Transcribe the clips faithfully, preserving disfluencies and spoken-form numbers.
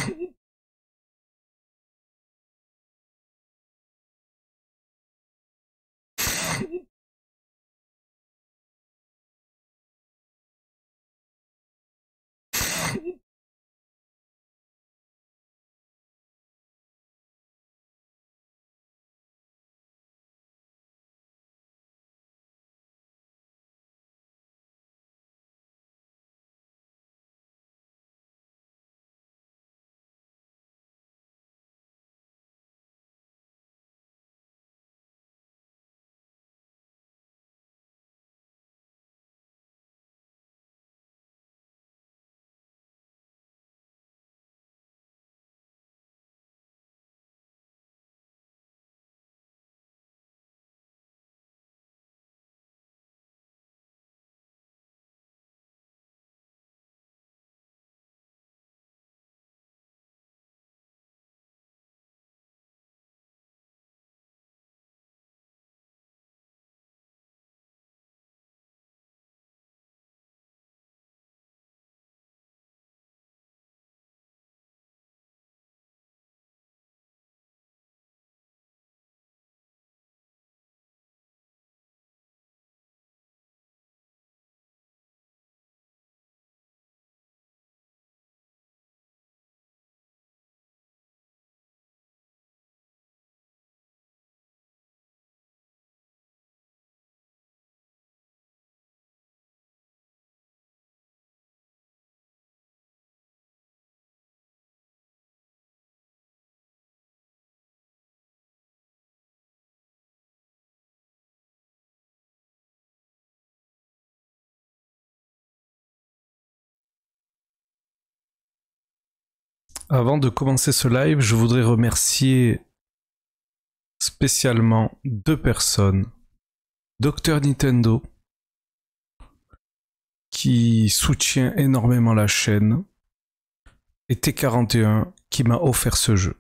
Avant de commencer ce live, je voudrais remercier spécialement deux personnes. Docteur Nintendo, qui soutient énormément la chaîne, et T quarante et un, qui m'a offert ce jeu.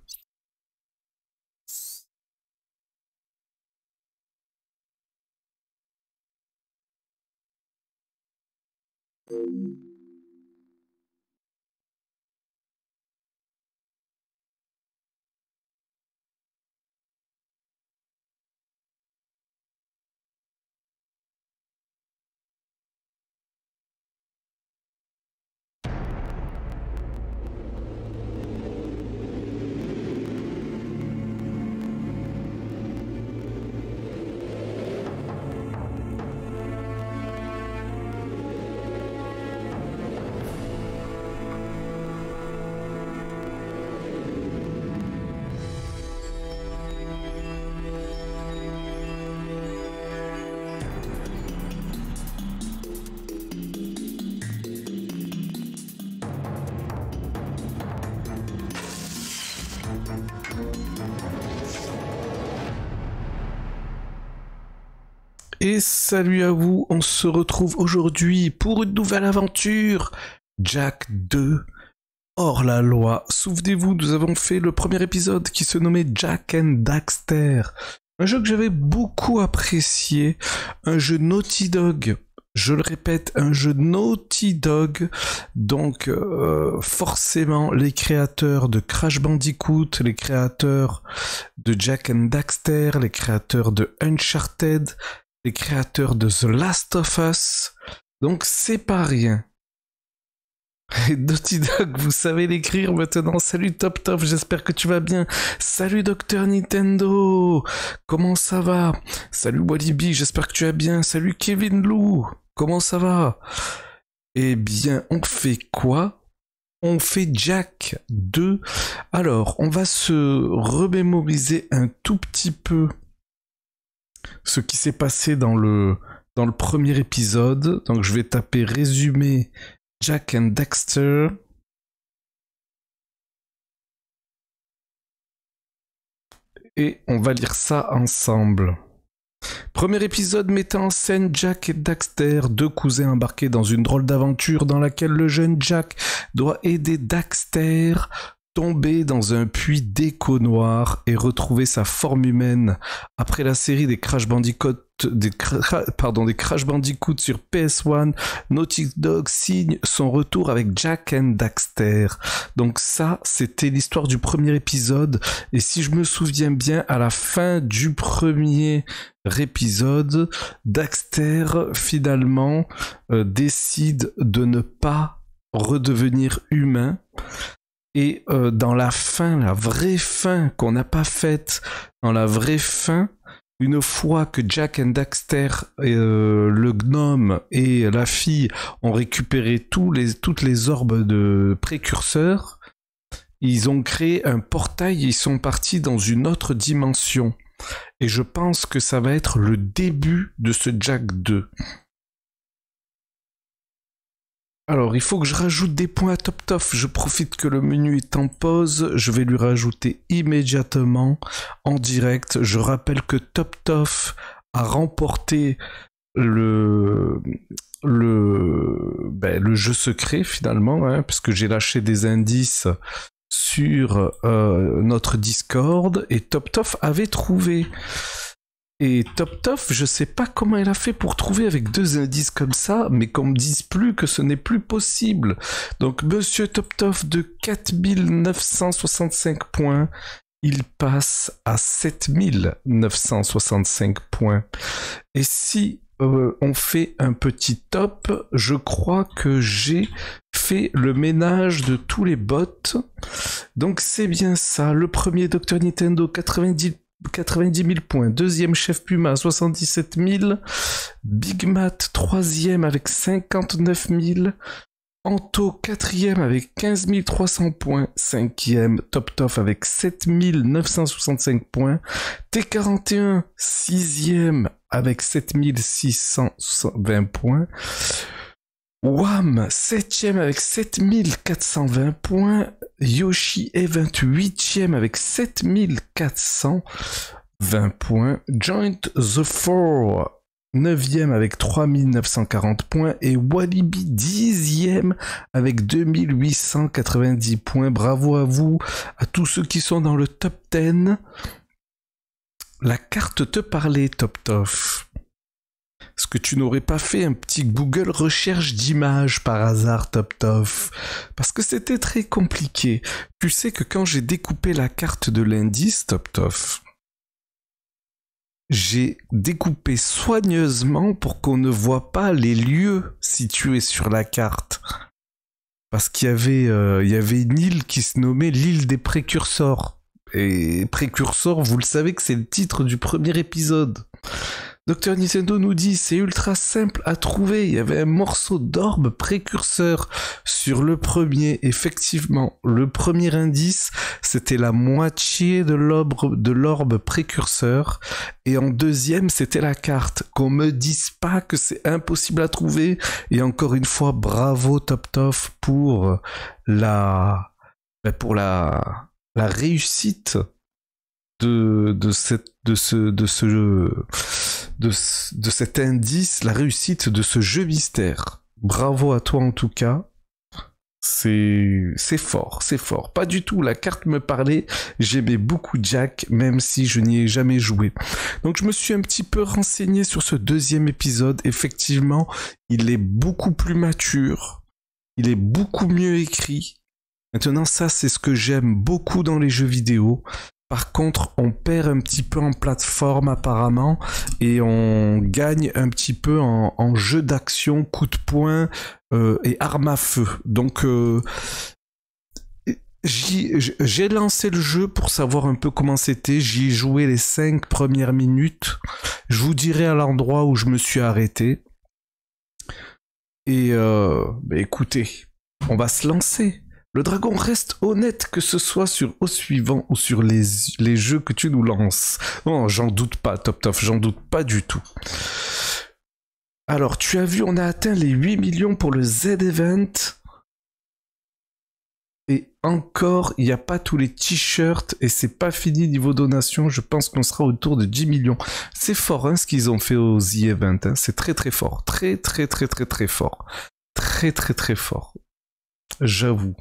Et salut à vous, on se retrouve aujourd'hui pour une nouvelle aventure, Jak deux, hors la loi. Souvenez-vous, nous avons fait le premier épisode qui se nommait Jak and Daxter, un jeu que j'avais beaucoup apprécié, un jeu Naughty Dog. Je le répète, un jeu Naughty Dog, donc euh, forcément les créateurs de Crash Bandicoot, les créateurs de Jak and Daxter, les créateurs de Uncharted, les créateurs de The Last of Us, donc c'est pas rien. Et Naughty Dog, vous savez l'écrire maintenant. Salut Top Top, j'espère que tu vas bien. Salut Docteur Nintendo, comment ça va? Salut Walibi, j'espère que tu vas bien. Salut Kevin Lou, comment ça va? Eh bien, on fait quoi? On fait Jak deux. Alors, on va se remémoriser un tout petit peu ce qui s'est passé dans le, dans le premier épisode. Donc je vais taper résumé Jak and Daxter. Et on va lire ça ensemble. Premier épisode mettant en scène Jak et Daxter, deux cousins embarqués dans une drôle d'aventure dans laquelle le jeune Jak doit aider Daxter tomber dans un puits d'écho noir et retrouver sa forme humaine. Après la série des Crash Bandicoot des, pardon, des Crash Bandicoot sur P S un, Naughty Dog signe son retour avec Jak and Daxter. Donc ça, c'était l'histoire du premier épisode. Et si je me souviens bien, à la fin du premier épisode, Daxter finalement euh, décide de ne pas redevenir humain. Et euh, dans la fin, la vraie fin qu'on n'a pas faite, dans la vraie fin, une fois que Jak and Daxter, euh, le gnome et la fille ont récupéré tous les, toutes les orbes de précurseurs, ils ont créé un portail et ils sont partis dans une autre dimension. Et je pense que ça va être le début de ce Jak deux. Alors, il faut que je rajoute des points à TopTof. Je profite que le menu est en pause. Je vais lui rajouter immédiatement en direct. Je rappelle que TopTof a remporté le, le, ben, le jeu secret finalement, hein, parce que j'ai lâché des indices sur euh, notre Discord et TopTof avait trouvé. Et TopTof, je sais pas comment elle a fait pour trouver avec deux indices comme ça, mais qu'on me dise plus que ce n'est plus possible. Donc Monsieur TopTof de quatre mille neuf cent soixante-cinq points, il passe à sept mille neuf cent soixante-cinq points. Et si euh, on fait un petit top, je crois que j'ai fait le ménage de tous les bots. Donc c'est bien ça, le premier Docteur Nintendo quatre-vingt-dix quatre-vingt-dix mille points, deuxième Chef Puma soixante-dix-sept mille, Big Mat troisième avec cinquante-neuf mille, Anto quatrième avec quinze mille trois cents points, cinquième TopTof avec sept mille neuf cent soixante-cinq points, T quarante et un sixième avec sept mille six cent vingt points, Wham septième avec sept mille quatre cent vingt points, Yoshi est vingt-huitième avec sept mille quatre cent vingt points, Joint the Four neuvième avec trois mille neuf cent quarante points et Walibi dixième avec deux mille huit cent quatre-vingt-dix points. Bravo à vous, à tous ceux qui sont dans le top dix. La carte te parlait, TopTof. Est-ce que tu n'aurais pas fait un petit Google recherche d'images par hasard, TopTof? Parce que c'était très compliqué. Tu sais que quand j'ai découpé la carte de l'indice, TopTof, j'ai découpé soigneusement pour qu'on ne voit pas les lieux situés sur la carte. Parce qu'il y avait, euh, il y avait une île qui se nommait l'île des précurseurs. Et précurseurs, vous le savez que c'est le titre du premier épisode. Docteur Nintendo nous dit, c'est ultra simple à trouver, il y avait un morceau d'orbe précurseur sur le premier, effectivement, le premier indice, c'était la moitié de l'orbe, de l'orbe précurseur, et en deuxième, c'était la carte, qu'on me dise pas que c'est impossible à trouver, et encore une fois, bravo TopTof pour la, pour la, la réussite de, de cette, de ce, de ce jeu, De, de cet indice, la réussite de ce jeu mystère. Bravo à toi en tout cas. C'est c'est fort, c'est fort. Pas du tout, la carte me parlait. J'aimais beaucoup Jak, même si je n'y ai jamais joué. Donc je me suis un petit peu renseigné sur ce deuxième épisode. Effectivement, il est beaucoup plus mature. Il est beaucoup mieux écrit. Maintenant, ça, c'est ce que j'aime beaucoup dans les jeux vidéo. Par contre, on perd un petit peu en plateforme apparemment et on gagne un petit peu en, en jeu d'action, coup de poing euh, et arme à feu. Donc, euh, j'ai lancé le jeu pour savoir un peu comment c'était. J'y ai joué les cinq premières minutes. Je vous dirai à l'endroit où je me suis arrêté. Et euh, bah écoutez, on va se lancer. Le dragon reste honnête que ce soit sur Au Suivant ou sur les, les jeux que tu nous lances. Non, j'en doute pas, TopTof, j'en doute pas du tout. Alors, tu as vu, on a atteint les huit millions pour le Z-Event. Et encore, il n'y a pas tous les t-shirts et c'est pas fini niveau donation. Je pense qu'on sera autour de dix millions. C'est fort, hein, ce qu'ils ont fait au Z-Event. Hein. C'est très très fort. Très très très très très fort. Très très très fort. J'avoue.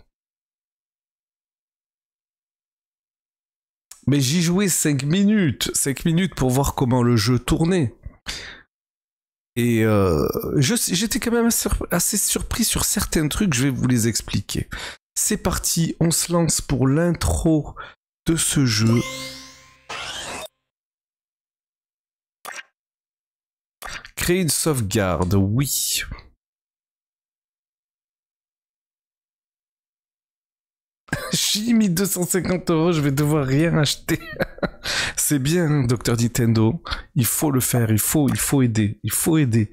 Mais j'y jouais cinq minutes, cinq minutes pour voir comment le jeu tournait. Et euh, j'étais quand même assez, assez surpris sur certains trucs, je vais vous les expliquer. C'est parti, on se lance pour l'intro de ce jeu. Créer une sauvegarde, oui. J'ai mis deux cent cinquante euros, je vais devoir rien acheter. C'est bien, Docteur Nintendo. Il faut le faire, il faut, il faut aider, il faut aider.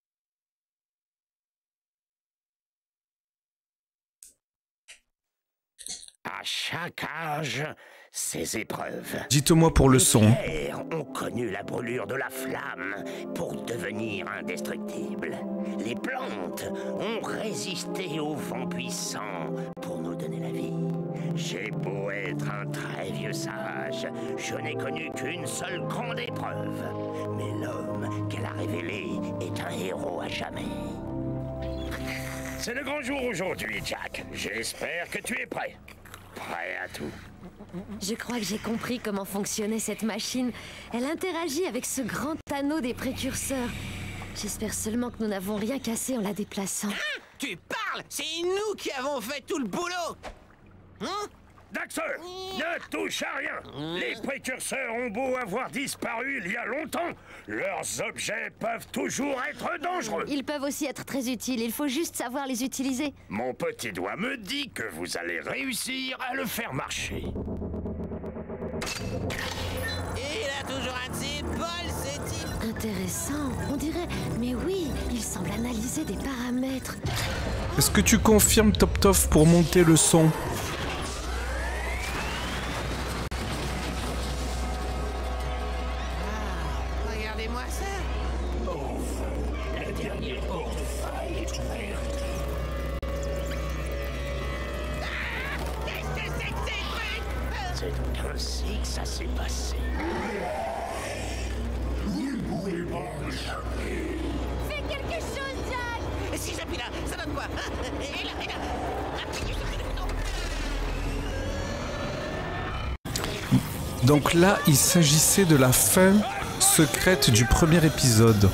À chaque âge, ses épreuves. Dites-moi pour le son. Les pierres ont connu la brûlure de la flamme pour devenir indestructibles. Les plantes ont résisté au vent puissant pour nous donner la vie. J'ai beau être un très vieux sage, je n'ai connu qu'une seule grande épreuve. Mais l'homme qu'elle a révélé est un héros à jamais. C'est le grand jour aujourd'hui, Jack. J'espère que tu es prêt. Prêt à tout. Je crois que j'ai compris comment fonctionnait cette machine. Elle interagit avec ce grand anneau des précurseurs. J'espère seulement que nous n'avons rien cassé en la déplaçant. Hein? Tu parles? C'est nous qui avons fait tout le boulot. Hein? Daxter, ne touche à rien. Les précurseurs ont beau avoir disparu il y a longtemps, leurs objets peuvent toujours être dangereux. Ils peuvent aussi être très utiles, il faut juste savoir les utiliser. Mon petit doigt me dit que vous allez réussir à le faire marcher. Il a toujours un de ses bols, ce type. Intéressant, on dirait... Mais oui, il semble analyser des paramètres. Est-ce que tu confirmes, Top Top, pour monter le son? Regardez-moi ça. La dernière porte faille est ouverte. Qu'est-ce que c'est que ces trucs? C'est ainsi que ça s'est passé. Vous ne pouvez pas échapper. Fais quelque chose, Jack! Si j'appuie là, ça donne quoi? Et là, et là. Donc là, il s'agissait de la fin secrète du premier épisode.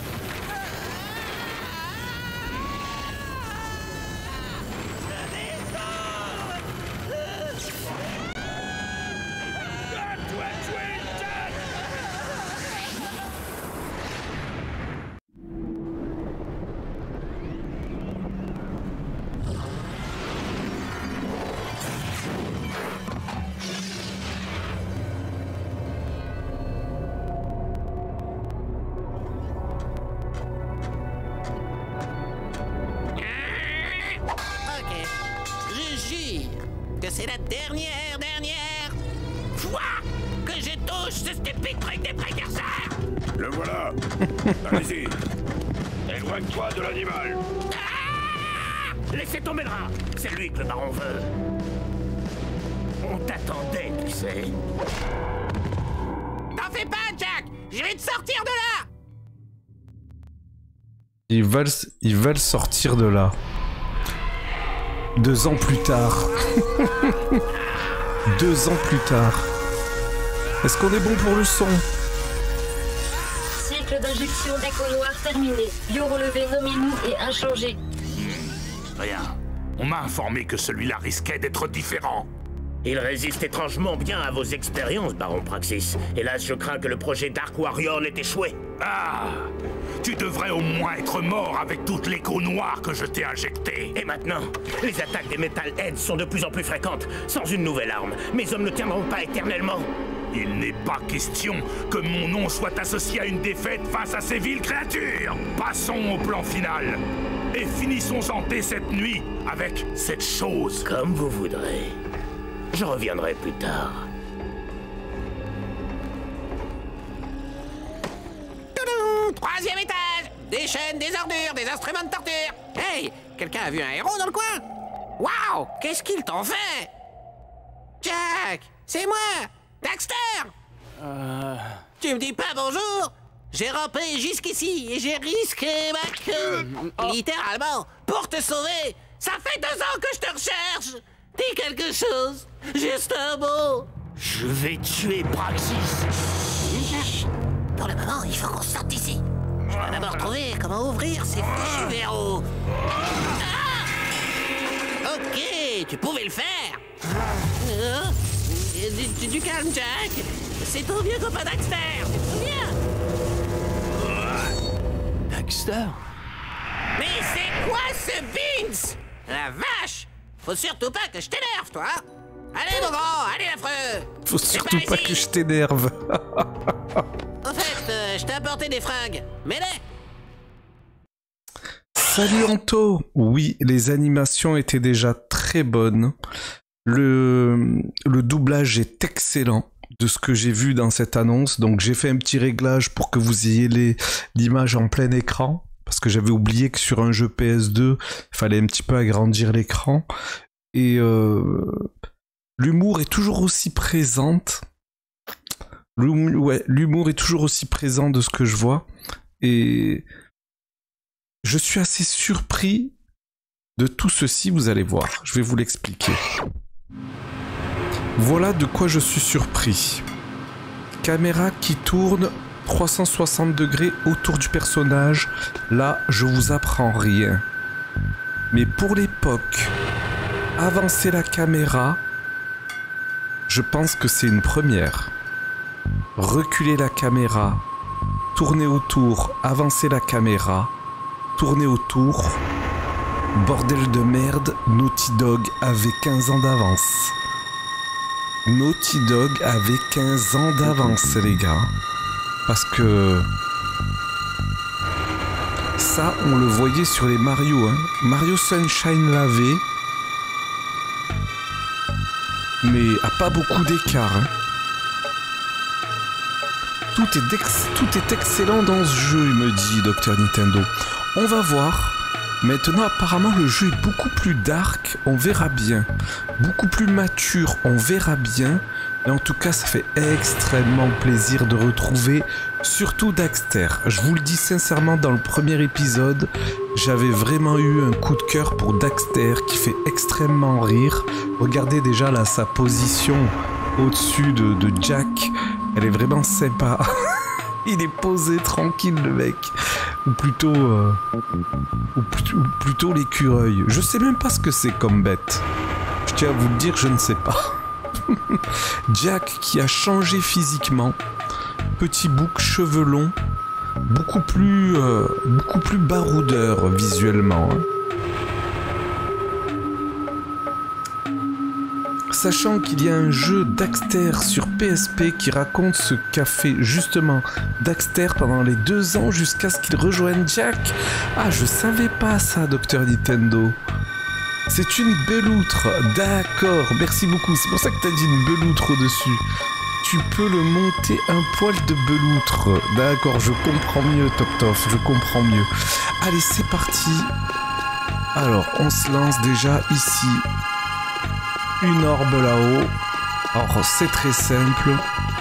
C'est la dernière, dernière fois que je touche ce stupide truc des précurseurs. Le voilà. Allez-y. Éloigne-toi de l'animal. Ah! Laissez tomber le rat. C'est lui que le baron veut. On t'attendait, tu sais. T'en fais pas, Jack. Je vais te sortir de là. Ils veulent, ils veulent sortir de là. Deux ans plus tard. Deux ans plus tard. Est-ce qu'on est bon pour le son? Cycle d'injection d'écho noir terminé. Bio relevé nominaux et inchangé. Rien. On m'a informé que celui-là risquait d'être différent. Il résiste étrangement bien à vos expériences, Baron Praxis. Hélas, je crains que le projet Dark Warrior n'ait échoué. Ah! Tu devrais au moins être mort avec toute l'écho noire que je t'ai injectée. Et maintenant, les attaques des Metal Heads sont de plus en plus fréquentes. Sans une nouvelle arme, mes hommes ne tiendront pas éternellement. Il n'est pas question que mon nom soit associé à une défaite face à ces viles créatures. Passons au plan final. Et finissons-en dès cette nuit avec cette chose. Comme vous voudrez. Je reviendrai plus tard. Toudou, troisième étage. Des chaînes, des ordures, des instruments de torture. Hey, quelqu'un a vu un héros dans le coin? Waouh, qu'est-ce qu'ils t'ont fait? Jack, c'est moi, Daxter. Euh... Tu me dis pas bonjour? J'ai rampé jusqu'ici et j'ai risqué ma queue, oh. littéralement, pour te sauver. Ça fait deux ans que je te recherche. Dis quelque chose, juste un mot. Je vais tuer Praxis. Pour le moment, il faut qu'on sorte d'ici. Je dois d'abord trouver comment ouvrir ces fichus verrous. Ah ok, tu pouvais le faire. Euh, du, du calme, Jack. C'est ton vieux copain Daxter, tu te souviens? Daxter? Mais c'est quoi ce Beans? La vache! Faut surtout pas que je t'énerve, toi! Allez, mon grand, allez, l'affreux! Faut surtout pas que je t'énerve. En fait, euh, je t'ai apporté des fringues. Mets-les! Salut Anto! Oui, les animations étaient déjà très bonnes. Le, le doublage est excellent de ce que j'ai vu dans cette annonce. Donc j'ai fait un petit réglage pour que vous ayez l'image en plein écran. Parce que j'avais oublié que sur un jeu P S deux, il fallait un petit peu agrandir l'écran. Et euh, l'humour est toujours aussi présente. L'humour ouais, l'humour est toujours aussi présent de ce que je vois. Et je suis assez surpris de tout ceci, vous allez voir. Je vais vous l'expliquer. Voilà de quoi je suis surpris. Caméra qui tourne trois cent soixante degrés autour du personnage. Là, je vous apprends rien. Mais pour l'époque, avancer la caméra, je pense que c'est une première. Reculer la caméra, tourner autour, avancer la caméra, tourner autour. Bordel de merde, Naughty Dog avait quinze ans d'avance. Naughty Dog avait quinze ans d'avance, les gars. Parce que ça, on le voyait sur les Mario. Hein. Mario Sunshine l'avait, mais à pas beaucoup d'écart. Hein. Tout est, tout est excellent dans ce jeu, il me dit Docteur Nintendo. On va voir. Maintenant, apparemment, le jeu est beaucoup plus dark, on verra bien. Beaucoup plus mature, on verra bien. Et en tout cas, ça fait extrêmement plaisir de retrouver surtout Daxter. Je vous le dis sincèrement, dans le premier épisode, j'avais vraiment eu un coup de cœur pour Daxter qui fait extrêmement rire. Regardez déjà là sa position au-dessus de, de Jack. Elle est vraiment sympa. Il est posé tranquille, le mec. Ou plutôt... Euh, ou, ou plutôt l'écureuil. Je sais même pas ce que c'est comme bête. Je tiens à vous le dire, je ne sais pas. Jack qui a changé physiquement. Petit bouc, cheveux longs. Beaucoup plus... Euh, beaucoup plus baroudeur visuellement. Hein. Sachant qu'il y a un jeu Daxter sur P S P qui raconte ce qu'a fait justement Daxter pendant les deux ans jusqu'à ce qu'il rejoigne Jack. Ah, je savais pas ça, Docteur Nintendo. C'est une beloutre, d'accord, merci beaucoup. C'est pour ça que t'as dit une beloutre au-dessus. Tu peux le monter un poil de beloutre. D'accord, je comprends mieux, Toptof, je comprends mieux. Allez, c'est parti. Alors, on se lance déjà ici. Une orbe là-haut. Alors c'est très simple.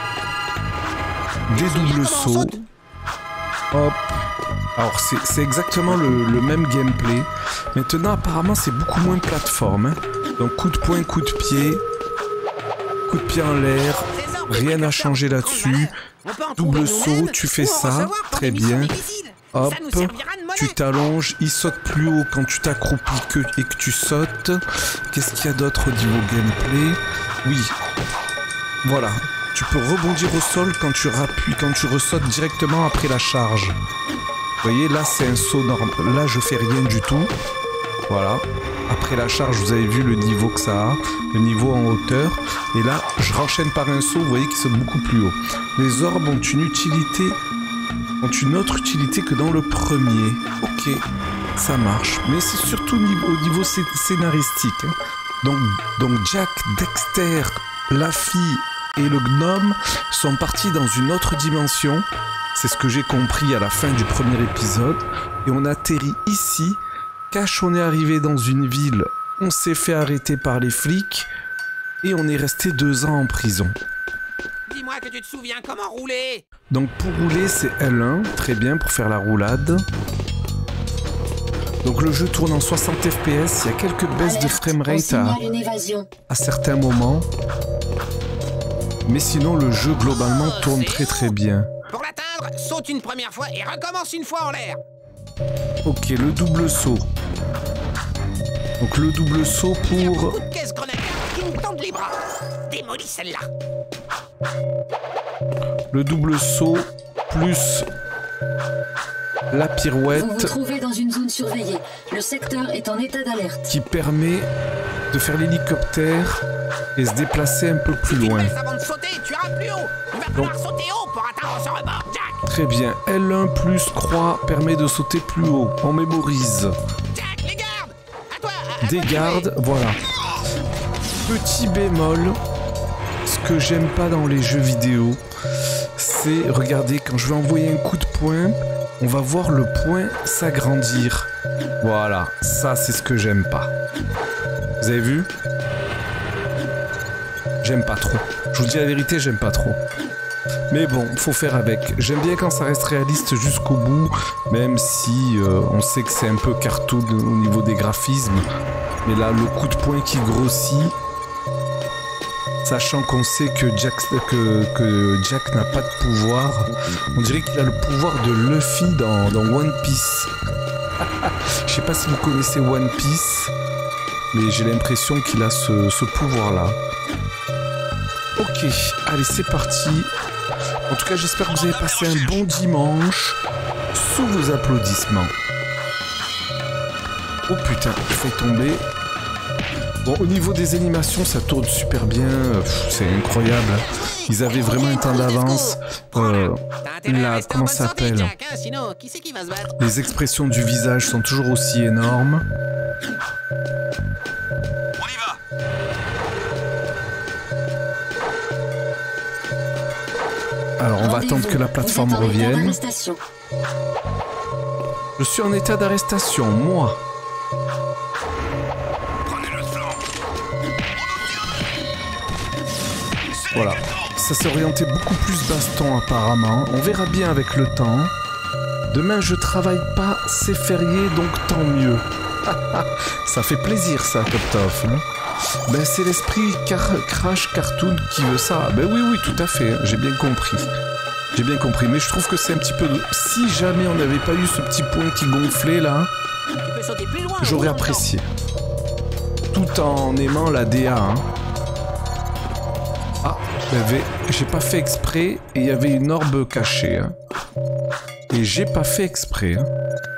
Des doubles sauts. Hop. Alors c'est exactement le, le même gameplay. Maintenant apparemment c'est beaucoup moins plateforme. Hein. Donc coup de poing, coup de pied. Coup de pied en l'air. Rien n'a changé là-dessus. Double saut, tu fais ça. Très bien. Hop, tu t'allonges, il saute plus haut quand tu t'accroupis que, et que tu sautes. Qu'est-ce qu'il y a d'autre au niveau gameplay? Oui, voilà, tu peux rebondir au sol quand tu rappuies, quand tu ressautes directement après la charge. Vous voyez, là c'est un saut normal, là je fais rien du tout. Voilà, après la charge vous avez vu le niveau que ça a, le niveau en hauteur. Et là je renchaîne par un saut, vous voyez qu'il saute beaucoup plus haut. Les orbes ont une utilité... ont une autre utilité que dans le premier. Ok, ça marche. Mais c'est surtout au niveau, au niveau scénaristique. Hein. Donc, donc Jack, Daxter, la fille et le gnome sont partis dans une autre dimension. C'est ce que j'ai compris à la fin du premier épisode. Et on atterrit ici. Cash, on est arrivé dans une ville. On s'est fait arrêter par les flics. Et on est resté deux ans en prison. Dis-moi que tu te souviens comment rouler. Donc pour rouler c'est L un, très bien pour faire la roulade. Donc le jeu tourne en soixante F P S, il y a quelques baisses de framerate à, à certains moments. Mais sinon le jeu globalement tourne très très bien. Pour l'atteindre, ordre, saute une première fois et recommence une fois en l'air. Ok, le double saut. Donc le double saut Il y a pour... beaucoup de caisses grenadières qui me tendent les bras. Démolis celle-là. Le double saut plus la Vous vous pirouette trouvez dans une zone surveillée. Le secteur est en état d'alerte. qui permet de faire l'hélicoptère et se déplacer un peu plus Si tu loin. te baisses avant de sauter, tu iras plus haut. Il va falloir sauter haut pour atteindre ce rebord, Jack. Très bien. L un plus croix permet de sauter plus haut. On mémorise. Jack, les gardes. À toi. À, à Des toi de gardes, jouer. voilà. Petit bémol, ce que j'aime pas dans les jeux vidéo, c'est, regardez, quand je vais envoyer un coup de poing, on va voir le poing s'agrandir. Voilà, ça c'est ce que j'aime pas. Vous avez vu? J'aime pas trop. Je vous dis la vérité, j'aime pas trop. Mais bon, faut faire avec. J'aime bien quand ça reste réaliste jusqu'au bout, même si euh, on sait que c'est un peu cartoon au niveau des graphismes. Mais là, le coup de poing qui grossit, sachant qu'on sait que Jack, que, que Jack n'a pas de pouvoir, on dirait qu'il a le pouvoir de Luffy dans, dans One Piece. Je sais pas si vous connaissez One Piece, mais j'ai l'impression qu'il a ce, ce pouvoir-là. Ok, allez, c'est parti. En tout cas, j'espère que vous avez passé un bon dimanche sous vos applaudissements. Oh putain, fait tomber. Bon, au niveau des animations, ça tourne super bien. Pff, c'est incroyable. Ils avaient vraiment un temps d'avance. Euh, T'as intérêt à la, rester en comment bonne ça santé, s'appelle? Jack, hein, sinon, qui c'est qui va se battre? Les expressions du visage sont toujours aussi énormes. On y va. Alors, on va attendre que la plateforme revienne. Je suis en état d'arrestation, moi. Prenez le flanc. Voilà. Ça s'est orienté beaucoup plus baston apparemment. On verra bien avec le temps. Demain je travaille pas, c'est férié donc tant mieux. Ça fait plaisir ça, Top Toff. Hein, ben c'est l'esprit car Crash Cartoon qui veut ça. Ben oui oui tout à fait, j'ai bien compris. J'ai bien compris, mais je trouve que c'est un petit peu... De... Si jamais on n'avait pas eu ce petit point qui gonflait là, Tu peux sauter plus loin. j'aurais en montant. apprécié. Tout en aimant la D A. Hein. Ah, j'avais... j'ai pas fait exprès et il y avait une orbe cachée. Hein. Et j'ai pas fait exprès. Hein.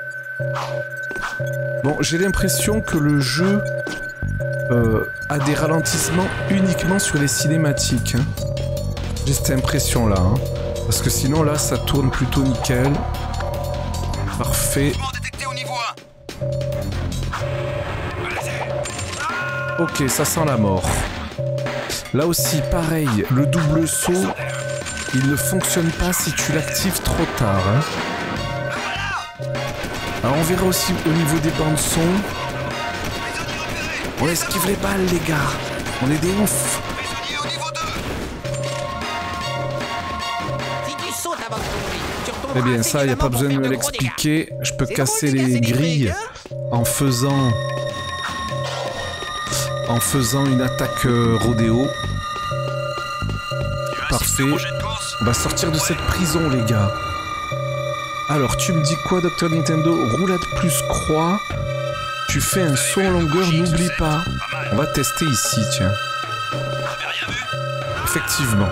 Bon, j'ai l'impression que le jeu euh, a des ralentissements uniquement sur les cinématiques. Hein. J'ai cette impression-là. Hein. Parce que sinon, là, ça tourne plutôt nickel. Parfait. Mouvement détecté au niveau un. Ok, ça sent la mort. Là aussi, pareil, le double saut, il ne fonctionne pas si tu l'actives trop tard. Hein. Alors on verra aussi au niveau des bandes son. On esquive les balles, les gars. On est des oufs. Prisonnier au niveau deux. Si tu sautes avant de tomber, tu retomberas Eh bien assez ça, il n'y a pas violemment besoin de pour me faire gros dégâts. l'expliquer. Je peux C'est casser drôle de les casser des grilles briques, en faisant... en faisant une attaque euh, rodéo. Tu Parfait. assistes au projet de course. On va sortir de cette prison, les gars. Alors, tu me dis quoi, Docteur Nintendo? Roulade plus croix. Tu fais un saut en longueur, n'oublie pas. On va tester ici, tiens. T'avais rien vu? Effectivement.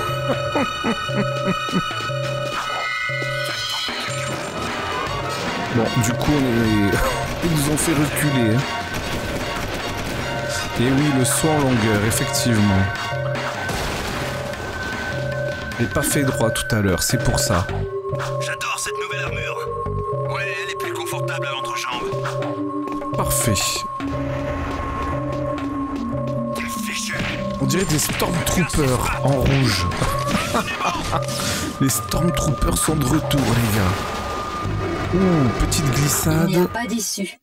Bon, du coup, on est... ils nous ont fait reculer. Hein. Et oui, le saut en longueur, effectivement. J'ai pas fait droit tout à l'heure, c'est pour ça. J'adore cette nouvelle armure. Ouais, elle est plus confortable à l'entrejambe. Parfait. T'es fichu. On dirait des Stormtroopers en rouge. Les Stormtroopers sont de retour, les gars. Ouh, petite Il n'y a glissade. pas d'issue.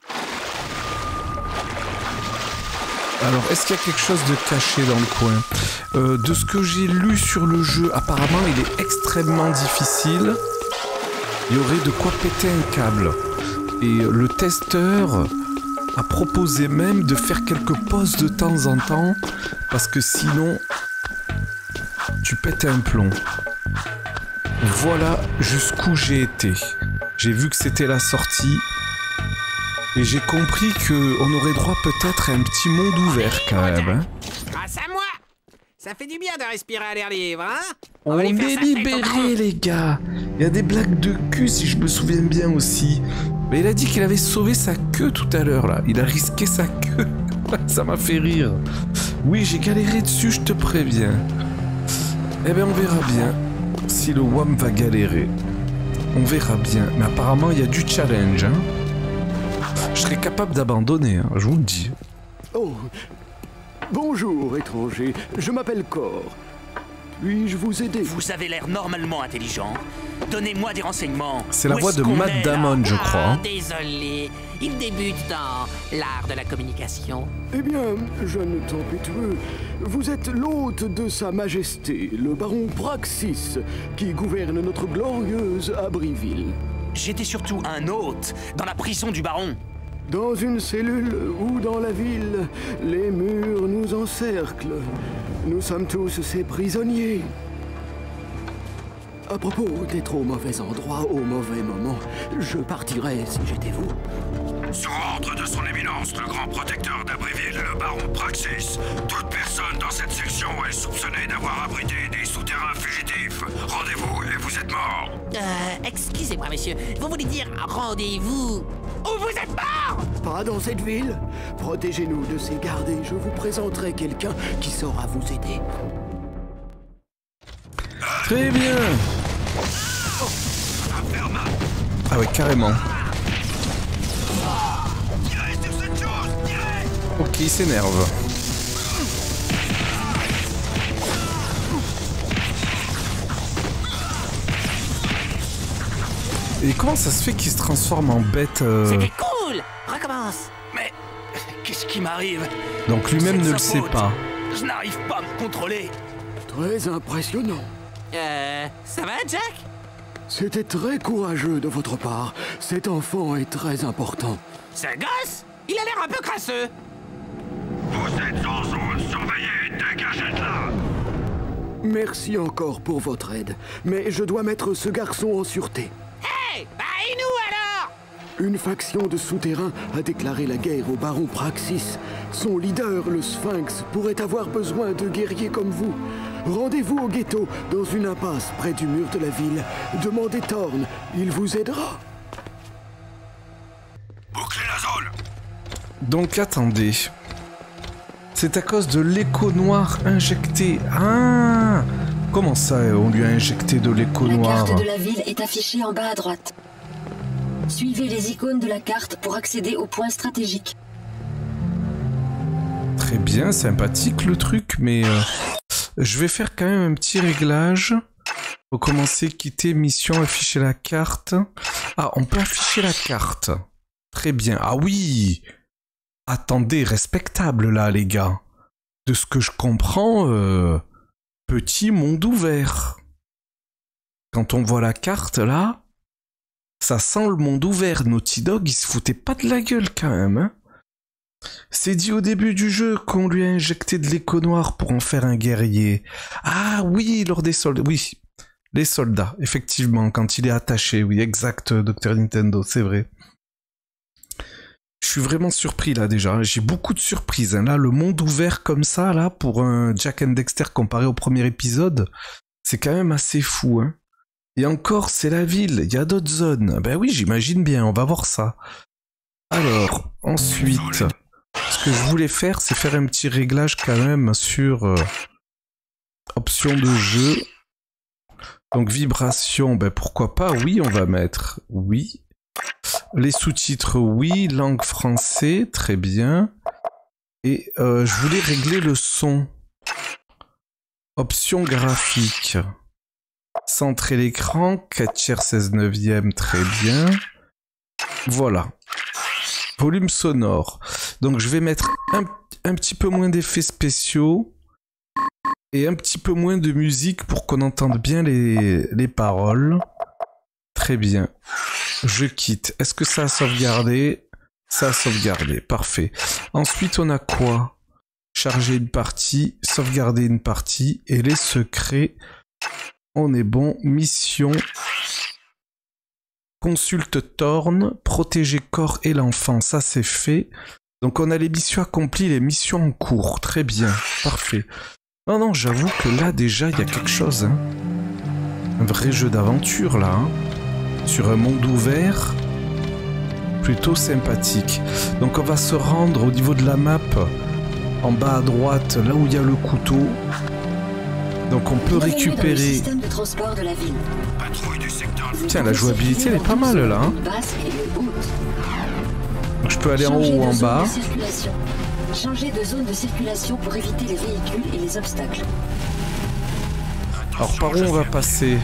Alors, est-ce qu'il y a quelque chose de caché dans le coin? euh, De ce que j'ai lu sur le jeu, apparemment, il est extrêmement difficile. Il y aurait de quoi péter un câble. Et le testeur a proposé même de faire quelques pauses de temps en temps, parce que sinon, tu pètes un plomb. Voilà jusqu'où j'ai été. J'ai vu que c'était la sortie. Et j'ai compris qu'on aurait droit peut-être à un petit monde ouvert quand même. Hein. Grâce à moi. Ça fait du bien de respirer à l'air libre, hein? On, On est libérés, les gars. Il y a des blagues de cul, si je me souviens bien aussi. Mais il a dit qu'il avait sauvé sa queue tout à l'heure, là. Il a risqué sa queue. Ça m'a fait rire. Oui, j'ai galéré dessus, je te préviens. Eh bien, on verra bien si le W A M va galérer. On verra bien. Mais apparemment, il y a du challenge, hein. Je serais capable d'abandonner, hein, je vous le dis. Oh, bonjour, étranger. Je m'appelle Cor. Puis-je vous aider? Vous avez l'air normalement intelligent. Donnez-moi des renseignements. C'est la voix de Matt Damon, je crois. Ah, désolé. Il débute dans l'art de la communication. Eh bien, jeune tempétueux, vous êtes l'hôte de Sa Majesté, le baron Praxis, qui gouverne notre glorieuse Abbeville. J'étais surtout un hôte dans la prison du baron. Dans une cellule ou dans la ville, les murs nous encerclent. Nous sommes tous ces prisonniers. À propos d'être au mauvais endroit au mauvais moment, je partirais si j'étais vous. Sur ordre de son éminence, le grand protecteur d'Abbeville, le baron Praxis, toute personne dans cette section est soupçonnée d'avoir abrité des souterrains fugitifs. Rendez-vous et vous êtes mort. Euh, excusez-moi, monsieur. Vous voulez dire rendez-vous ou vous êtes mort? Pas dans cette ville. Protégez-nous de ces gardes et je vous présenterai quelqu'un qui saura vous aider. Très bien. Ah ouais, carrément. Ok, il s'énerve. Et comment ça se fait qu'il se transforme en bête euh... C'était cool. Recommence. Mais qu'est-ce qui m'arrive? Donc lui-même ne le sait pas. Je n'arrive pas à me contrôler. Très impressionnant. Euh, ça va, Jack? C'était très courageux de votre part. Cet enfant est très important. Ce gosse? Il a l'air un peu crasseux. Vous êtes en zone surveillée, dégagez de là. Merci encore pour votre aide, mais je dois mettre ce garçon en sûreté. Hey, bah et nous alors? Une faction de souterrains a déclaré la guerre au baron Praxis. Son leader, le Sphinx, pourrait avoir besoin de guerriers comme vous. Rendez-vous au ghetto, dans une impasse près du mur de la ville. Demandez Thorn, il vous aidera. Bouclez la zone. Donc attendez. C'est à cause de l'écho noir injecté. Ah! Comment ça, on lui a injecté de l'écho noir? La carte de la ville est affichée en bas à droite. Suivez les icônes de la carte pour accéder aux points stratégiques. Très bien, sympathique le truc, mais euh, je vais faire quand même un petit réglage. Faut commencer, quitter, mission, afficher la carte. Ah, on peut afficher la carte. Très bien. Ah oui! Attendez, respectable là, les gars. De ce que je comprends, euh, petit monde ouvert. Quand on voit la carte là, ça sent le monde ouvert. Naughty Dog, il se foutait pas de la gueule quand même. Hein. C'est dit au début du jeu qu'on lui a injecté de l'écho noir pour en faire un guerrier. Ah oui, lors des soldats. Oui, les soldats, effectivement, quand il est attaché. Oui, exact, docteur Nintendo, c'est vrai. Je suis vraiment surpris là déjà, j'ai beaucoup de surprises. Hein. Là, le monde ouvert comme ça, là, pour un Jak and Daxter comparé au premier épisode, c'est quand même assez fou. Hein. Et encore, c'est la ville, il y a d'autres zones. Ben oui, j'imagine bien, on va voir ça. Alors, ensuite, ce que je voulais faire, c'est faire un petit réglage quand même sur euh, options de jeu. Donc vibration, ben pourquoi pas, oui, on va mettre oui. Les sous-titres, oui. Langue français, très bien. Et euh, je voulais régler le son. Option graphique. Centrer l'écran, quatre tiers seize neuvième, très bien. Voilà. Volume sonore. Donc je vais mettre un, un petit peu moins d'effets spéciaux. Et un petit peu moins de musique pour qu'on entende bien les, les paroles. Très bien. Je quitte. Est-ce que ça a sauvegardé? Ça a sauvegardé. Parfait. Ensuite, on a quoi? Charger une partie, sauvegarder une partie, et les secrets. On est bon. Mission. Consulte Thorn. Protéger Cor et l'enfant. Ça, c'est fait. Donc, on a les missions accomplies, les missions en cours. Très bien. Parfait. Non, non, j'avoue que là, déjà, il y a quelque chose. Hein. Un vrai jeu d'aventure, là. Hein. Sur un monde ouvert. Plutôt sympathique. Donc, on va se rendre au niveau de la map. En bas à droite, là où il y a le couteau. Donc on peut récupérer... Tiens, la jouabilité elle est pas mal là. Hein. Donc je peux aller en haut ou en bas. Changer de zone de circulation pour éviter les véhicules et les obstacles. Alors par où on va passer?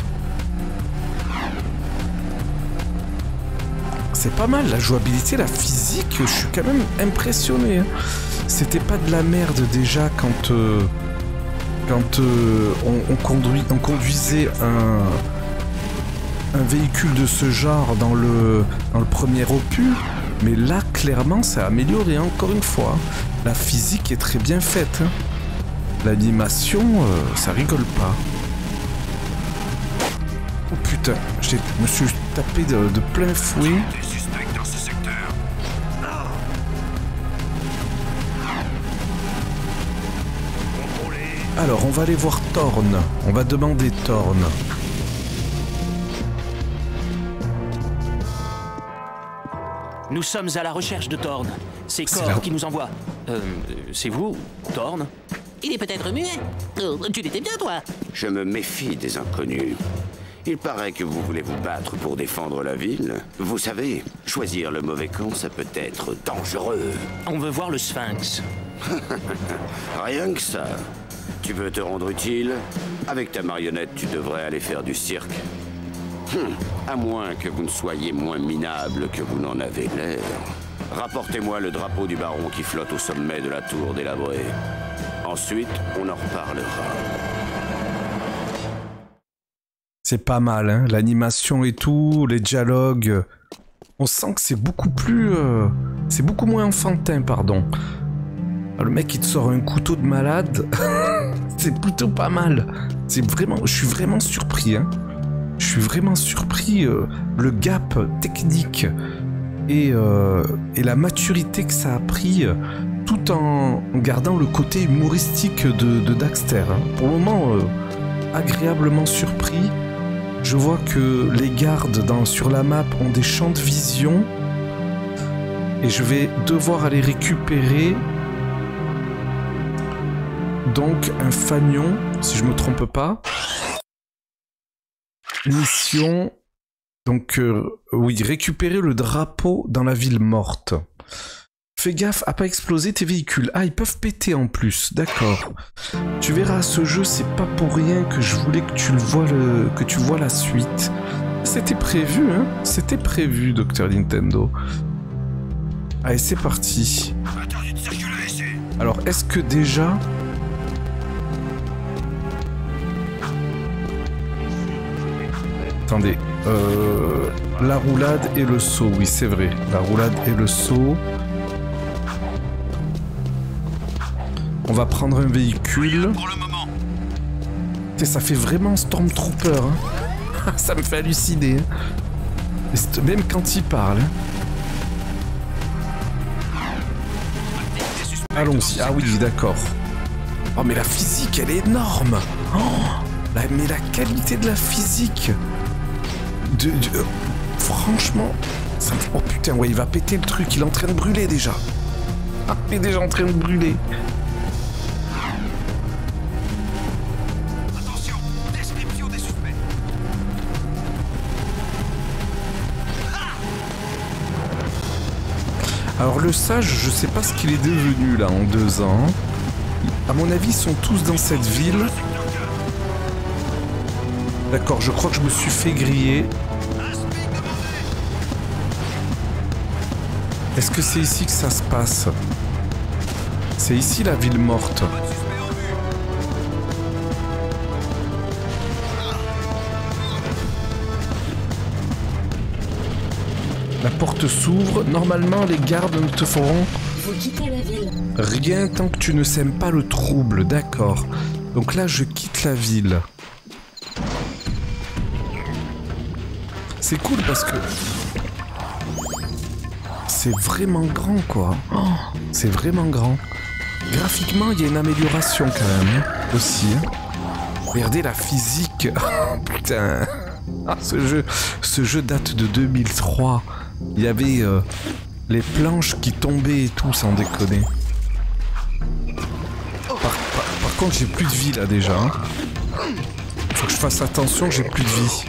C'est pas mal la jouabilité, la physique, je suis quand même impressionné. Hein. C'était pas de la merde déjà quand, euh, quand euh, on, on, conduit, on conduisait un, un véhicule de ce genre dans le, dans le premier opus. Mais là, clairement, ça a amélioré encore une fois. La physique est très bien faite. Hein. L'animation, euh, ça rigole pas. Oh putain, je me suis tapé de, de plein fouet. Alors, on va aller voir Thorn. On va demander Thorn. Nous sommes à la recherche de Thorn. C'est Cor la... qui nous envoie. Euh, c'est vous, Thorn? Il est peut-être muet. Oh, tu l'étais bien, toi. Je me méfie des inconnus. Il paraît que vous voulez vous battre pour défendre la ville. Vous savez, choisir le mauvais camp, ça peut être dangereux. On veut voir le Sphinx. Rien que ça. Tu veux te rendre utile? Avec ta marionnette, tu devrais aller faire du cirque. Hum, à moins que vous ne soyez moins minable que vous n'en avez l'air. Rapportez-moi le drapeau du baron qui flotte au sommet de la tour délabrée. Ensuite, on en reparlera. C'est pas mal, hein, l'animation et tout, les dialogues. On sent que c'est beaucoup plus... Euh, c'est beaucoup moins enfantin, pardon. Le mec, il te sort un couteau de malade. C'est plutôt pas mal. C'est vraiment... Je suis vraiment surpris, hein. Je suis vraiment surpris. Euh, le gap technique et, euh, et la maturité que ça a pris, euh, tout en gardant le côté humoristique de, de Daxter. Hein. Pour le moment, euh, agréablement surpris. Je vois que les gardes dans, sur la map ont des champs de vision. Et je vais devoir aller récupérer... Donc un fanion, si je me trompe pas. Mission. Donc euh, oui, récupérer le drapeau dans la ville morte. Fais gaffe à pas exploser tes véhicules. Ah, ils peuvent péter en plus, d'accord. Tu verras, ce jeu, c'est pas pour rien que je voulais que tu le vois le, que tu vois la suite. C'était prévu, hein. C'était prévu, Docteur Nintendo. Allez, c'est parti. Alors, est-ce que déjà... Attendez, euh, la roulade et le saut, oui c'est vrai, la roulade et le saut. On va prendre un véhicule. Et ça fait vraiment Stormtrooper, hein. Ça me fait halluciner. Hein. Même quand il parle. Hein. Allons-y, ah oui d'accord. Oh mais la physique elle est énorme. Oh, la, mais la qualité de la physique. De, de, euh, franchement, ça me... Oh putain, ouais, il va péter le truc, il est en train de brûler déjà. Ah, il est déjà en train de brûler. Attention, description des suspects. Alors le sage, je sais pas ce qu'il est devenu là en deux ans. À mon avis, ils sont tous dans cette ville. D'accord, je crois que je me suis fait griller. Est-ce que c'est ici que ça se passe? C'est ici la ville morte. La porte s'ouvre. Normalement, les gardes ne te feront Vous quittez la ville. rien tant que tu ne sèmes pas le trouble. D'accord. Donc là, je quitte la ville. c'est cool parce que c'est vraiment grand quoi. Oh, c'est vraiment grand. Graphiquement, il y a une amélioration quand même hein, aussi. Hein. Regardez la physique. Oh, putain. Ah, ce jeu, ce jeu date de deux mille trois. Il y avait euh, les planches qui tombaient et tout, sans déconner. Par, par, par contre, j'ai plus de vie là déjà. Hein. Faut que je fasse attention, j'ai plus de vie.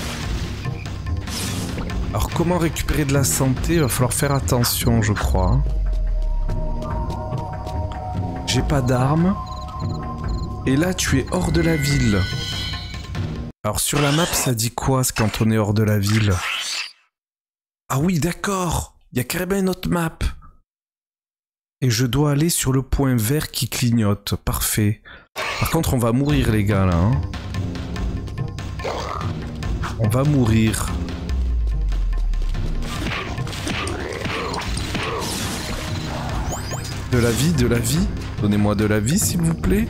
Alors, comment récupérer de la santé? Il va falloir faire attention, je crois. Hein. J'ai pas d'armes. Et là, tu es hors de la ville. Alors, sur la map, ça dit quoi quand on est hors de la ville? Ah oui, d'accord. Il y a carrément une autre map. Et je dois aller sur le point vert qui clignote. Parfait. Par contre, on va mourir, les gars, là. Hein. On va mourir. De la vie, de la vie. Donnez-moi de la vie, s'il vous plaît.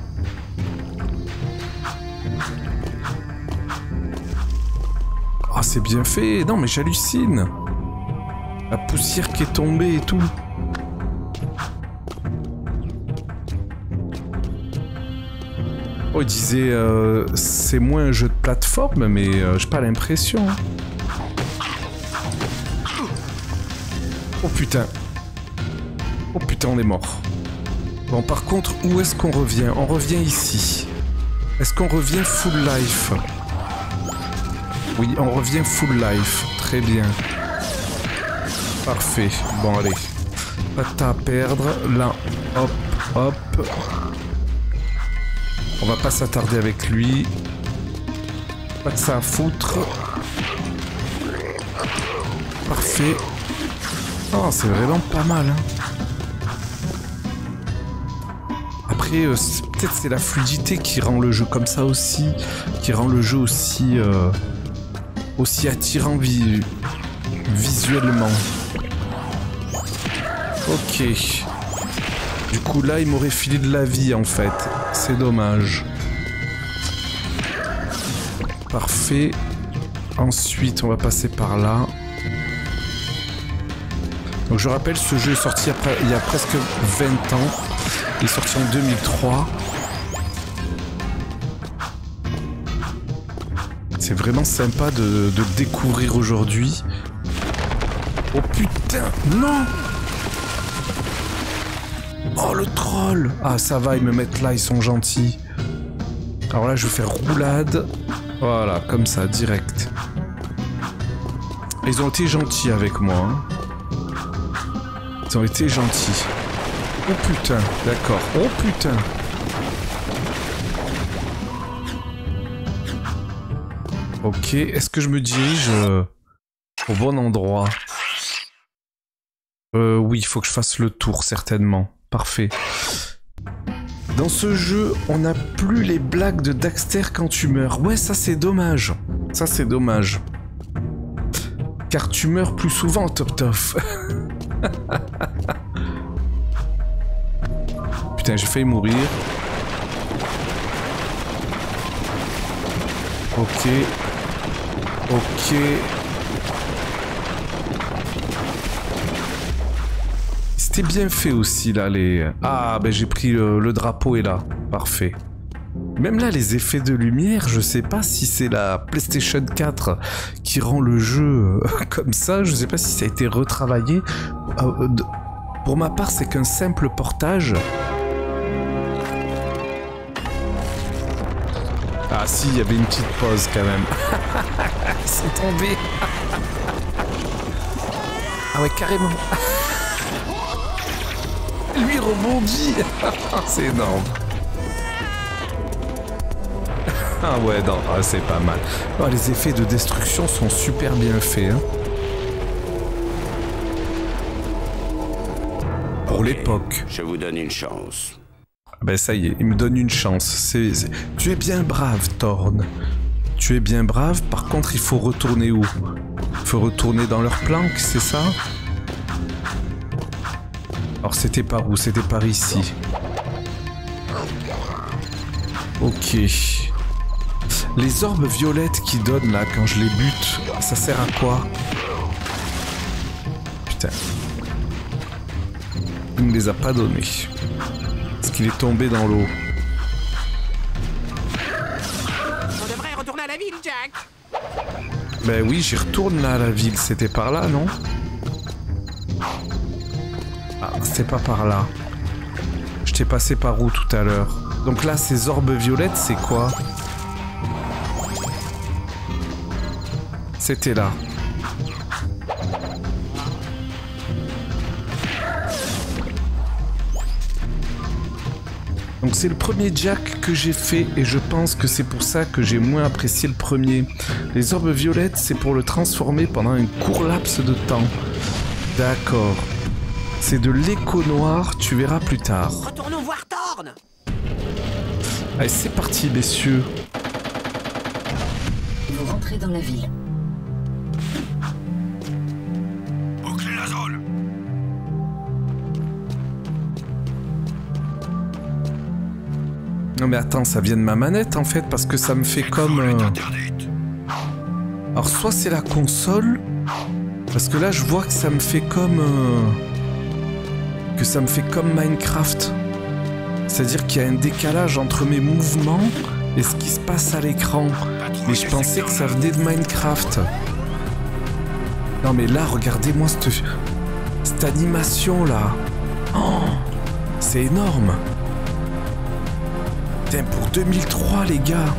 Ah, oh, c'est bien fait. Non, mais j'hallucine. La poussière qui est tombée et tout. Oh, il disait euh, c'est moins un jeu de plateforme, mais euh, j'ai pas l'impression. Oh putain. Oh putain, on est mort. Bon, par contre, où est-ce qu'on revient? On revient ici. Est-ce qu'on revient full life? Oui, on revient full life. Très bien. Parfait. Bon, allez. Pas de temps à perdre. Là, hop, hop. On va pas s'attarder avec lui. Pas que ça à foutre. Parfait. Oh, c'est vraiment pas mal. Hein. Après, euh, peut-être c'est la fluidité qui rend le jeu comme ça aussi. Qui rend le jeu aussi... Euh, aussi attirant vi visuellement. Ok. Du coup, là, il m'aurait filé de la vie, en fait. C'est dommage. Parfait. Ensuite, on va passer par là. Donc, je rappelle, ce jeu est sorti après, il y a presque vingt ans. Il est sorti en deux mille trois. C'est vraiment sympa de, de le découvrir aujourd'hui. Oh putain, non! Oh le troll! Ah ça va, ils me mettent là, ils sont gentils. Alors là je vais faire roulade. Voilà, comme ça, direct. Ils ont été gentils avec moi. Hein. Ils ont été gentils. Oh putain, d'accord. Oh putain! Ok, est-ce que je me dirige euh, au bon endroit? Euh, oui, il faut que je fasse le tour, certainement. Parfait. Dans ce jeu, on n'a plus les blagues de Daxter quand tu meurs. Ouais, ça c'est dommage. Ça c'est dommage. Car tu meurs plus souvent, Top Tof. Putain, j'ai failli mourir. Ok. Ok. C'était bien fait aussi là les... Ah ben j'ai pris le, le drapeau est là. Parfait. Même là les effets de lumière, je sais pas si c'est la PlayStation quatre qui rend le jeu comme ça. Je sais pas si ça a été retravaillé. Euh, de... Pour ma part c'est qu'un simple portage. Ah si, il y avait une petite pause quand même. Ils sont tombés. Ah ouais, carrément. Lui rebondit. C'est énorme. Ah ouais, non, ah, c'est pas mal. Oh, les effets de destruction sont super bien faits. Hein. Pour okay, l'époque. Je vous donne une chance. Ben ça y est, il me donne une chance. C'est, c'est... Tu es bien brave, Thorn. Tu es bien brave, par contre il faut retourner où? Il faut retourner dans leur planque, c'est ça? Alors c'était par où? C'était par ici. Ok. Les orbes violettes qui donnent là quand je les bute, ça sert à quoi? Putain. Il ne les a pas donnés. Parce qu'il est tombé dans l'eau. On devrait retourner à la ville, Jack. Ben oui, j'y retourne là à la ville. C'était par là, non? Ah, c'était pas par là. Je t'ai passé par où tout à l'heure? Donc là, ces orbes violettes, c'est quoi? C'était là. Donc c'est le premier Jack que j'ai fait et je pense que c'est pour ça que j'ai moins apprécié le premier. Les orbes violettes, c'est pour le transformer pendant un court laps de temps. D'accord. C'est de l'écho noir, tu verras plus tard. Retournons voir Thorn. Allez, c'est parti, messieurs. Vous rentrez dans la ville. Bouclez la zone. Non mais attends, ça vient de ma manette en fait, parce que ça me fait comme... Euh... Alors soit c'est la console, parce que là je vois que ça me fait comme... Euh... Que ça me fait comme Minecraft. C'est-à-dire qu'il y a un décalage entre mes mouvements et ce qui se passe à l'écran. Mais je pensais que ça venait de Minecraft. Non mais là, regardez-moi cette... cette animation là. Oh, c'est énorme. Putain, pour deux mille trois les gars.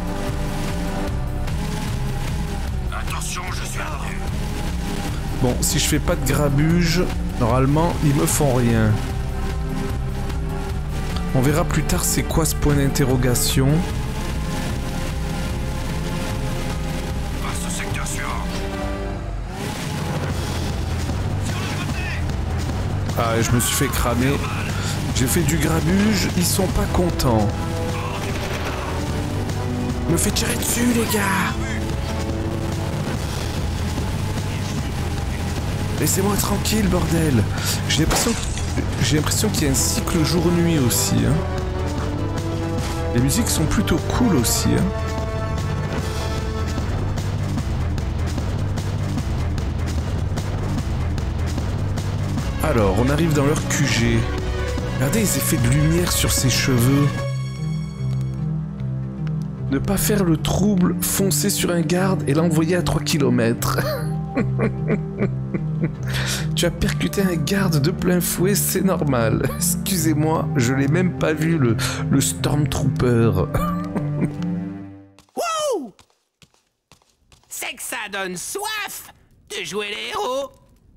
Attention, je suis revenu. Bon, si je fais pas de grabuge, normalement, ils me font rien. On verra plus tard c'est quoi ce point d'interrogation. Passe au secteur suivant. Ah, je me suis fait cramer. J'ai fait du grabuge, ils sont pas contents. Me fait tirer dessus, les gars. Laissez-moi tranquille, bordel. J'ai l'impression j'ai l'impression qu'il y a un cycle jour-nuit aussi. Hein. Les musiques sont plutôt cool aussi. Hein. Alors, on arrive dans leur Q G. Regardez les effets de lumière sur ses cheveux. Ne pas faire le trouble, foncer sur un garde et l'envoyer à trois kilomètres. Tu as percuté un garde de plein fouet, c'est normal. Excusez-moi, je l'ai même pas vu, le, le Stormtrooper. Wouh! C'est que ça donne soif de jouer les héros.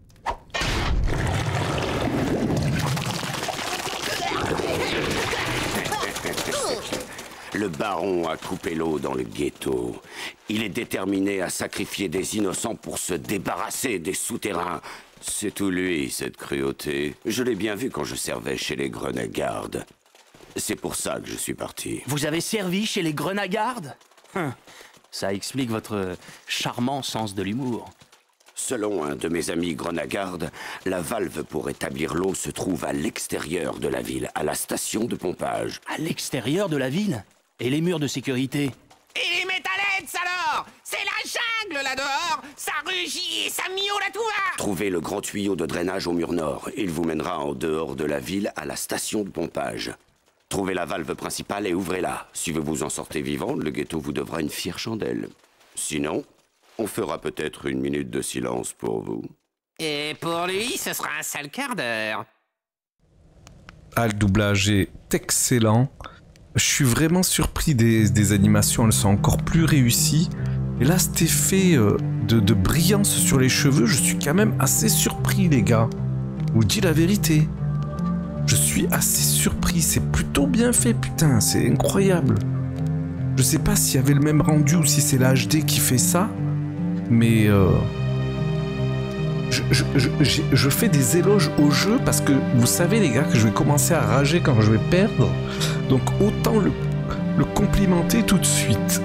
Le baron a coupé l'eau dans le ghetto. Il est déterminé à sacrifier des innocents pour se débarrasser des souterrains. C'est tout lui, cette cruauté. Je l'ai bien vu quand je servais chez les Grenagardes. C'est pour ça que je suis parti. Vous avez servi chez les Grenagardes? Hum, Ça explique votre charmant sens de l'humour. Selon un de mes amis Grenagardes, la valve pour établir l'eau se trouve à l'extérieur de la ville, à la station de pompage. À l'extérieur de la ville? Et les murs de sécurité? Et les métallettes alors? C'est la jungle là dehors. Ça rugit et ça miaule à tout va. Trouvez le grand tuyau de drainage au mur nord. Il vous mènera en dehors de la ville à la station de pompage. Trouvez la valve principale et ouvrez-la. Si vous vous en sortez vivant, le ghetto vous devra une fière chandelle. Sinon, on fera peut-être une minute de silence pour vous. Et pour lui, ce sera un sale quart d'heure. Ah, le doublage est excellent. Je suis vraiment surpris des, des animations, elles sont encore plus réussies. Et là, cet effet euh, de, de brillance sur les cheveux, je suis quand même assez surpris, les gars. Je vous dis la vérité. Je suis assez surpris, c'est plutôt bien fait, putain, c'est incroyable. Je sais pas s'il y avait le même rendu ou si c'est la H D qui fait ça, mais euh, je, je, je, je, je fais des éloges au jeu parce que vous savez, les gars, que je vais commencer à rager quand je vais perdre, donc autant le, le complimenter tout de suite.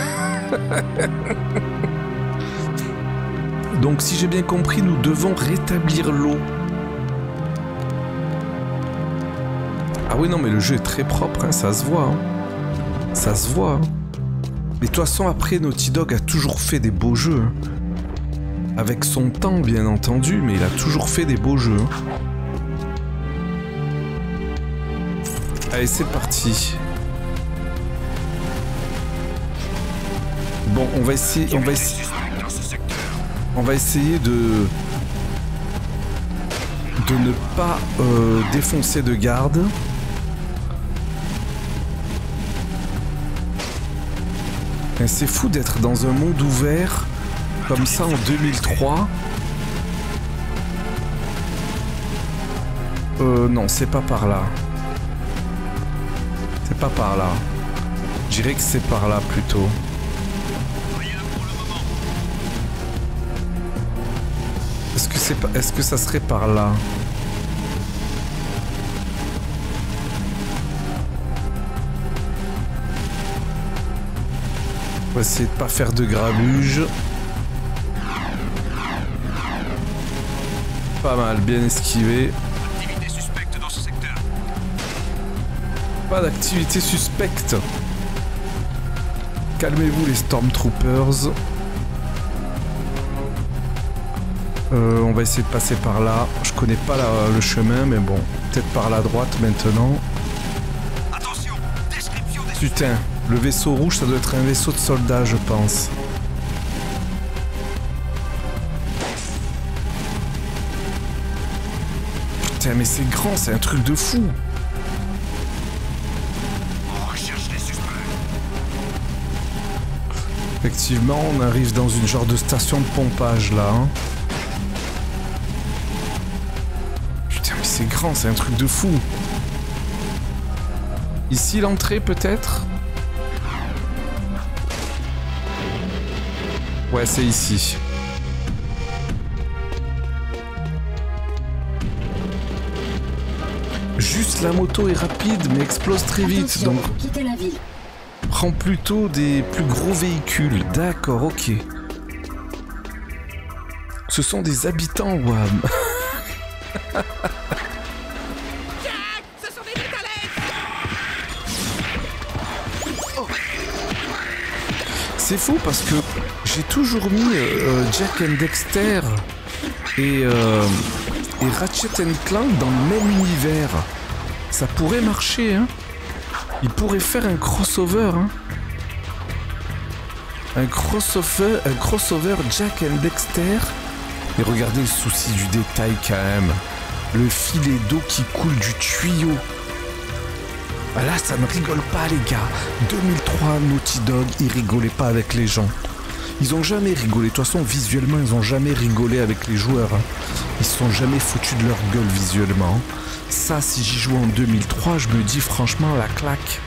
Donc si j'ai bien compris, nous devons rétablir l'eau. Ah oui, non, mais le jeu est très propre, hein, ça se voit. Hein. Ça se voit. Hein. Mais de toute façon, après, Naughty Dog a toujours fait des beaux jeux. Hein. Avec son temps, bien entendu, mais il a toujours fait des beaux jeux. Hein. Allez, c'est parti. Bon, on va essayer... On va, essa... on va essayer de... de ne pas euh, défoncer de garde. C'est fou d'être dans un monde ouvert comme ça en deux mille trois. Euh, non, c'est pas par là. C'est pas par là. Je dirais que c'est par là plutôt. Est-ce que c'est pas... Est-ce que ça serait par là? On va essayer de pas faire de grabuge. Pas mal, bien esquivé. Activité suspecte dans ce secteur. Pas d'activité suspecte. Calmez-vous les Stormtroopers. Euh, on va essayer de passer par là. Je connais pas la, le chemin, mais bon, peut-être par la droite maintenant. Attention, description des... Putain, le vaisseau rouge, ça doit être un vaisseau de soldats, je pense. Putain, mais c'est grand, c'est un truc de fou. On recherche les suspects. Effectivement, on arrive dans une genre de station de pompage là. Hein. Putain, mais c'est grand, c'est un truc de fou. Ici l'entrée peut-être? Ouais, c'est ici. Juste la moto est rapide mais explose très vite. Attention, donc quittez la ville. prends plutôt des plus gros véhicules. D'accord, ok. Ce sont des habitants, W A M. Jack, ce sont des métallettes. C'est fou parce que j'ai toujours mis euh, Jack and Dexter et, euh, et Ratchet and Clank dans le même univers. Ça pourrait marcher, hein. Ils pourraient faire un crossover, hein. Un crossover, un crossover Jack and Dexter. Et regardez le souci du détail quand même. Le filet d'eau qui coule du tuyau. Ah là, ça ne rigole pas, les gars. deux mille trois, Naughty Dog, ils rigolaient pas avec les gens. Ils ont jamais rigolé. De toute façon, visuellement, ils ont jamais rigolé avec les joueurs. Ils se sont jamais foutus de leur gueule visuellement. Ça, si j'y jouais en deux mille trois, je me dis franchement, la claque.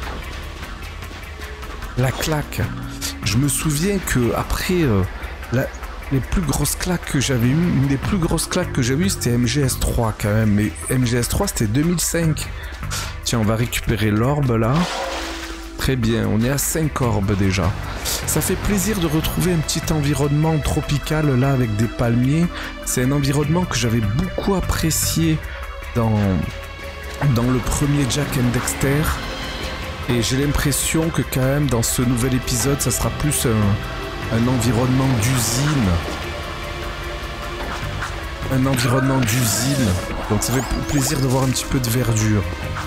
La claque. Je me souviens que après, euh, la, les plus grosses claques que j'avais eues, une des plus grosses claques que j'avais eues, c'était M G S trois quand même. Mais M G S trois, c'était deux mille cinq. Tiens, on va récupérer l'orbe là. Très bien, on est à cinq orbes déjà. Ça fait plaisir de retrouver un petit environnement tropical là avec des palmiers. C'est un environnement que j'avais beaucoup apprécié dans, dans le premier Jack and Dexter. Et j'ai l'impression que quand même dans ce nouvel épisode, ça sera plus un, un environnement d'usine. Un environnement d'usine. Donc ça fait plaisir de voir un petit peu de verdure.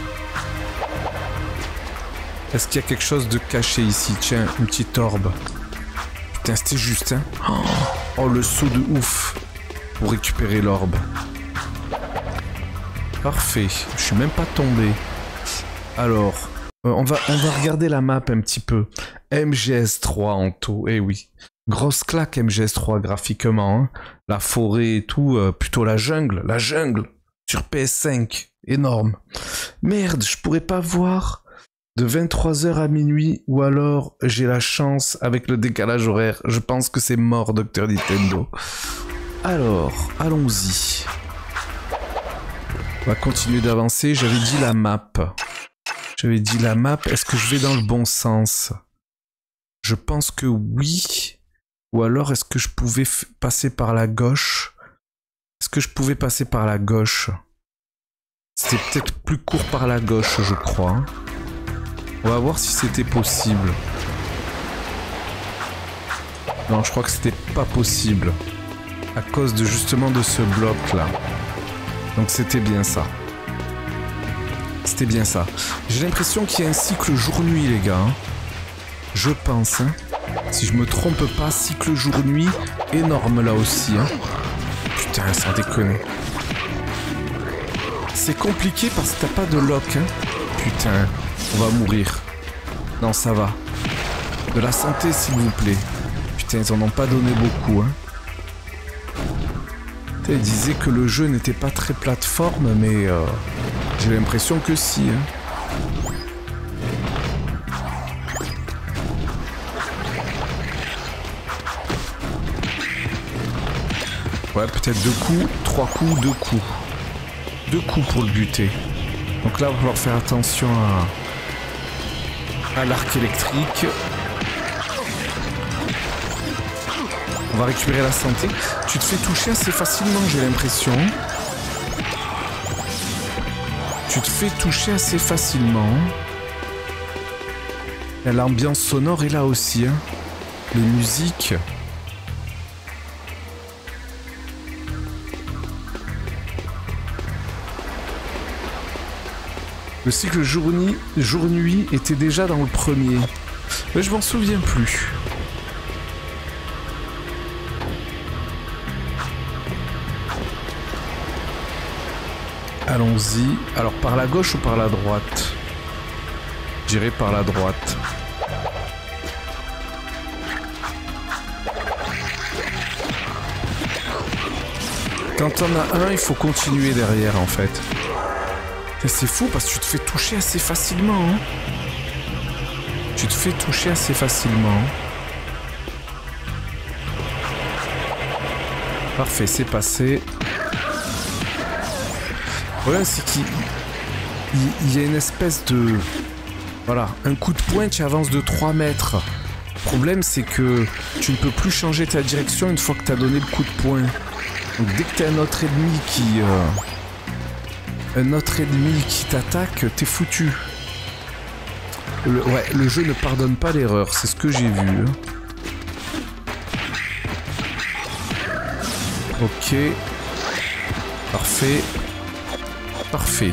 Est-ce qu'il y a quelque chose de caché ici? Tiens, une petite orbe. Putain, c'était juste, hein. Oh, le saut de ouf. Pour récupérer l'orbe. Parfait. Je suis même pas tombé. Alors, euh, on, va, on va regarder la map un petit peu. M G S trois en tout, eh oui. Grosse claque M G S trois graphiquement. Hein. La forêt et tout, euh, plutôt la jungle. La jungle sur P S cinq. Énorme. Merde, je pourrais pas voir... de vingt-trois heures à minuit, ou alors j'ai la chance avec le décalage horaire. Je pense que c'est mort, Docteur Nintendo. Alors, allons-y. On va continuer d'avancer. J'avais dit la map. J'avais dit la map. Est-ce que je vais dans le bon sens? Je pense que oui. Ou alors est-ce que je pouvais passer par la gauche? Est-ce que je pouvais passer par la gauche? C'était peut-être plus court par la gauche, je crois. On va voir si c'était possible. Non, je crois que c'était pas possible. À cause de justement de ce bloc là. Donc c'était bien ça. C'était bien ça. J'ai l'impression qu'il y a un cycle jour-nuit les gars. Hein. Je pense. Hein. Si je me trompe pas, cycle jour-nuit énorme là aussi. Hein. Putain, sans déconner. C'est compliqué parce que t'as pas de lock. Hein. Putain, on va mourir. Non, ça va. De la santé s'il vous plaît. Putain, ils en ont pas donné beaucoup. Hein. Ils disaient que le jeu n'était pas très plateforme, mais euh, j'ai l'impression que si. Hein. Ouais, peut-être deux coups, trois coups, deux coups. Deux coups pour le buter. Donc là, on va falloir faire attention à, à l'arc électrique. On va récupérer la santé. Tu te fais toucher assez facilement, j'ai l'impression. Tu te fais toucher assez facilement. Et l'ambiance sonore est là aussi. Hein. Les musiques. Le cycle jour-nuit jour-nuit était déjà dans le premier. Mais je m'en souviens plus. Allons-y. Alors, par la gauche ou par la droite? J'irai par la droite. Quand t'en as un, il faut continuer derrière, en fait. C'est fou parce que tu te fais toucher assez facilement. Hein. Tu te fais toucher assez facilement. Parfait, c'est passé. Le problème, c'est qu'il il y a une espèce de... Voilà, un coup de poing, tu avances de trois mètres. Le problème, c'est que tu ne peux plus changer ta direction une fois que tu as donné le coup de poing. Donc dès que tu as un autre ennemi qui... Euh, un autre ennemi qui t'attaque, t'es foutu. Le, ouais, le jeu ne pardonne pas l'erreur, c'est ce que j'ai vu. Ok. Parfait. Parfait.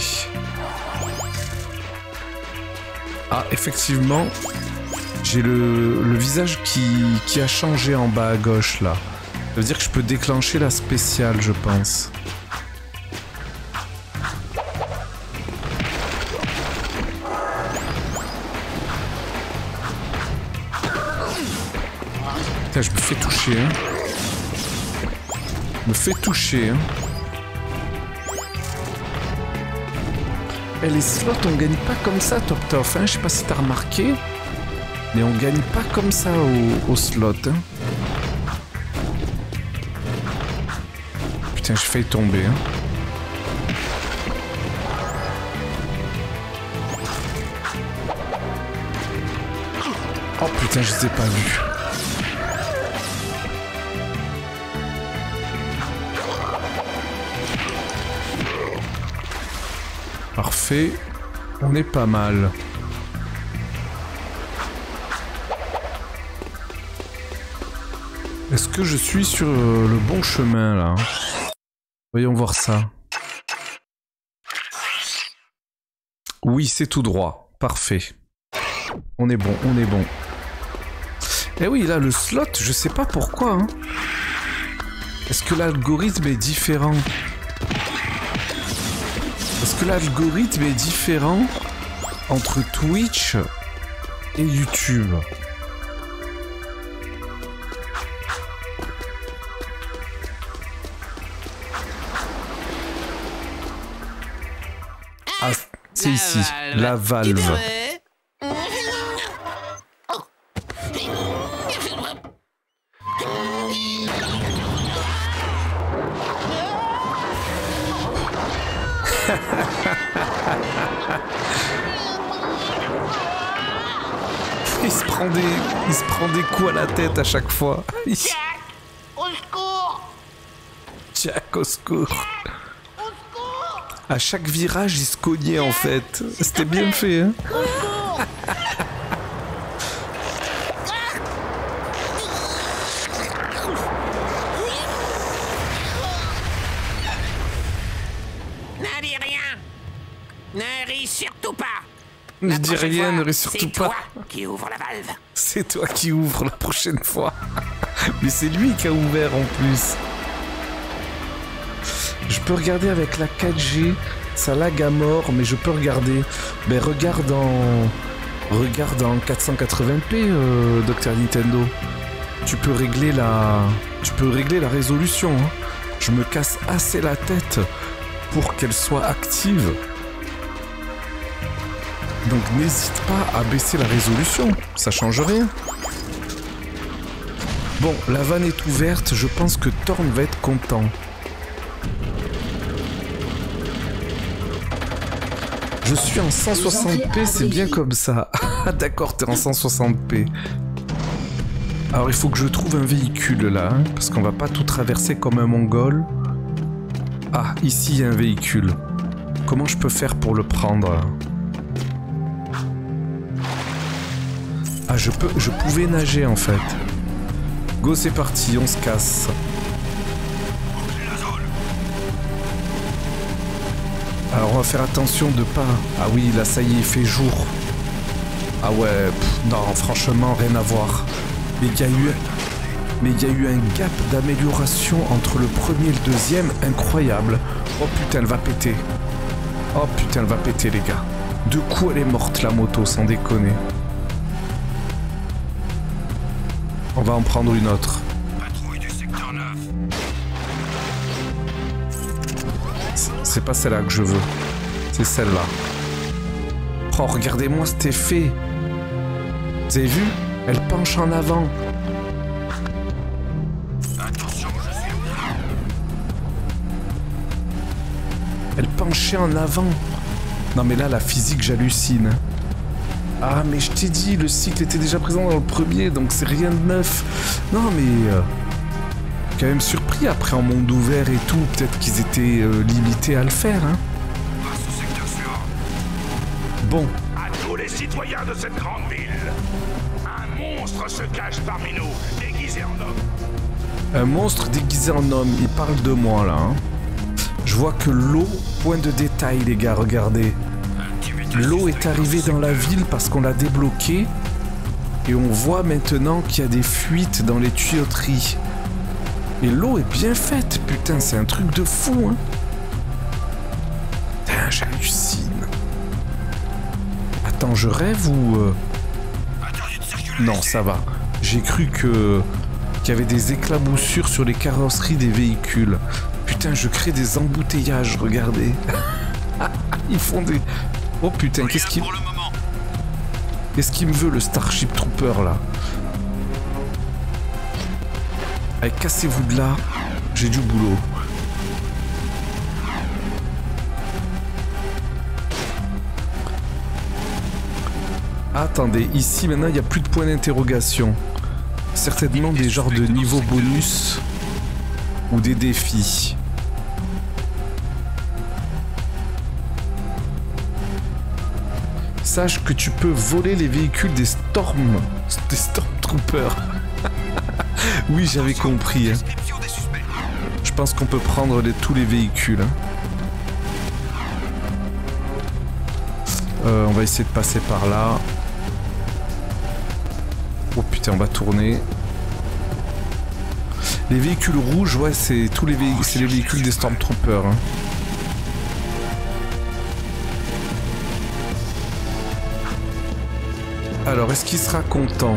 Ah, effectivement, j'ai le, le visage qui, qui a changé en bas à gauche, là. Ça veut dire que je peux déclencher la spéciale, je pense. Putain, je me fais toucher, hein. Je me fais toucher, hein. Et les slots, on gagne pas comme ça, Top Tof, hein. Je sais pas si t'as remarqué, mais on gagne pas comme ça au, au slot, hein. Putain, j'ai failli tomber, hein. Oh putain, je les ai pas vus. Parfait, on est pas mal. Est-ce que je suis sur le bon chemin là? Voyons voir ça. Oui, c'est tout droit. Parfait. On est bon, on est bon. Eh oui, là, le slot, je sais pas pourquoi. Hein. Est-ce que l'algorithme est différent? Est-ce que l'algorithme est différent entre Twitch et YouTube? Ah, c'est ici, la valve. Il se prend des, il se prend des coups à la tête à chaque fois. Il... Jack, au secours! Jack, au secours! À chaque virage, il se cognait en fait. C'était bien fait, hein? Ne dis rien, ne surtout c'est pas. toi qui ouvre la valve. C'est toi qui ouvre la prochaine fois. Mais c'est lui qui a ouvert en plus. Je peux regarder avec la quatre G. Ça lag à mort, mais je peux regarder. Ben regarde en... Regarde en quatre cent quatre-vingts p, euh, Docteur Nintendo. Tu peux régler la... Tu peux régler la résolution. Hein. Je me casse assez la tête pour qu'elle soit active. Donc n'hésite pas à baisser la résolution, ça change rien. Bon, la vanne est ouverte, je pense que Thorn va être content. Je suis en cent soixante p, c'est bien comme ça. D'accord, t'es en cent soixante p. Alors il faut que je trouve un véhicule là, hein, parce qu'on va pas tout traverser comme un mongol. Ah, ici il y a un véhicule. Comment je peux faire pour le prendre ? Ah, je peux, je pouvais nager en fait. Go, c'est parti, on se casse. Alors on va faire attention de pas... Ah oui, là ça y est, il fait jour. Ah ouais, pff, non, franchement, rien à voir. Mais il y a eu... Mais il y a eu un gap d'amélioration entre le premier et le deuxième, incroyable. Oh putain, elle va péter. Oh putain, elle va péter, les gars. De coup, elle est morte, la moto, sans déconner. On va en prendre une autre. Patrouille du secteur neuf. C'est pas celle-là que je veux. C'est celle-là. Oh, regardez-moi cet effet. Vous avez vu? Elle penche en avant. Attention, je suis... Elle penchait en avant. Non mais là, la physique, j'hallucine. Ah, mais je t'ai dit, le cycle était déjà présent dans le premier, donc c'est rien de neuf. Non, mais... Euh, quand même surpris, après en monde ouvert et tout, peut-être qu'ils étaient euh, limités à le faire, hein. Passe au secteur suivant. Bon. À tous les citoyens de cette grande ville, un monstre se cache parmi nous, déguisé en homme. Un monstre déguisé en homme, il parle de moi, là, hein. Je vois que l'eau, point de détail, les gars, regardez. L'eau est arrivée dans la ville parce qu'on l'a débloquée. Et on voit maintenant qu'il y a des fuites dans les tuyauteries. Et l'eau est bien faite, putain, c'est un truc de fou, hein. Putain, j'hallucine. Attends, je rêve ou... Euh... Non, ça va. J'ai cru que... qu'il y avait des éclaboussures sur les carrosseries des véhicules. Putain, je crée des embouteillages, regardez. Ils font des... Oh putain, qu'est-ce qu'il... Qu'est-ce qu'il me veut, le Starship Trooper, là? Allez, cassez-vous de là. J'ai du boulot. Attendez, ici, maintenant, il n'y a plus de points d'interrogation. Certainement des genres de niveaux bonus ou des défis. Sache que tu peux voler les véhicules des Storm... des Stormtroopers. Oui, j'avais compris. Hein. Je pense qu'on peut prendre les, tous les véhicules. Hein. Euh, on va essayer de passer par là. Oh putain, on va tourner. Les véhicules rouges, ouais, c'est tous les véhicules, c'est les véhicules des Stormtroopers. Hein. Alors, est-ce qu'il sera content?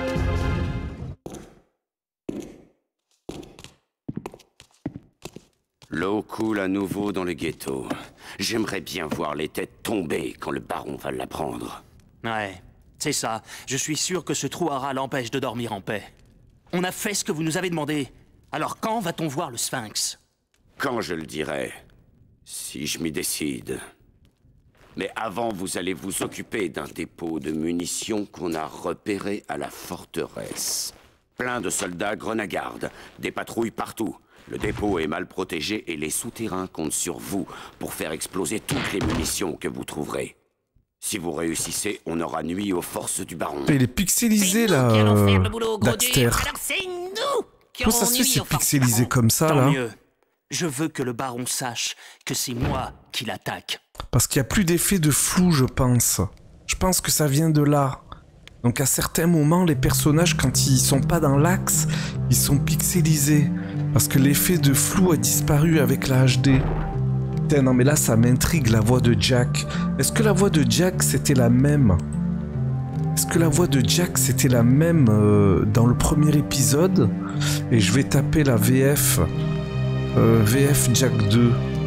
L'eau coule à nouveau dans le ghetto. J'aimerais bien voir les têtes tomber quand le baron va l'apprendre. Ouais, c'est ça. Je suis sûr que ce trou à rats l'empêche de dormir en paix. On a fait ce que vous nous avez demandé. Alors quand va-t-on voir le Sphinx? Quand je le dirai. Si je m'y décide. Mais avant, vous allez vous occuper d'un dépôt de munitions qu'on a repéré à la forteresse. Plein de soldats grenagardes, des patrouilles partout. Le dépôt est mal protégé et les souterrains comptent sur vous pour faire exploser toutes les munitions que vous trouverez. Si vous réussissez, on aura nuit aux forces du baron. Il est pixelisé là, euh, Daxter. Comment ça se fait c'est pixelisé comme ça Tant là mieux. Je veux que le baron sache que c'est moi qui l'attaque. Parce qu'il n'y a plus d'effet de flou, je pense. Je pense que ça vient de là. Donc à certains moments, les personnages, quand ils sont pas dans l'axe, ils sont pixelisés. Parce que l'effet de flou a disparu avec la H D. Putain, non mais là, ça m'intrigue, la voix de Jack. Est-ce que la voix de Jack, c'était la même? Est-ce que la voix de Jack, c'était la même euh, dans le premier épisode? Et je vais taper la V F. Euh, V F Jack deux.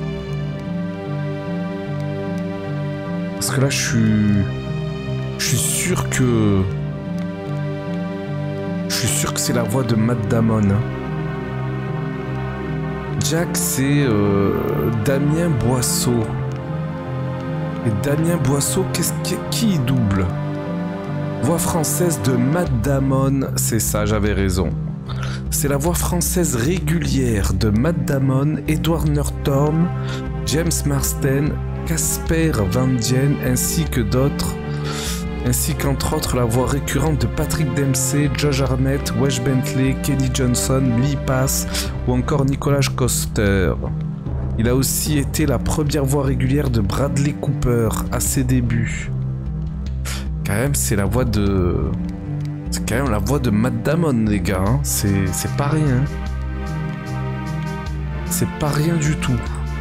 Parce que là, je suis... Je suis sûr que... Je suis sûr que c'est la voix de Matt Damon. Jack, c'est euh, Damien Boisseau. Et Damien Boisseau, qu'est-ce qui, qui y double? Voix française de Matt Damon. C'est ça, j'avais raison. C'est la voix française régulière de Matt Damon, Edward Norton, James Marsden, Casper Van Dien, ainsi que d'autres, ainsi qu'entre autres la voix récurrente de Patrick Dempsey, Josh Hartnett, Wes Bentley, Kenny Johnson, Lee Pass ou encore Nicolas Coster. Il a aussi été la première voix régulière de Bradley Cooper à ses débuts. Quand même, c'est la voix de... C'est quand même la voix de Matt Damon, les gars. Hein. C'est c'est pas rien. C'est pas rien du tout.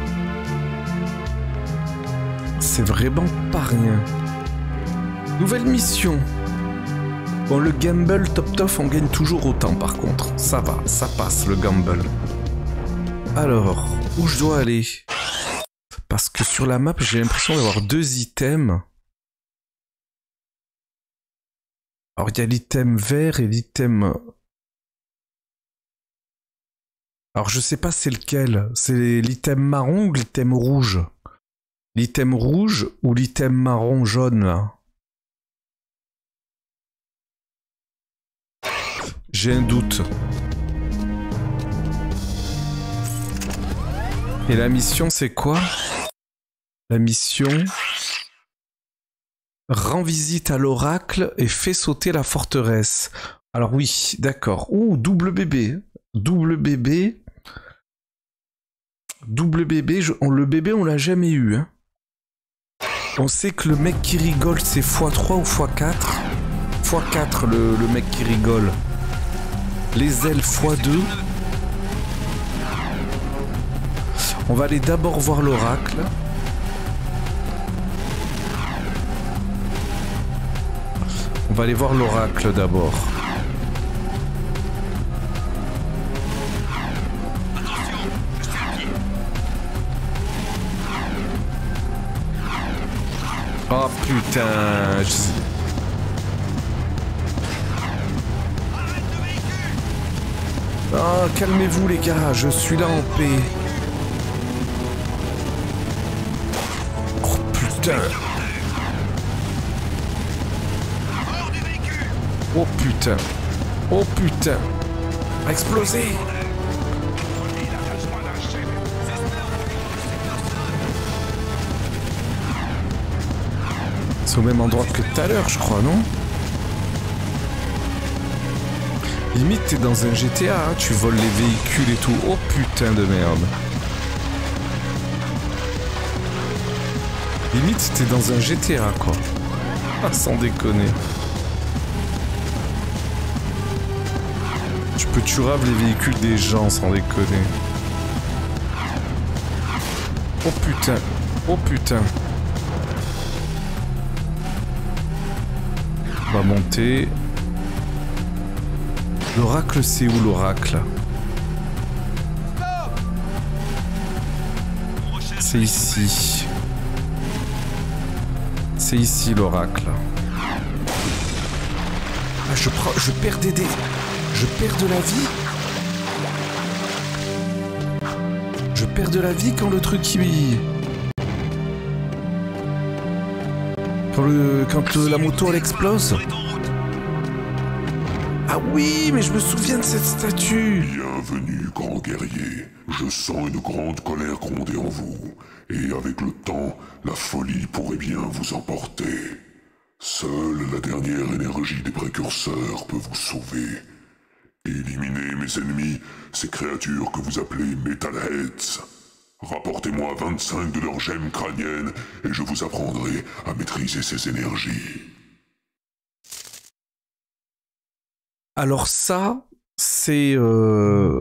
C'est vraiment pas rien. Nouvelle mission. Bon, le gamble top top, on gagne toujours autant par contre. Ça va, ça passe le gamble. Alors, où je dois aller? Parce que sur la map, j'ai l'impression d'avoir deux items. Alors, il y a l'item vert et l'item... Alors, je sais pas c'est lequel. C'est l'item marron ou l'item rouge? L'item rouge ou l'item marron jaune, là? J'ai un doute. Et la mission, c'est quoi? La mission... Rends visite à l'oracle et fais sauter la forteresse. Alors oui, d'accord. Ouh, double bébé. Double bébé. Double bébé. Je... On, le bébé, on l'a jamais eu. Hein. On sait que le mec qui rigole, c'est fois trois ou fois quatre. fois quatre, le, le mec qui rigole. Les ailes fois deux. On va aller d'abord voir l'oracle. On va aller voir l'oracle d'abord. Oh putain. Je... Oh, calmez-vous les gars, je suis là en paix. Oh putain. Oh putain. Oh putain. Explosé. C'est au même endroit que tout à l'heure, je crois, non? Limite, t'es dans un G T A, hein, tu voles les véhicules et tout. Oh putain de merde. Limite, t'es dans un G T A, quoi. Ah, sans déconner. Tu peux tuer les véhicules des gens, sans déconner. Oh putain. Oh putain. On va monter. L'oracle, c'est où l'oracle? C'est ici. C'est ici l'oracle. Ah, je prends, je perds des dés. Je perds de la vie. Je perds de la vie quand le truc il... Quand le, quand le, la moto elle explose. Ah oui, mais je me souviens de cette statue. Bienvenue, grand guerrier. Je sens une grande colère gronder en vous. Et avec le temps, la folie pourrait bien vous emporter. Seule la dernière énergie des précurseurs peut vous sauver. Éliminez mes ennemis, ces créatures que vous appelez Metalheads. Rapportez-moi vingt-cinq de leurs gemmes crâniennes et je vous apprendrai à maîtriser ces énergies. Alors ça, c'est... Euh...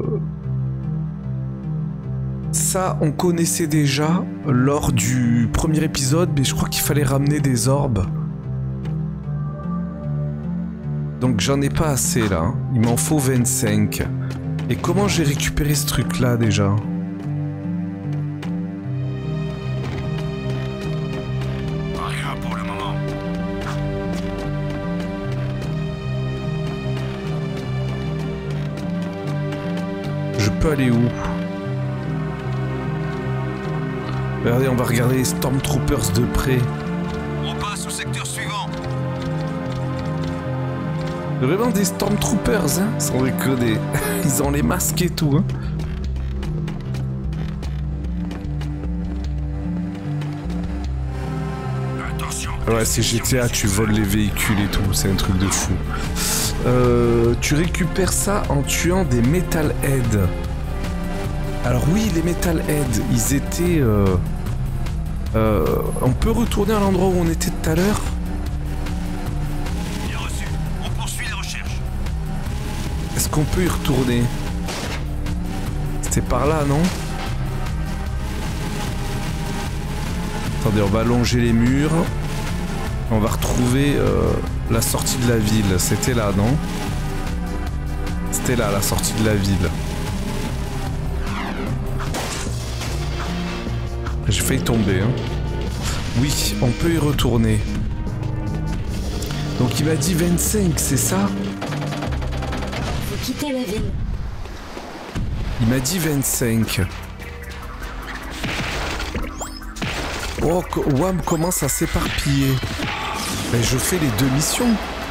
Ça, on connaissait déjà lors du premier épisode, mais je crois qu'il fallait ramener des orbes. Donc j'en ai pas assez là, hein. Il m'en faut vingt-cinq. Et comment j'ai récupéré ce truc là déjà? Rien pour le moment. Je peux aller où? Regardez, on va regarder les Stormtroopers de près. On passe au secteur suivant. Vraiment des Stormtroopers, hein, sans déconner. Ils ont les masques et tout, hein. Attention. Ouais, c'est G T A, tu voles les véhicules et tout, c'est un truc de fou. Euh, tu récupères ça en tuant des Metalheads. Alors oui, les Metalheads, ils étaient... Euh, euh, on peut retourner à l'endroit où on était tout à l'heure? Bien reçu. On poursuit les recherches. Est-ce qu'on peut y retourner? C'était par là, non? Attendez, on va allonger les murs. On va retrouver euh, la sortie de la ville. C'était là, non? C'était là, la sortie de la ville. J'ai failli tomber, hein. Oui, on peut y retourner. Donc il m'a dit vingt-cinq, c'est ça? Faut quitter la ville. Il m'a dit vingt-cinq. Oh, Wam commence à s'éparpiller. Mais je fais les deux missions.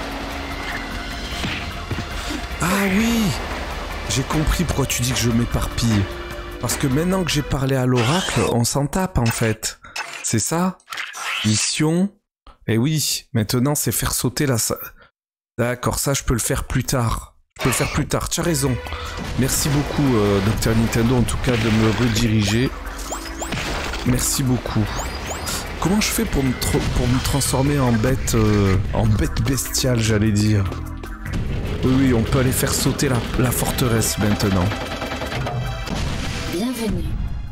Ah oui! J'ai compris pourquoi tu dis que je m'éparpille. Parce que maintenant que j'ai parlé à l'oracle, on s'en tape en fait. C'est ça? Mission. Et oui, maintenant c'est faire sauter la... D'accord, ça je peux le faire plus tard. Je peux le faire plus tard, tu as raison. Merci beaucoup, euh, Docteur Nintendo, en tout cas, de me rediriger. Merci beaucoup. Comment je fais pour me, pour me transformer en bête... Euh, en bête bestiale, j'allais dire. Oui, oui, on peut aller faire sauter la, la forteresse maintenant. Bienvenue.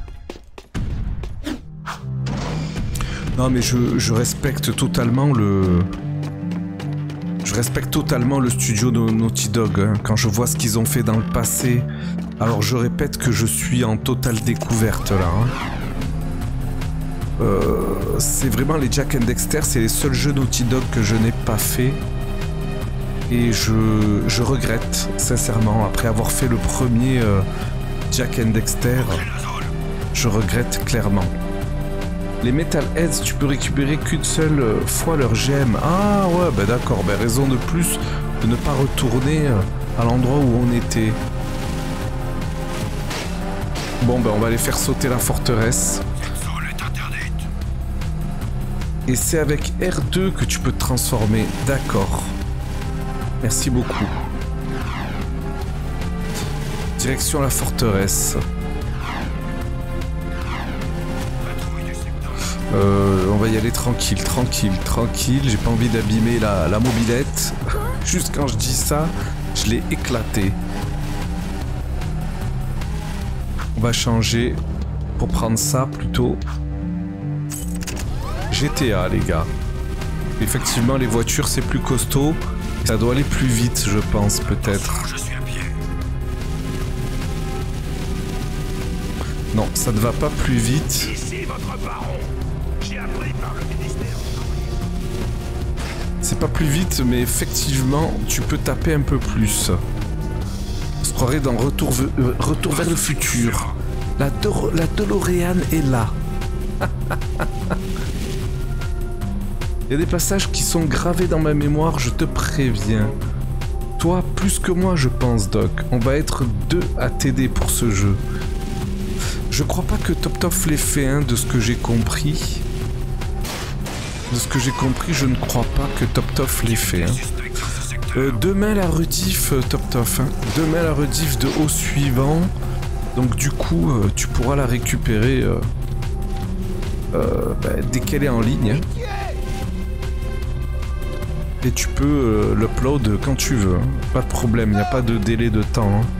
Non mais je, je respecte totalement le... Je respecte totalement le studio de Naughty Dog, hein, quand je vois ce qu'ils ont fait dans le passé. Alors je répète que je suis en totale découverte là. Hein. Euh, c'est vraiment les Jak and Dexter, c'est les seuls jeux Naughty Dog que je n'ai pas fait. Et je, je regrette, sincèrement, après avoir fait le premier euh, Jak and Dexter, je regrette clairement. Les Metalheads, tu peux récupérer qu'une seule fois leur gemme. Ah ouais, bah d'accord, bah raison de plus de ne pas retourner à l'endroit où on était. Bon, bah on va aller faire sauter la forteresse. Et c'est avec R deux que tu peux te transformer, d'accord. Merci beaucoup. Direction la forteresse. Euh, on va y aller tranquille, tranquille, tranquille. J'ai pas envie d'abîmer la, la mobilette. Juste quand je dis ça, je l'ai éclaté. On va changer pour prendre ça plutôt. G T A, les gars. Effectivement, les voitures, c'est plus costaud. Ça doit aller plus vite, je pense, peut-être. Non, ça ne va pas plus vite. Ici votre baron. J'ai appris par le ministère. C'est pas plus vite, mais effectivement, tu peux taper un peu plus. On se croirait dans Retour, euh, Retour vers le futur. La, Dor la DeLorean est là. Il y a des passages qui sont gravés dans ma mémoire, je te préviens. Toi, plus que moi, je pense, Doc. On va être deux à t'aider pour ce jeu. Je crois pas que TopTof l'ait fait, hein, de ce que j'ai compris. De ce que j'ai compris, je ne crois pas que TopTof l'ait fait. Hein. Euh, demain, la rediff, euh, TopTof. Hein. Demain, la rediff de Haut Suivant. Donc du coup, euh, tu pourras la récupérer euh, euh, bah, dès qu'elle est en ligne. Et tu peux euh, l'upload quand tu veux. Hein. Pas de problème, il n'y a pas de délai de temps. Hein.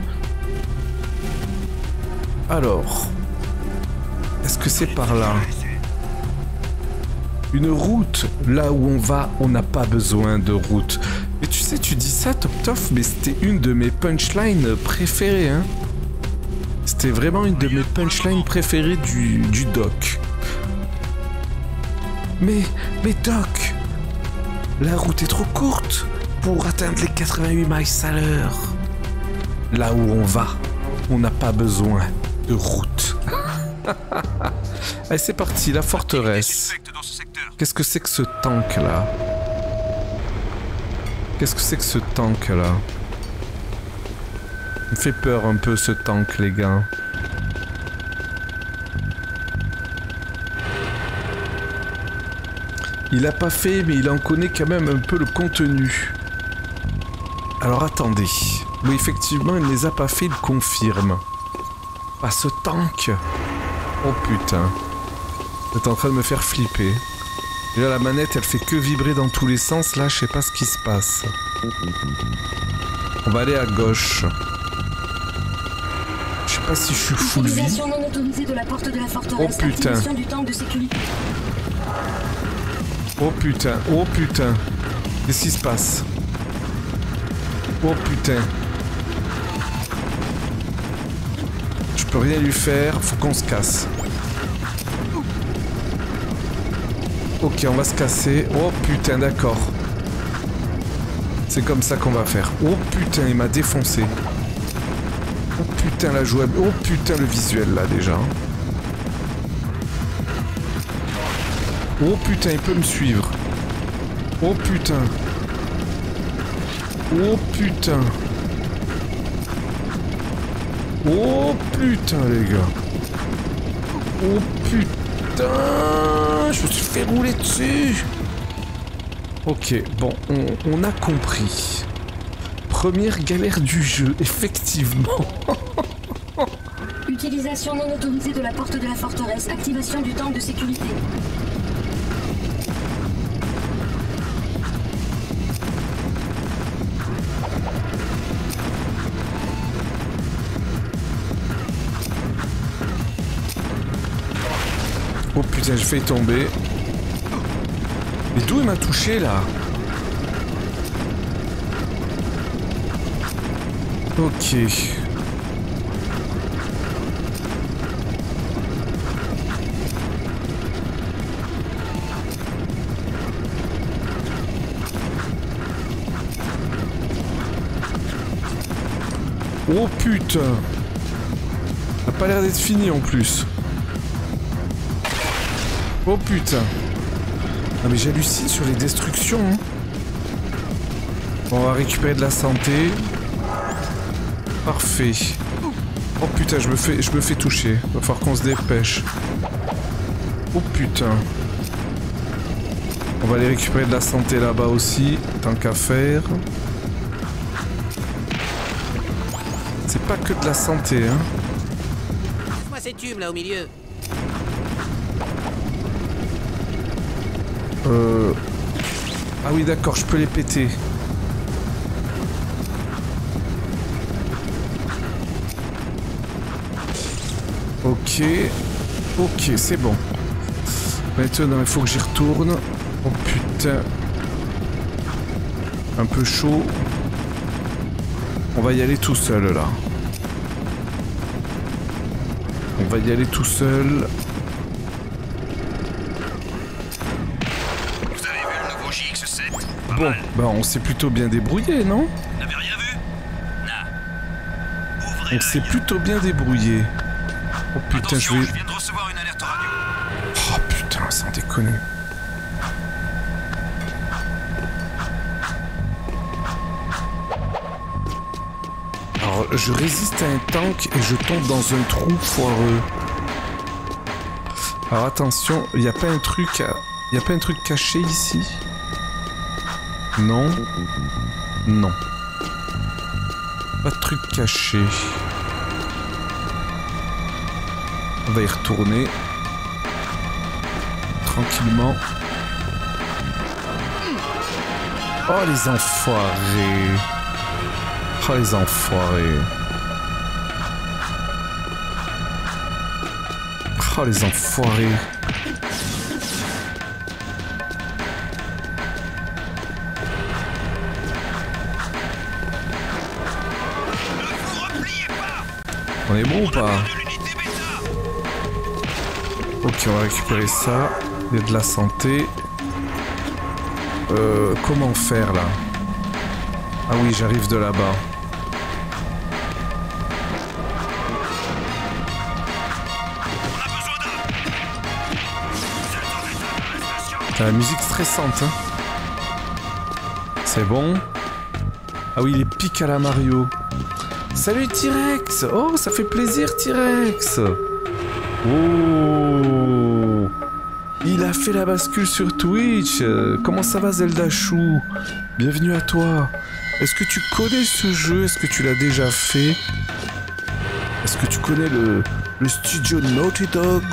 Alors, est-ce que c'est par là? Une route, là où on va, on n'a pas besoin de route. Mais tu sais, tu dis ça, Top Tof, mais c'était une de mes punchlines préférées. Hein. C'était vraiment une de mes punchlines préférées du, du doc. Mais, mais Doc, la route est trop courte pour atteindre les quatre-vingt-huit miles à l'heure. Là où on va, on n'a pas besoin de route. Allez, c'est parti, la forteresse. Qu'est-ce que c'est que ce tank là? Qu'est-ce que c'est que ce tank là? Il me fait peur un peu ce tank, les gars. Il a pas fait, mais il en connaît quand même un peu le contenu. Alors attendez. Oui, effectivement, il ne les a pas fait, il confirme. Pas ce tank. Oh putain. Vous êtes en train de me faire flipper. Et là, la manette, elle fait que vibrer dans tous les sens. Là, je sais pas ce qui se passe. On va aller à gauche. Je sais pas si je suis full vie. Utilisation non autorisée de la porte de la forteresse. Oh putain. Activation du tank de sécurité. Oh putain, oh putain. Qu'est-ce qui se passe? Oh putain. Je peux rien lui faire, faut qu'on se casse. Ok, on va se casser. Oh putain, d'accord. C'est comme ça qu'on va faire. Oh putain, il m'a défoncé. Oh putain, la jouable. Oh putain, le visuel là déjà. Oh putain, il peut me suivre. Oh putain. Oh putain. Oh putain, les gars. Oh putain. Je me suis fait rouler dessus. Ok, bon, on, on a compris. Première galère du jeu, effectivement. Utilisation non autorisée de la porte de la forteresse. Activation du tank de sécurité. Oh putain, j'ai failli tomber. Mais d'où il m'a touché là? Ok. Oh putain. Ça a pas l'air d'être fini en plus. Oh putain. Ah mais j'hallucine sur les destructions. Hein. Bon, on va récupérer de la santé. Parfait. Oh putain, je me fais, je me fais toucher. Va falloir qu'on se dépêche. Oh putain. On va aller récupérer de la santé là-bas aussi, tant qu'à faire. C'est pas que de la santé, hein. Moi ces tubes là au milieu. Euh... Ah oui, d'accord, je peux les péter. Ok. Ok, c'est bon. Maintenant, il faut que j'y retourne. Oh putain. Un peu chaud. On va y aller tout seul, là. On va y aller tout seul. Bon, bah on s'est plutôt bien débrouillé, non? Vous n'avez rien vu? Non. On s'est plutôt bien débrouillé. Oh putain, Attention, je vais... je viens de recevoir une alerte radio. Oh putain, sans déconner. Alors, je résiste à un tank et je tombe dans un trou foireux. Alors attention, il n'y a pas un truc... À... Il n'y a pas un truc caché ici? Non. Non. Pas de truc caché. On va y retourner. Tranquillement. Oh les enfoirés. Oh les enfoirés. Oh les enfoirés. On est bon ou pas? Ok, on va récupérer ça. Il y a de la santé. Euh, comment faire là? Ah oui, j'arrive de là-bas. T'as la musique stressante, hein? C'est bon. Ah oui, les pics à la Mario. Salut T-Rex! Oh, ça fait plaisir T-Rex! Oh! Il a fait la bascule sur Twitch! Comment ça va Zelda Chou? Bienvenue à toi! Est-ce que tu connais ce jeu? Est-ce que tu l'as déjà fait? Est-ce que tu connais le, le studio Naughty Dogs?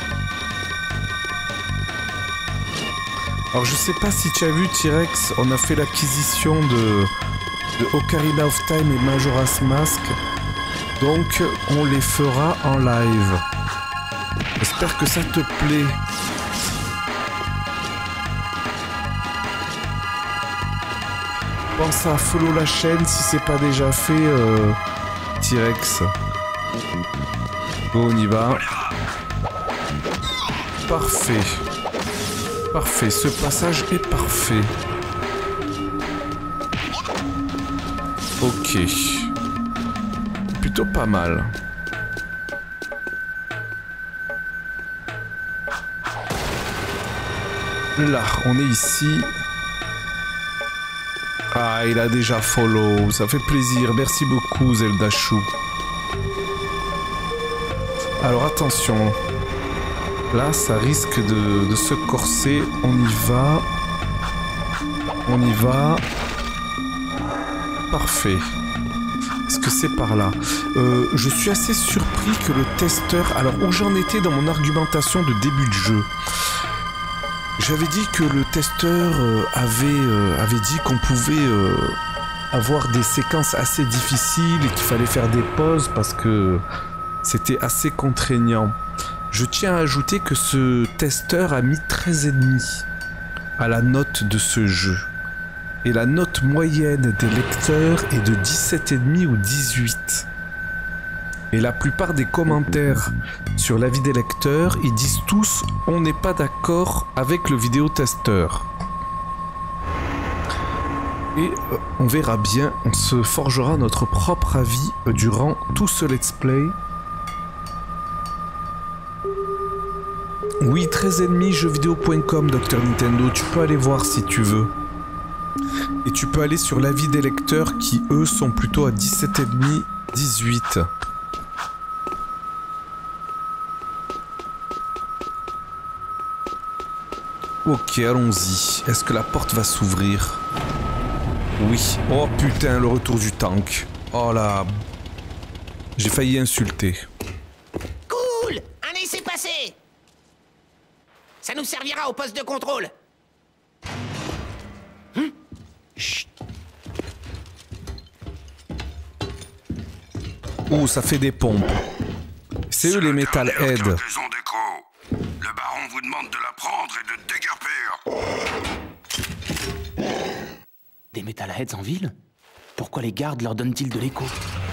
Alors je sais pas si tu as vu T-Rex, on a fait l'acquisition de... de Ocarina of Time et Majora's Mask, donc on les fera en live. J'espère que ça te plaît. Pense à follow la chaîne si c'est pas déjà fait, euh, T-Rex. Bon, on y va. Parfait. Parfait, ce passage est parfait. Ok. Plutôt pas mal. Là, on est ici. Ah, il a déjà follow. Ça fait plaisir. Merci beaucoup, Zelda Chou. Alors, attention. Là, ça risque de, de se corser. On y va. On y va. Parfait. Est-ce que c'est par là? euh, Je suis assez surpris que le testeur... Alors, où j'en étais dans mon argumentation de début de jeu? J'avais dit que le testeur euh, avait, euh, avait dit qu'on pouvait euh, avoir des séquences assez difficiles et qu'il fallait faire des pauses parce que c'était assez contraignant. Je tiens à ajouter que ce testeur a mis treize virgule cinq à la note de ce jeu. Et la note moyenne des lecteurs est de dix-sept virgule cinq ou dix-huit. Et la plupart des commentaires sur l'avis des lecteurs, ils disent tous « On n'est pas d'accord avec le vidéotesteur ». Et euh, on verra bien, on se forgera notre propre avis euh, durant tout ce let's play. Oui, treize virgule cinq, jeux vidéo point com, Docteur Nintendo, tu peux aller voir si tu veux. Et tu peux aller sur l'avis des lecteurs qui, eux, sont plutôt à dix-sept virgule cinq, dix-huit. Ok, allons-y. Est-ce que la porte va s'ouvrir? Oui. Oh putain, le retour du tank. Oh là. J'ai failli insulter. Cool! Un laissez-passer! Ça nous servira au poste de contrôle. Hum? Chut. Oh, ça fait des pompes. C'est eux les Metal Head. Le baron vous demande de la prendre et de déguerpir. Des Metalheads en ville? Pourquoi les gardes leur donnent-ils de l'écho?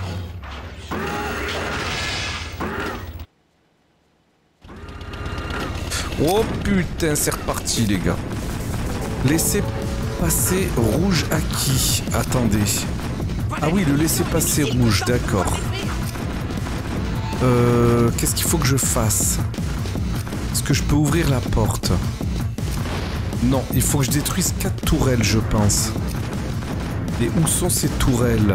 Oh putain, c'est reparti les gars. Laissez passer rouge à qui? Attendez. Ah oui, le laisser passer rouge, d'accord. Euh, qu'est-ce qu'il faut que je fasse? Est-ce que je peux ouvrir la porte? Non, il faut que je détruise quatre tourelles, je pense. Et où sont ces tourelles?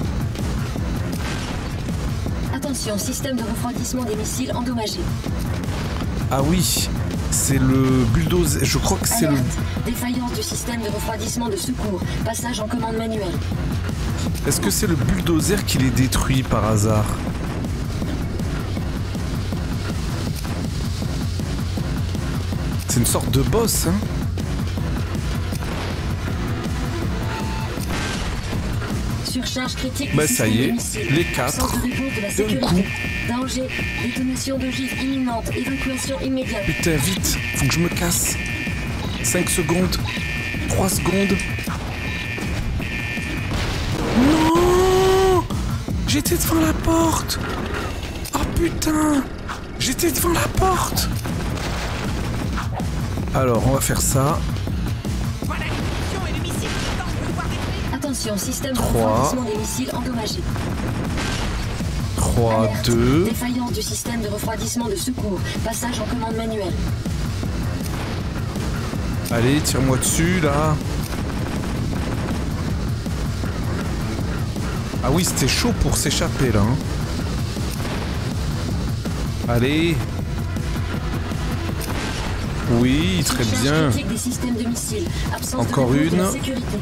Attention, système de refroidissement des missiles endommagé. Ah oui, c'est le bulldozer. Je crois que c'est le... Défaillance du système de refroidissement de secours. Passage en commande manuelle. Est-ce que c'est le bulldozer qui les détruit par hasard? C'est une sorte de boss, hein. Surcharge critique. Bah ça y est, les quatre d'un coup. Danger, détonation d'ogive imminente, évacuation immédiate. Putain, vite, faut que je me casse. cinq secondes, trois secondes. Non! J'étais devant la porte. Oh putain! J'étais devant la porte. Alors, on va faire ça. Attention, système trois, de refroidissement des missiles endommagé. trois, deux. Défaillance du système de refroidissement de secours. Passage en commande manuelle. Allez, tire-moi dessus, là. Ah oui, c'était chaud pour s'échapper, là. Hein. Allez. Oui, très bien. Des systèmes de missiles. Absence encore de une. De sécurité.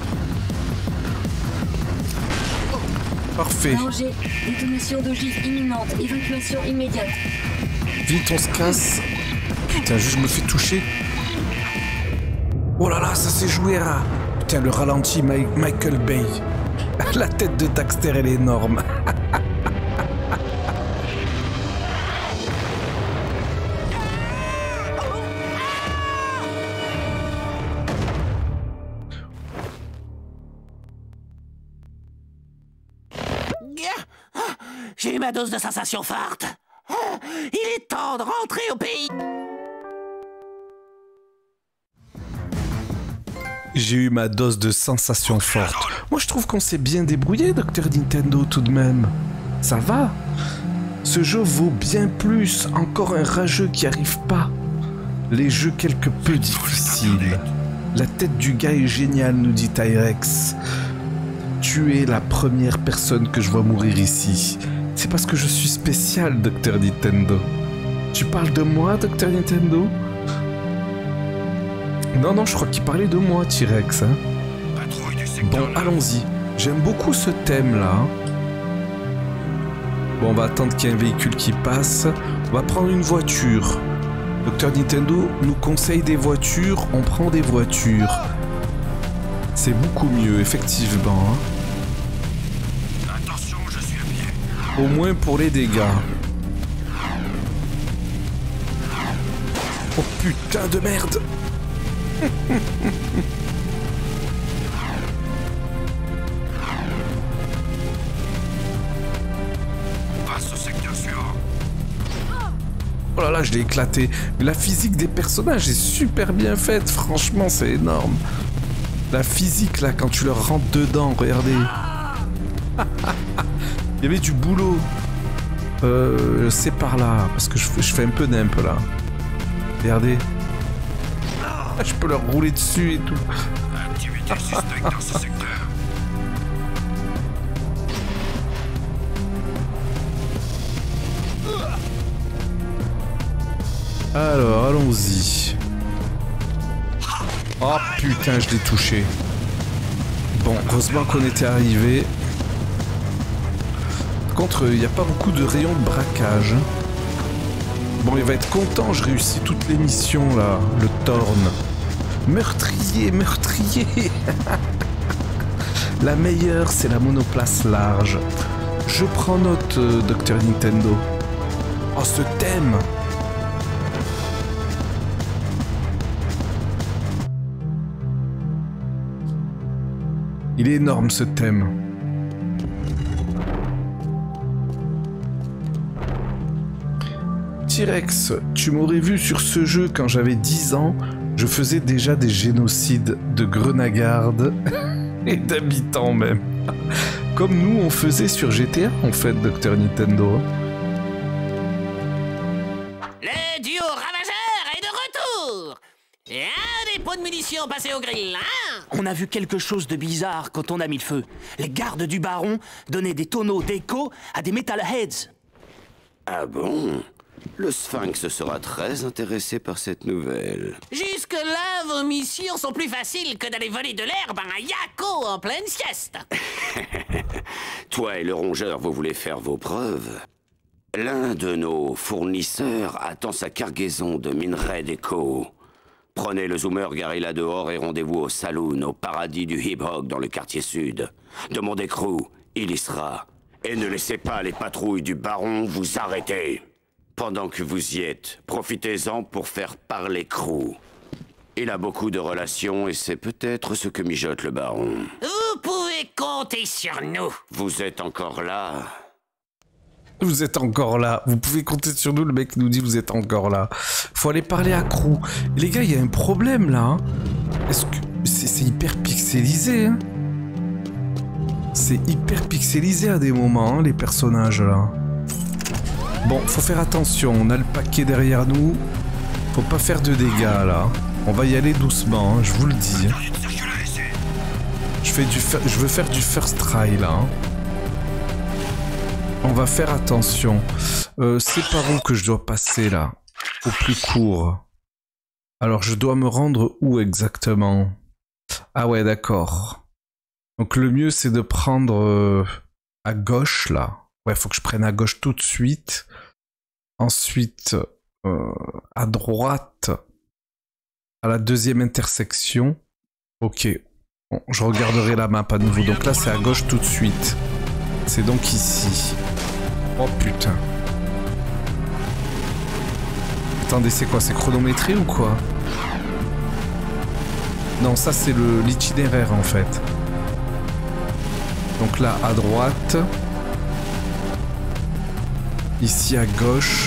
Parfait. Danger, détonation d'ogive imminente, évacuation immédiate. Vite, on se casse. Putain, juste je me fais toucher. Oh là là, ça s'est joué là. Putain, le ralenti Ma Michael Bay. La tête de Daxter, elle est énorme. J'ai eu ma dose de sensations fortes. Il est temps de rentrer au pays. J'ai eu ma dose de sensations fortes. Moi, je trouve qu'on s'est bien débrouillé, docteur Nintendo, tout de même. Ça va. Ce jeu vaut bien plus. Encore un rageux qui arrive pas. Les jeux quelque peu difficiles. La tête du gars est géniale, nous dit Tyrex. Tu es la première personne que je vois mourir ici. C'est parce que je suis spécial, docteur Nintendo. Tu parles de moi, docteur Nintendo? Non, non, je crois qu'il parlait de moi, T-Rex. Hein. Bon, allons-y. J'aime beaucoup ce thème-là. Bon, on va attendre qu'il y ait un véhicule qui passe. On va prendre une voiture. docteur Nintendo nous conseille des voitures. On prend des voitures. C'est beaucoup mieux, effectivement. Hein. Attention, je suis à pied. Au moins pour les dégâts. Oh putain de merde! Passe au secteur suivant. Oh là là, je l'ai éclaté. Mais la physique des personnages est super bien faite. Franchement, c'est énorme. La physique, là, quand tu leur rentres dedans, regardez. Il y avait du boulot. Euh, c'est par là. Parce que je, je fais un peu d'imp, là. Regardez. Je peux leur rouler dessus et tout. Activité suspecte dans ce secteur. Alors, allons-y. Oh putain, je l'ai touché. Bon, heureusement qu'on était arrivé. Par contre, il n'y a pas beaucoup de rayons de braquage. Bon, il va être content, je réussis toutes les missions là. Le Torn. Meurtrier, meurtrier. La meilleure, c'est la monoplace large. Je prends note, euh, docteur Nintendo. Oh, ce thème. Il est énorme, ce thème. T-Rex, tu m'aurais vu sur ce jeu quand j'avais dix ans. Je faisais déjà des génocides de Grenagarde et d'habitants même. Comme nous, on faisait sur G T A, en fait, docteur Nintendo. Le duo ravageur est de retour. Et un dépôt de munitions passé au grill, hein? On a vu quelque chose de bizarre quand on a mis le feu. Les gardes du baron donnaient des tonneaux d'écho à des metalheads. Ah bon? Le Sphinx sera très intéressé par cette nouvelle. Jusque-là, vos missions sont plus faciles que d'aller voler de l'herbe à un yako en pleine sieste. Toi et le rongeur, vous voulez faire vos preuves? L'un de nos fournisseurs attend sa cargaison de minerais d'écho. Prenez le zoomer garé là dehors et rendez-vous au saloon, au paradis du hip-hop dans le quartier sud. Demandez Crew, il y sera. Et ne laissez pas les patrouilles du baron vous arrêter. Pendant que vous y êtes, profitez-en pour faire parler Crew. Il a beaucoup de relations et c'est peut-être ce que mijote le baron. Vous pouvez compter sur nous. Vous êtes encore là. Vous êtes encore là. Vous pouvez compter sur nous, le mec nous dit vous êtes encore là. Faut aller parler à Crew. Et les gars, il y a un problème là. Hein. Est-ce que c'est hyper pixelisé hein. C'est hyper pixelisé à des moments, hein, les personnages là. Bon, faut faire attention. On a le paquet derrière nous. Faut pas faire de dégâts là. On va y aller doucement, hein, je vous le dis. Je, fais du je veux faire du first try là. Hein. On va faire attention. Euh, c'est par où que je dois passer là? Au plus court. Alors je dois me rendre où exactement? Ah ouais, d'accord. Donc le mieux c'est de prendre euh, à gauche là. Ouais, faut que je prenne à gauche tout de suite. Ensuite euh, à droite à la deuxième intersection. Ok. Bon, je regarderai la map à nouveau. Donc là c'est à gauche tout de suite. C'est donc ici. Oh putain. Attendez, c'est quoi? C'est chronométré ou quoi? Non, ça c'est l'itinéraire en fait. Donc là, à droite. Ici à gauche.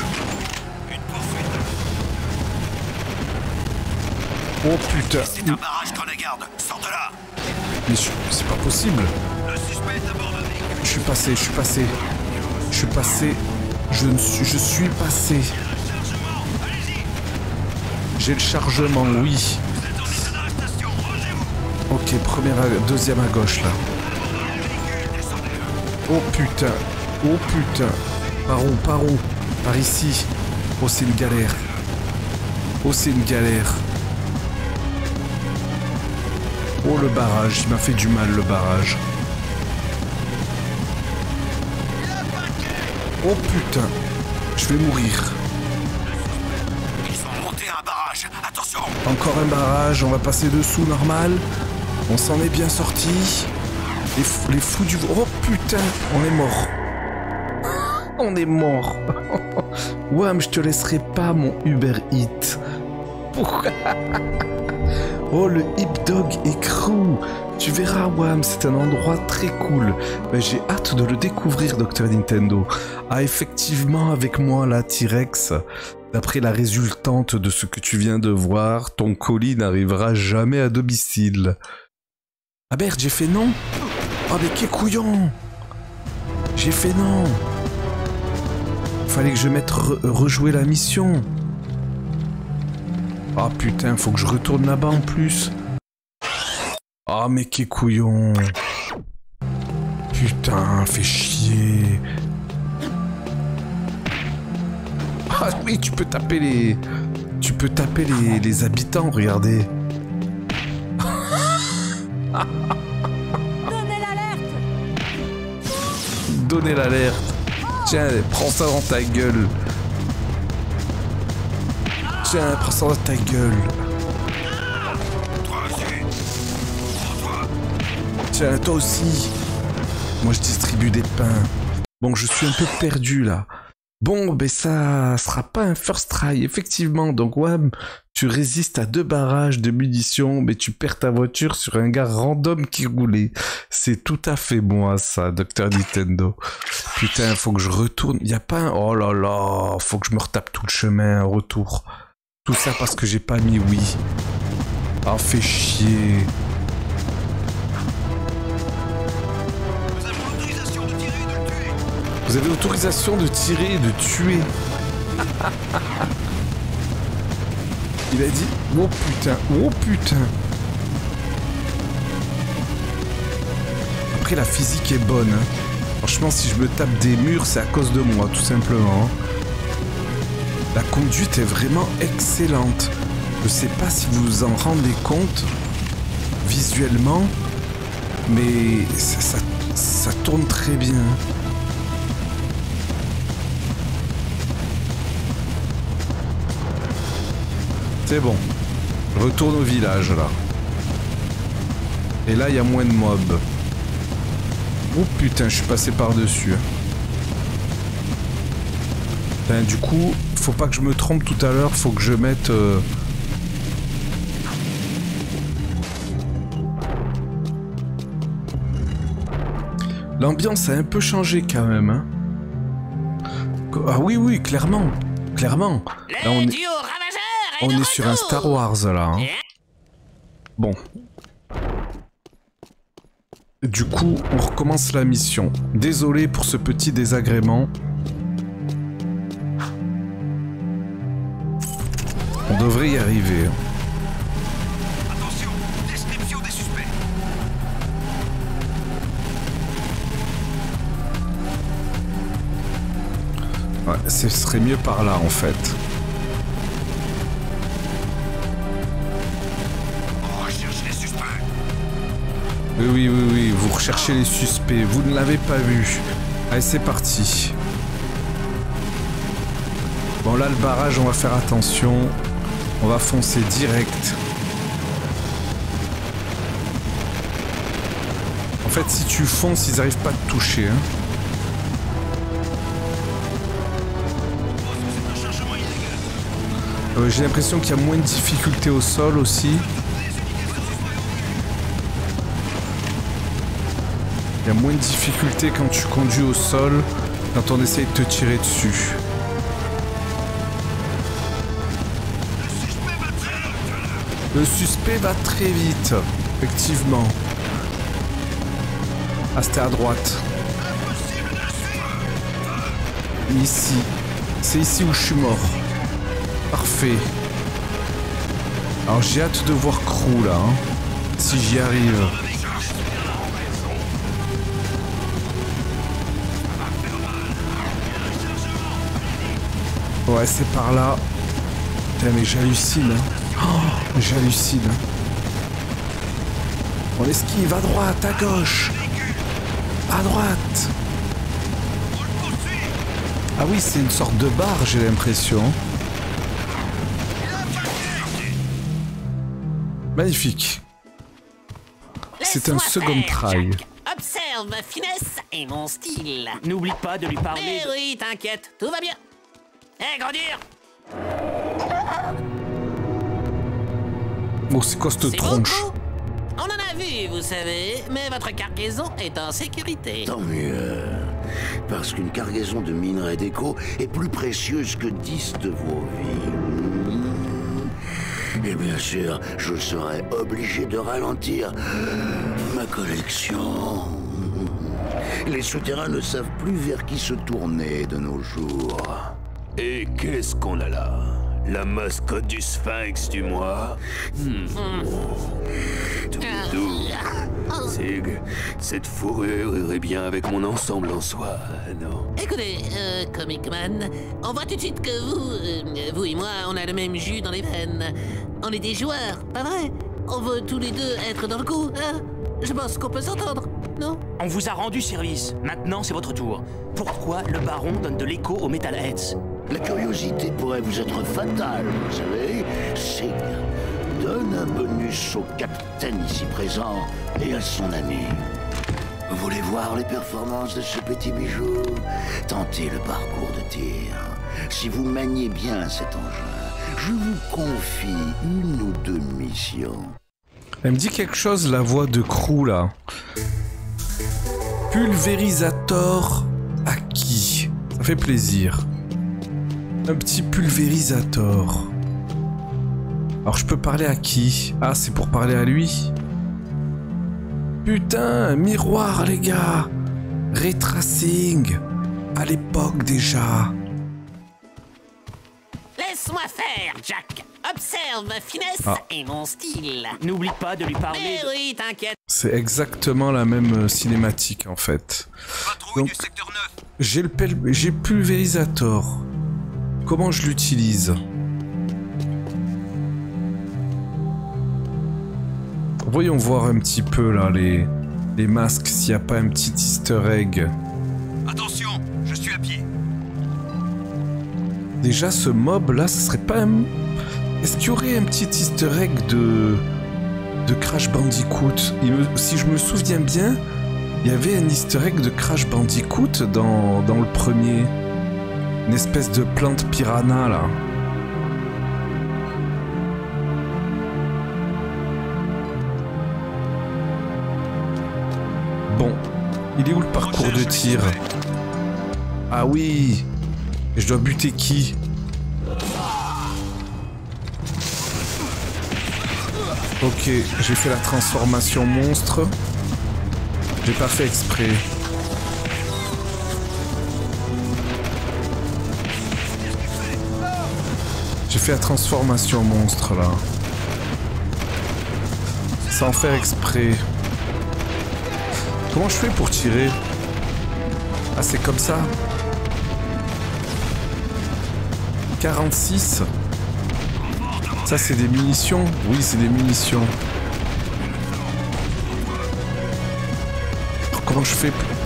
Oh putain. C'est un barrage qu'on la garde. Sors de là. Mais c'est pas possible. Le suspect est abandonné. Je suis passé, je suis passé. Je suis passé. Je ne suis, je suis passé. J'ai le chargement, oui. Ok, première, à, deuxième à gauche là. Oh putain, oh putain. Par où, par où? Par ici. Oh c'est une galère. Oh c'est une galère. Oh le barrage, il m'a fait du mal le barrage. Oh putain, je vais mourir. Ils ont monté un barrage, attention. Encore un barrage, on va passer dessous normal. On s'en est bien sorti. Les, fous, les fous du... Oh putain, on est mort. On est mort. Ouais, mais je te laisserai pas mon Uber Eats. Pourquoi? Oh, le Hip Dog et Crew. Tu verras, Wham, c'est un endroit très cool. Mais j'ai hâte de le découvrir, docteur Nintendo. Ah, effectivement, avec moi, la T-Rex, d'après la résultante de ce que tu viens de voir, ton colis n'arrivera jamais à domicile. Ah merde, j'ai fait non. Oh, mais qu'est couillon. J'ai fait non. Fallait que je mette re rejouer la mission. Ah oh, putain, faut que je retourne là-bas en plus. Ah oh, mais qu'est couillon. Putain, fais chier. Ah oui, tu peux taper les... Tu peux taper les, les habitants, regardez. Donnez l'alerte. Donnez l'alerte. Tiens, prends ça dans ta gueule. Tiens, prends ça dans ta gueule. Tiens, toi aussi. Moi, je distribue des pains. Bon, je suis un peu perdu, là. Bon, ben ça sera pas un first try, effectivement. Donc, ouais, tu résistes à deux barrages de munitions, mais tu perds ta voiture sur un gars random qui roulait. C'est tout à fait moi, ça, docteur Nintendo. Putain, faut que je retourne. Y a pas un... Oh là là, faut que je me retape tout le chemin, un retour. Tout ça parce que j'ai pas mis oui. Ah, fait chier. Vous avez autorisation de tirer et de tuer. Il a dit, oh putain, oh putain. Après, la physique est bonne. Hein. Franchement, si je me tape des murs, c'est à cause de moi, tout simplement. La conduite est vraiment excellente. Je sais pas si vous vous en rendez compte visuellement, mais ça, ça, ça tourne très bien. C'est bon. Retourne au village là. Et là il y a moins de mobs. Oh putain, je suis passé par-dessus. Ben, du coup, faut pas que je me trompe tout à l'heure, faut que je mette... Euh... L'ambiance a un peu changé quand même. Hein. Ah oui, oui, clairement. Clairement. Là, on est, on est sur un Star Wars là. Hein. Bon. Du coup, on recommence la mission. Désolé pour ce petit désagrément. On devrait y arriver. Attention, description des suspects. Ouais, ce serait mieux par là en fait. On recherche les suspects. Oui, oui, oui, oui, vous recherchez les suspects. Vous ne l'avez pas vu. Allez, c'est parti. Bon, là, le barrage, on va faire attention. On va foncer direct. En fait, si tu fonces, ils n'arrivent pas à te toucher. Hein. Euh, J'ai l'impression qu'il y a moins de difficultés au sol aussi. Il y a moins de difficultés quand tu conduis au sol, quand on essaye de te tirer dessus. Le suspect va très vite, effectivement. Ah, c'était à droite. Ici. C'est ici où je suis mort. Parfait. Alors j'ai hâte de voir Crew là, hein, si j'y arrive. Ouais, c'est par là. Putain, mais j'hallucine. Hein. Oh, j'hallucine. On esquive à droite, à gauche. À droite. Ah oui, c'est une sorte de barre, j'ai l'impression. Magnifique. C'est un second try. Observe ma finesse et mon style. N'oublie pas de lui parler. Mais de... oui, t'inquiète, tout va bien. Hé, hey, grandir. Bon, c'est quoi cette tronche? Beaucoup. On en a vu, vous savez, mais votre cargaison est en sécurité. Tant mieux. Parce qu'une cargaison de minerais d'écho est plus précieuse que dix de vos vies. Et bien sûr, je serai obligé de ralentir ma collection. Les souterrains ne savent plus vers qui se tourner de nos jours. Et qu'est-ce qu'on a là? La mascotte du Sphinx du mois? hmm. Doudou. C'est que cette fourrure irait bien avec mon ensemble en soi, non? Écoutez, euh, Comic Man, on voit tout de suite que vous, euh, vous et moi, on a le même jus dans les veines. On est des joueurs, pas vrai? On veut tous les deux être dans le coup, hein? Je pense qu'on peut s'entendre, non? On vous a rendu service. Maintenant, c'est votre tour. Pourquoi le baron donne de l'écho aux Metalheads? La curiosité pourrait vous être fatale, vous savez. Sig donne un bonus au capitaine ici présent et à son ami. Vous voulez voir les performances de ce petit bijou? Tentez le parcours de tir. Si vous maniez bien cet engin, je vous confie une ou deux missions. Elle me dit quelque chose, la voix de Crew là. Pulvérisateur à qui? Ça fait plaisir. Un petit pulvérisateur. Alors je peux parler à qui? Ah, c'est pour parler à lui. Putain, un miroir les gars. Ray tracing. À l'époque déjà. Laisse-moi faire, Jack. Observe ma finesse ah. et mon style. N'oublie pas de lui parler. Mais de... oui, t'inquiète. C'est exactement la même cinématique en fait. Donc, j'ai le pel... j'ai pulvérisateur. Comment je l'utilise? Voyons voir un petit peu là les, les masques, s'il n'y a pas un petit easter egg. Attention, je suis à pied. Déjà ce mob là, ce serait pas un... est-ce qu'il y aurait un petit easter egg de, de Crash Bandicoot? Il me... Si je me souviens bien, il y avait un easter egg de Crash Bandicoot dans, dans le premier. Une espèce de plante piranha là. Bon, il est où le parcours de tir? Ah oui, je dois buter qui? Ok, j'ai fait la transformation monstre. J'ai pas fait exprès. J'ai fait la transformation monstre là. Sans faire exprès. Comment je fais pour tirer? Ah, c'est comme ça. quarante-six. Ça, c'est des munitions? Oui, c'est des munitions. Alors, comment je fais pour...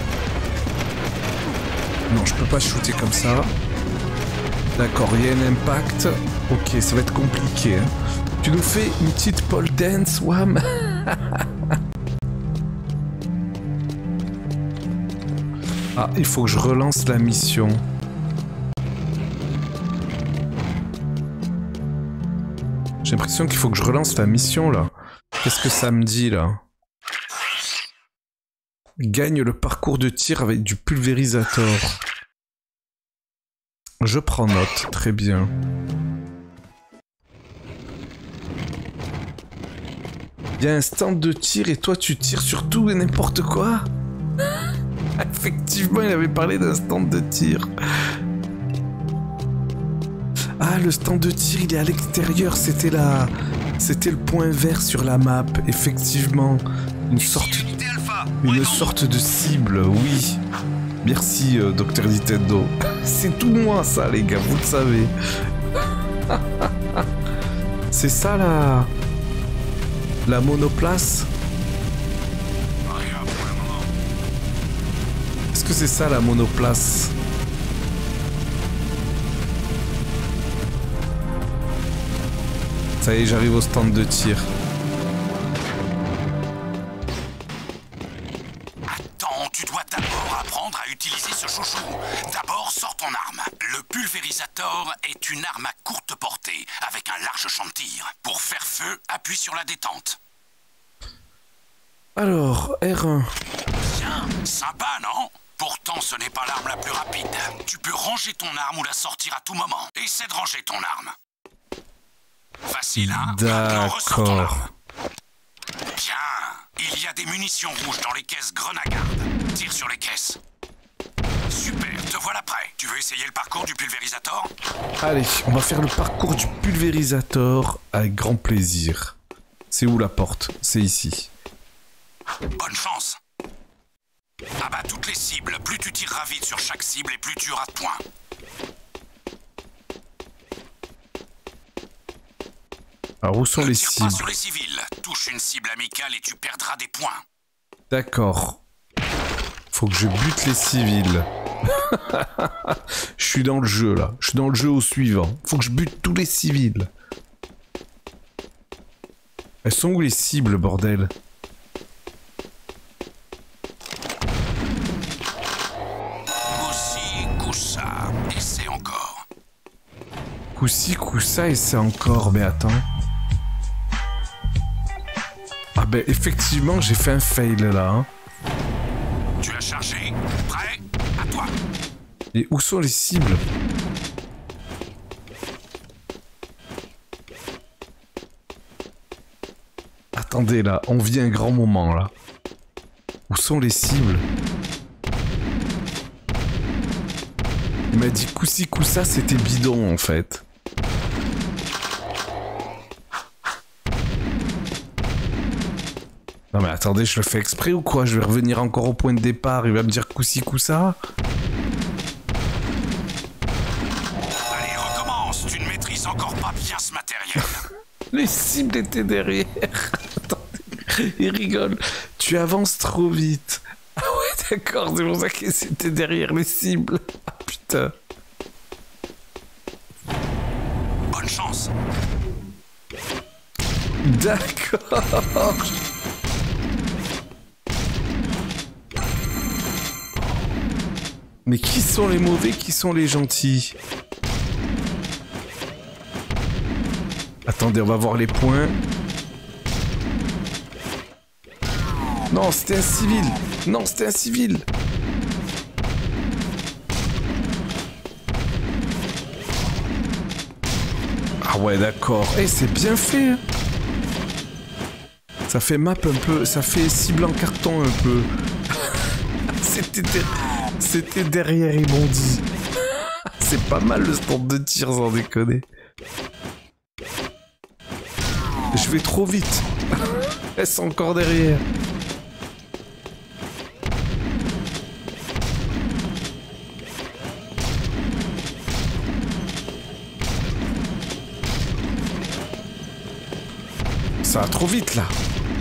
Non, je peux pas shooter comme ça. D'accord, il y a un impact. Ok, ça va être compliqué. Hein. Tu nous fais une petite pole dance, Wham. Ah, il faut que je relance la mission. J'ai l'impression qu'il faut que je relance la mission, là. Qu'est-ce que ça me dit, là? Gagne le parcours de tir avec du pulvérisateur. Je prends note, très bien. Il y a un stand de tir et toi tu tires sur tout et n'importe quoi? Effectivement, il avait parlé d'un stand de tir. Ah, le stand de tir, il est à l'extérieur. C'était la... C'était le point vert sur la map. Effectivement. Une sorte... Une sorte de cible, oui. Merci, euh, Docteur Nintendo. C'est tout moi, ça, les gars, vous le savez. C'est ça, la... La monoplace? Est-ce que c'est ça, la monoplace? Ça y est, j'arrive au stand de tir. Attends, tu dois d'abord apprendre à utiliser ce chouchou. D'abord, sors ton arme. Le pulvérisateur est une arme à courte portée, avec un large champ de tir. Pour faire feu, appuie sur la détente. Alors, R un. Tiens, sympa, non? Pourtant, ce n'est pas l'arme la plus rapide. Tu peux ranger ton arme ou la sortir à tout moment. Essaie de ranger ton arme. Facile, hein? D'accord. Bien. Il y a des munitions rouges dans les caisses Grenagarde. Tire sur les caisses. Super, te voilà prêt. Tu veux essayer le parcours du pulvérisateur? Allez, on va faire le parcours du pulvérisateur avec grand plaisir. C'est où la porte? C'est ici. Bonne chance. Abat toutes les cibles. Plus tu tireras vite sur chaque cible et plus tu auras de points. Alors, où sont ne les tire cibles? pas sur les civils. Touche une cible amicale et tu perdras des points. D'accord. Faut que je bute les civils. Je suis dans le jeu, là. Je suis dans le jeu au suivant. Faut que je bute tous les civils. Elles sont où les cibles, bordel? Coup-ci, coup-ça. Essaie encore. Coup-ci, coup-ça, et c'est encore... Mais attends... Ah ben, effectivement, j'ai fait un fail, là. Hein. Tu as chargé. Prêt? À toi. Et où sont les cibles? Attendez, là, on vit un grand moment, là. Où sont les cibles? Il m'a dit coup-ci, coup-ça, c'était bidon, en fait. Non mais attendez, je le fais exprès ou quoi? Je vais revenir encore au point de départ, il va me dire coup-ci, coup-ça. Allez, recommence. Tu ne maîtrises encore pas bien ce matériel. Les cibles étaient derrière. Attendez, il rigole. Tu avances trop vite. Ah ouais, d'accord, c'est pour ça que c'était derrière les cibles. Ah putain. Bonne chance. D'accord. Mais qui sont les mauvais, qui sont les gentils? Attendez, on va voir les points. Non, c'était un civil. Non, c'était un civil. Ah ouais, d'accord. Eh, c'est bien fait. Ça fait map un peu... Ça fait cible en carton un peu. C'était... Der... C'était derrière, ils m'ont dit. C'est pas mal le stand de tir, sans déconner. Je vais trop vite. Elles sont encore derrière. Ça va trop vite là.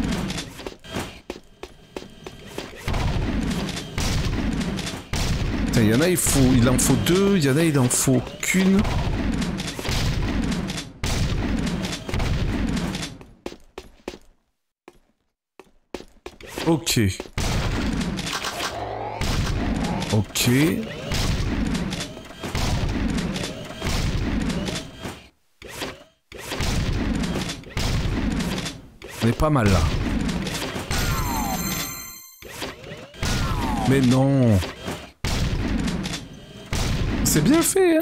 Il y en a, il faut, il en faut deux. Il y en a, il en faut qu'une. Ok. Ok. On est pas mal là. Mais non. C'est bien fait, hein.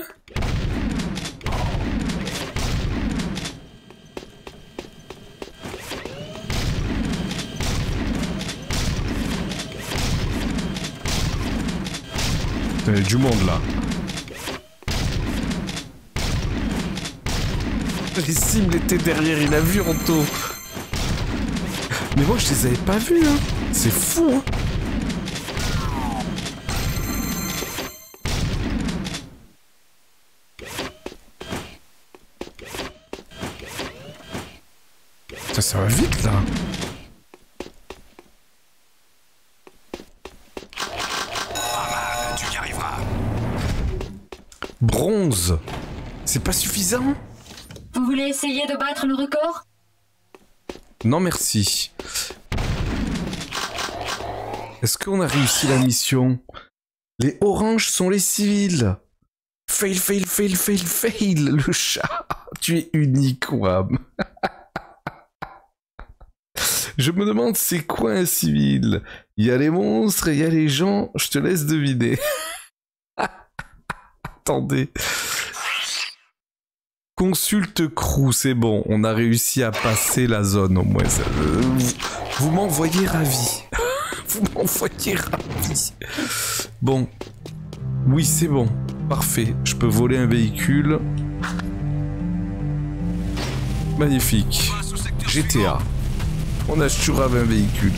Il y a du monde là. Les cibles étaient derrière, il a vu Ronto. Mais moi je les avais pas vus, hein. C'est fou, hein. Ça, ça va vite là. Tu y arriveras. Bronze. C'est pas suffisant? Vous voulez essayer de battre le record? Non merci. Est-ce qu'on a réussi la mission? Les oranges sont les civils. Fail, fail, fail, fail, fail. Le chat. Tu es unique, Wam. Je me demande c'est quoi un civil? Il y a les monstres et il y a les gens. Je te laisse deviner. Attendez. Consulte crew, c'est bon. On a réussi à passer la zone au moins. Ça, euh, vous vous m'envoyez ravi. Vous m'envoyez ravi. Bon. Oui, c'est bon. Parfait. Je peux voler un véhicule. Magnifique. G T A. On a toujours un véhicule.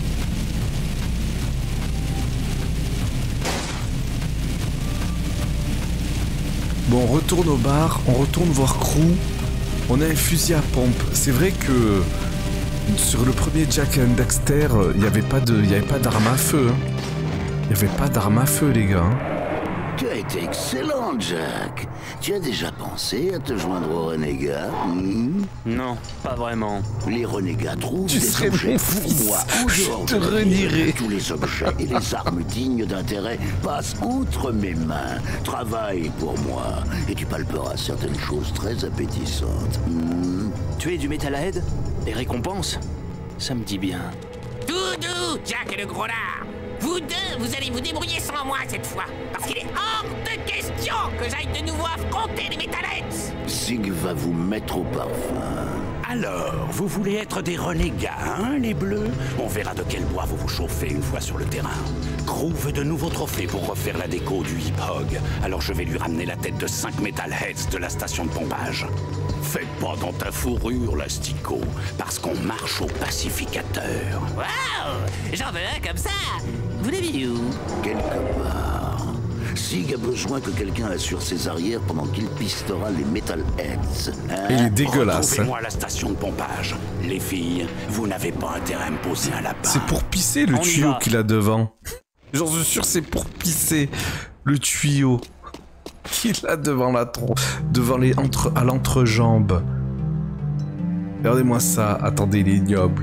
Bon, on retourne au bar, on retourne voir Crew. On a un fusil à pompe. C'est vrai que sur le premier Jack and Daxter, il n'y avait pas de, il y avait pas d'arme à feu. Hein. Il n'y avait pas d'arme à feu, les gars. Hein. Tu as été excellent, Jack. Tu as déjà pensé à te joindre aux renégats? hmm Non, pas vraiment. Les renégats trouvent tu des objets pour moi. Je te renierai. Tous les objets et les armes dignes d'intérêt passent entre mes mains. Travaille pour moi et tu palperas certaines choses très appétissantes. Hmm Tu es du Metalhead? Les récompenses? Ça me dit bien. Doudou, Jack et le gros lard. Vous deux, vous allez vous débrouiller sans moi cette fois. Parce qu'il est hors de question que j'aille de nouveau affronter les Metalheads. Sig va vous mettre au parfum. Alors, vous voulez être des renégats, hein, les bleus? On verra de quel bois vous vous chauffez une fois sur le terrain. Crew veut de nouveaux trophées pour refaire la déco du Hip Hog. Alors je vais lui ramener la tête de cinq Metalheads de la station de pompage. Fais pas dans ta fourrure, l'astico, parce qu'on marche au pacificateur. Waouh, j'en veux un comme ça. Vous l'avez vu où? Quelque part. Sig a besoin que quelqu'un assure ses arrières pendant qu'il pistera les Metalheads. Hein? Il est dégueulasse. Retrouvez-moi hein. à la station de pompage. Les filles, vous n'avez pas intérêt à me poser un lapin. C'est pour pisser le On y tuyau va. qu'il a devant. J'en suis sûr, c'est pour pisser le tuyau qu'il a devant la tronc, devant les entre à l'entrejambe. Regardez-moi ça. Attendez, il est ignoble.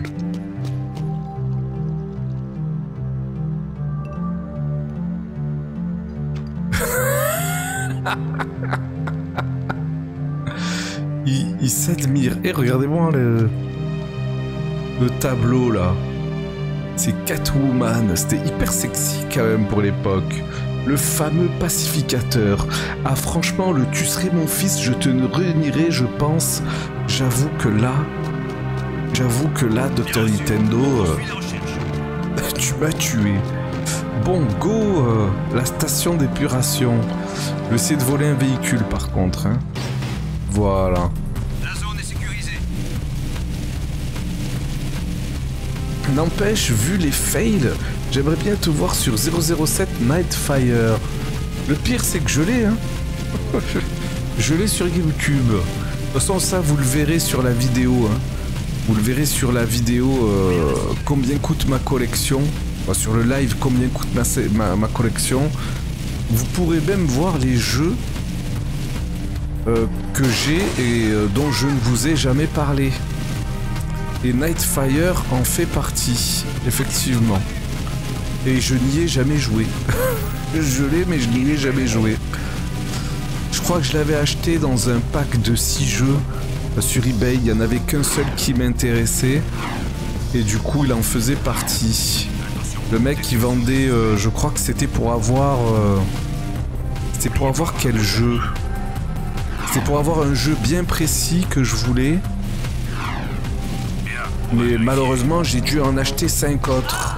il il s'admire. Et regardez-moi le... le tableau là. C'est Catwoman. C'était hyper sexy quand même pour l'époque. Le fameux pacificateur. Ah franchement, le tu serais mon fils, je te réunirai, je pense. J'avoue que là... J'avoue que là, docteur Nintendo... Euh, tu m'as tué. Bon, go euh, la station d'épuration. Je vais essayer de voler un véhicule par contre. Hein. Voilà. La zone est sécurisée. N'empêche, vu les fails, j'aimerais bien te voir sur zéro zéro sept Nightfire. Le pire, c'est que je l'ai, hein. Je l'ai sur GameCube. De toute façon, ça, vous le verrez sur la vidéo. Hein. Vous le verrez sur la vidéo euh, combien coûte ma collection. Enfin, sur le live, combien coûte ma, ma, ma collection. Vous pourrez même voir les jeux euh, que j'ai et euh, dont je ne vous ai jamais parlé. Et Nightfire en fait partie, effectivement. Et je n'y ai jamais joué. Je l'ai, mais je n'y ai jamais joué. Je crois que je l'avais acheté dans un pack de six jeux sur eBay. Il n'y en avait qu'un seul qui m'intéressait. Et du coup, il en faisait partie. Le mec qui vendait, euh, je crois que c'était pour avoir... Euh, c'était pour avoir quel jeu? C'était pour avoir un jeu bien précis que je voulais. Mais malheureusement, j'ai dû en acheter cinq autres.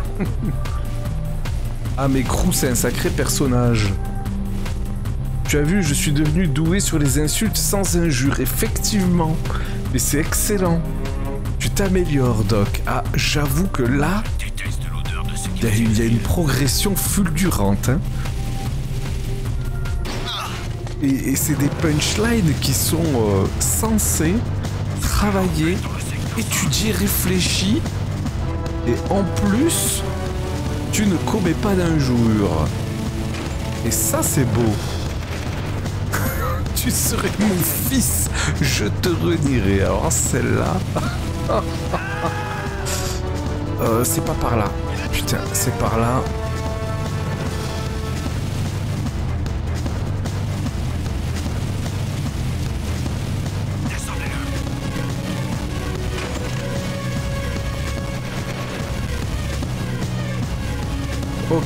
Ah, mais Crew, c'est un sacré personnage. Tu as vu, je suis devenu doué sur les insultes sans injure, effectivement. Mais c'est excellent. Tu t'améliores, Doc. Ah, j'avoue que là, il y a une progression fulgurante. Hein. Et, et c'est des punchlines qui sont euh, censés travailler, étudier, réfléchir. Et en plus, tu ne commets pas d'injures. Et ça, c'est beau. Tu serais mon fils, je te renierai. Alors celle-là... euh, c'est pas par là. Putain, c'est par là. Ok.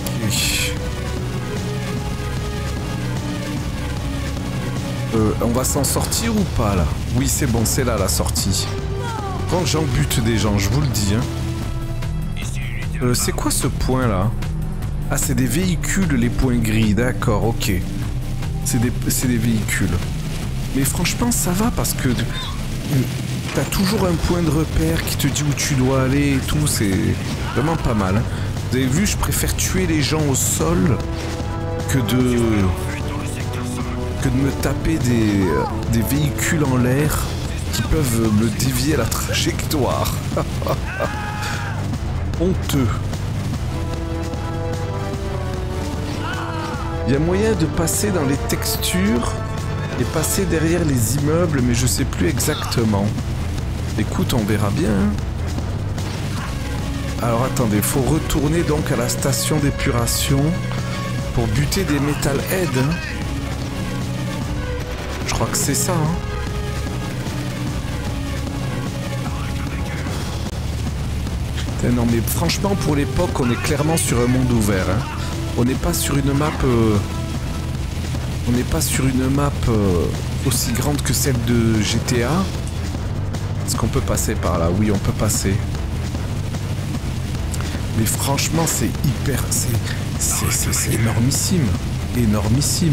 Euh, on va s'en sortir ou pas là? Oui, c'est bon, c'est là la sortie. Quand j'en bute des gens, je vous le dis. Hein. Euh, c'est quoi ce point là? Ah, c'est des véhicules, les points gris, d'accord, ok. C'est des, c'est des véhicules. Mais franchement, ça va parce que t'as toujours un point de repère qui te dit où tu dois aller et tout, c'est vraiment pas mal. Hein. Vous avez vu, je préfère tuer les gens au sol que de... que de me taper des, des véhicules en l'air qui peuvent me dévier la trajectoire. Honteux. Il y a moyen de passer dans les textures et passer derrière les immeubles, mais je sais plus exactement. Écoute, on verra bien. Hein. Alors attendez, faut retourner donc à la station d'épuration pour buter des Metalheads. Hein. Je crois que c'est ça. Hein. Putain, non mais franchement, pour l'époque, on est clairement sur un monde ouvert. Hein. On n'est pas sur une map... Euh... On n'est pas sur une map euh, aussi grande que celle de G T A. Est-ce qu'on peut passer par là? Oui, on peut passer. Mais franchement, c'est hyper... C'est énormissime. Énormissime.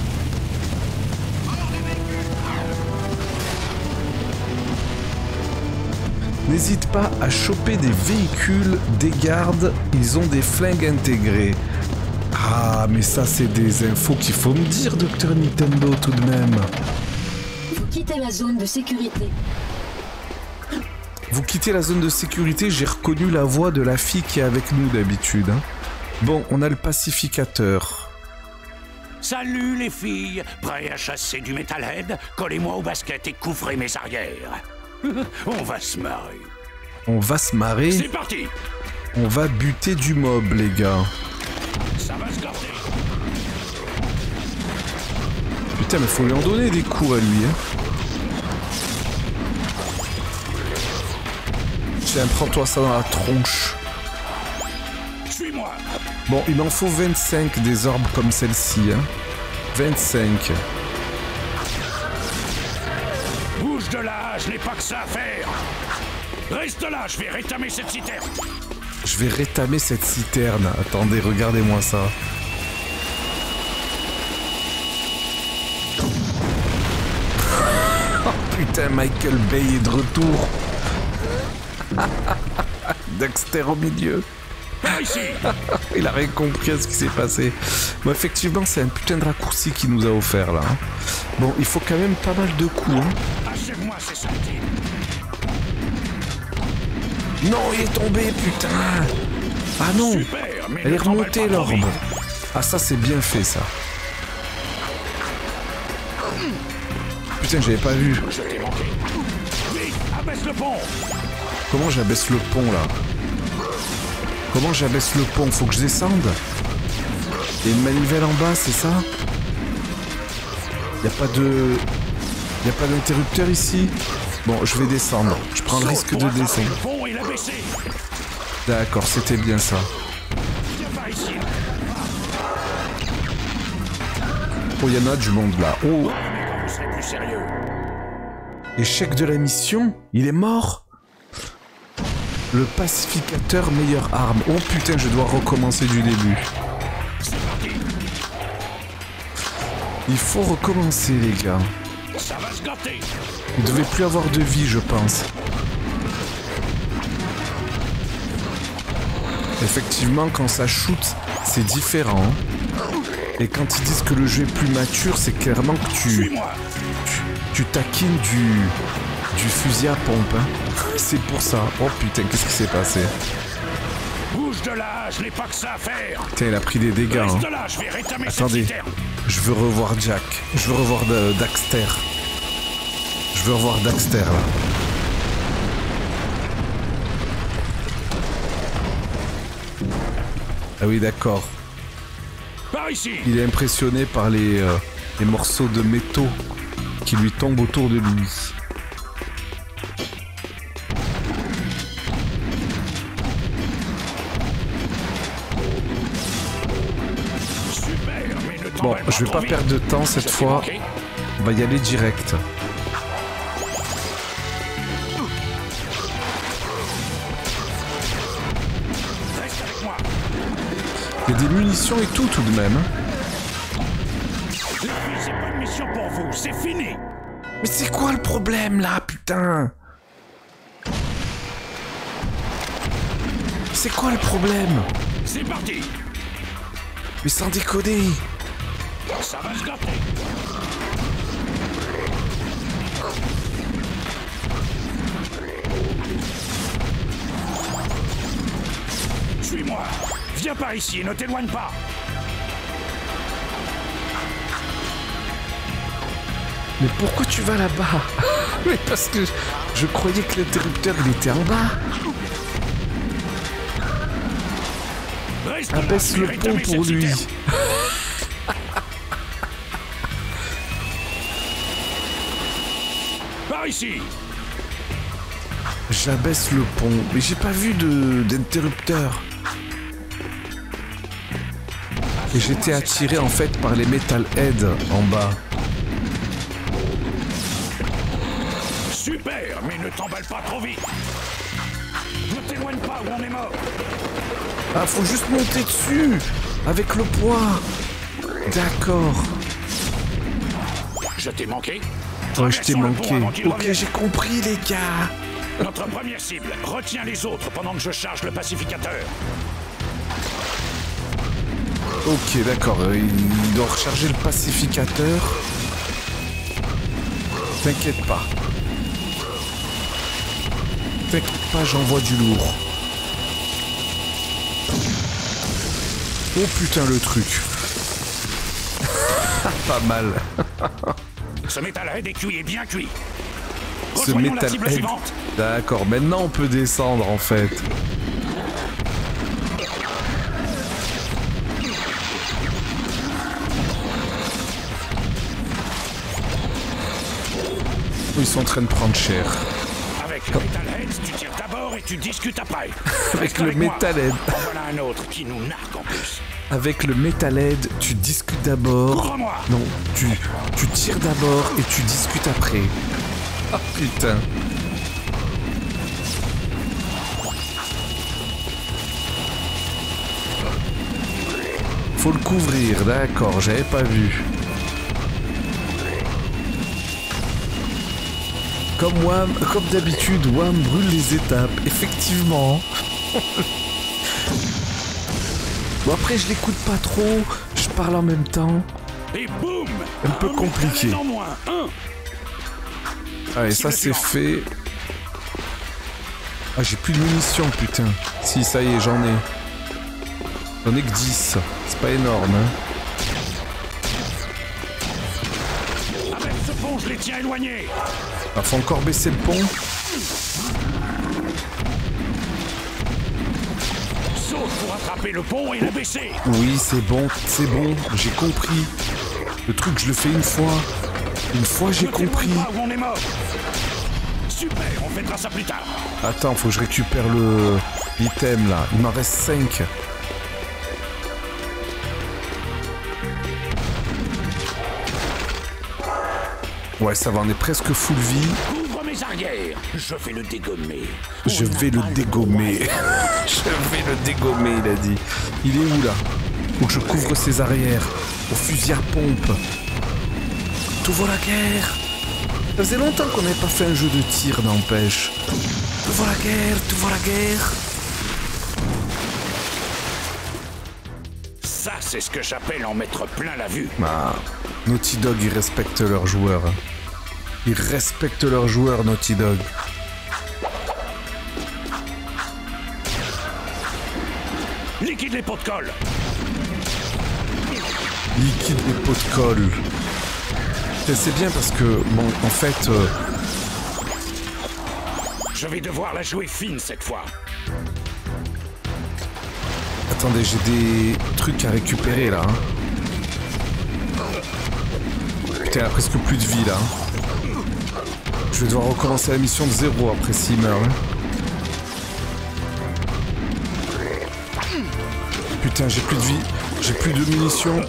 N'hésite pas à choper des véhicules, des gardes, ils ont des flingues intégrés. Ah, mais ça, c'est des infos qu'il faut me dire, docteur Nintendo, tout de même. Vous quittez la zone de sécurité. Vous quittez la zone de sécurité, j'ai reconnu la voix de la fille qui est avec nous d'habitude. Hein. Bon, on a le pacificateur. Salut les filles, prêts à chasser du Metalhead? Collez-moi au basket et couvrez mes arrières. On va se marrer. On va se marrer. C'est parti. On va buter du mob, les gars. Ça va se garder. Putain, mais faut lui en donner des coups à lui, hein. Tiens, prends-toi ça dans la tronche. Suis-moi. Bon, il m'en faut vingt-cinq des orbes comme celle-ci, hein. vingt-cinq. Bouge de là, je n'ai pas que ça à faire. Reste là, je vais rétamer cette citerne. Je vais rétamer cette citerne. Attendez, regardez-moi ça. Oh putain, Michael Bay est de retour. Dexter au milieu. Ici. Il a rien compris à ce qui s'est passé. Bon, effectivement, c'est un putain de raccourci qu'il nous a offert là. Bon, il faut quand même pas mal de coups. Hein. Achève-moi ces sentiers. Non, il est tombé, putain. Ah non. Super, mais elle est ne remontée t'emballe pas trop l'orbe. vite. Ah, ça c'est bien fait ça. Putain, j'avais pas vu. Je t'ai manqué. Vite, abaisse le pont. Comment j'abaisse le pont là? Comment j'abaisse le pont? Faut que je descende? Il y a une manivelle en bas, c'est ça? Y a pas de... Y a pas d'interrupteur ici? Bon, je vais descendre. Je prends le risque de descendre. Le pont, il a baissé. D'accord, c'était bien ça. Viens par ici. Oh, y en a du monde là. Oh, Quand vous serez plus sérieux. échec de la mission? Il est mort? Le pacificateur, meilleure arme. Oh putain, je dois recommencer du début. C'est parti. Il faut recommencer, les gars. Ça va se gâter. Il devait plus avoir de vie, je pense. Effectivement, quand ça shoot, c'est différent. Et quand ils disent que le jeu est plus mature, c'est clairement que tu... Suis-moi. Tu, tu taquines du... du fusil à pompe. Hein. C'est pour ça. Oh putain, qu'est-ce qui s'est passé? Bouge de là, je n'ai pas que ça à faire. Putain, il a pris des dégâts. Reste Hein. là, je vais rétamer Attendez, cette citerne. je veux revoir Jack. Je veux revoir de- Daxter. Je veux revoir Daxter, là. Ah oui, d'accord. Par ici. Il est impressionné par les, euh, les morceaux de métaux qui lui tombent autour de lui. Super, mais ne Bon, t'emballe je vais trop pas vite. perdre de temps cette Je t'ai fois. manqué. On va y aller direct. Reste avec moi. Il y a des munitions et tout, tout de même. Depuis, c'est pas une mission pour vous, c'est fini. Mais c'est quoi le problème, là, putain? C'est quoi le problème? C'est parti. Mais sans déconner. Ça va se gâter. Suis-moi. Viens par ici, ne t'éloigne pas. Mais pourquoi tu vas là-bas? Mais parce que je croyais que l'interrupteur, il était en bas. Reste là, Abaisse je vais le pont rétamer pour cette lui. citerne. Par ici. J'abaisse le pont. Mais j'ai pas vu de d'interrupteur. Et j'étais attiré en fait par les Metalheads en bas. Super, mais ne t'emballe pas trop vite. Ne t'éloigne pas ou on est mort. Ah, faut juste monter dessus. Avec le poids. D'accord. Je t'ai manqué. Ouais, je t'ai Traversons le manqué. pont avant qu'il Ok, revienne. j'ai compris les gars. Notre première cible, retiens les autres pendant que je charge le pacificateur. Ok, d'accord. euh, Il doit recharger le pacificateur. T'inquiète pas. T'inquiète pas, j'envoie du lourd. Oh putain, le truc. Pas mal. Ce métalhead est cuit et bien cuit. Ce Metalhead. D'accord, maintenant on peut descendre en fait. Ils sont en train de prendre cher. Avec le Metalhead, tu tires d'abord et tu discutes après. Avec le Metalhead. En voilà un autre qui nous nargue en plus. Avec le Metalhead, tu discutes d'abord. Non, tu, tu tires d'abord et tu discutes après. Ah oh, putain. Faut le couvrir, d'accord, j'avais pas vu. Comme Wham, comme d'habitude, Wham brûle les étapes, effectivement. Bon après je l'écoute pas trop, je parle en même temps. Et boum, un peu compliqué. Allez, ça c'est fait. Ah j'ai plus de munitions putain. Si ça y est j'en ai. J'en ai que dix. C'est pas énorme hein. Avec ce pont je les tiens éloignés. Ah, faut encore baisser le pont. Saute pour attraper le pont et la baisser. Oui, c'est bon, c'est bon, j'ai compris. Le truc, je le fais une fois. Une fois, j'ai compris. Où on est mort. Super, on fêtera ça plus tard. Attends, faut que je récupère le l'item là. Il m'en reste cinq. Ouais, ça va, on est presque full vie. Couvre mes arrières, je vais le dégommer. Je vais le dégommer. Je vais le dégommer, il a dit. Il est où là? Faut que je couvre ses arrières. Au fusil à pompe. Tout vaut la guerre. Ça faisait longtemps qu'on n'avait pas fait un jeu de tir, n'empêche. Tout vaut la guerre, tout vaut la guerre. Ça, c'est ce que j'appelle en mettre plein la vue. Ah, Naughty Dog, ils respectent leurs joueurs. Ils respectent leurs joueurs, Naughty Dog. Liquide les pots de colle. Liquide les pots de colle. C'est bien parce que, bon, en fait... Euh... Je vais devoir la jouer fine cette fois. Attendez, j'ai des trucs à récupérer là. Hein. Putain, il a presque plus de vie là. Je vais devoir recommencer la mission de zéro après s'il meurt. Hein. Putain, j'ai plus de vie. J'ai plus de munitions.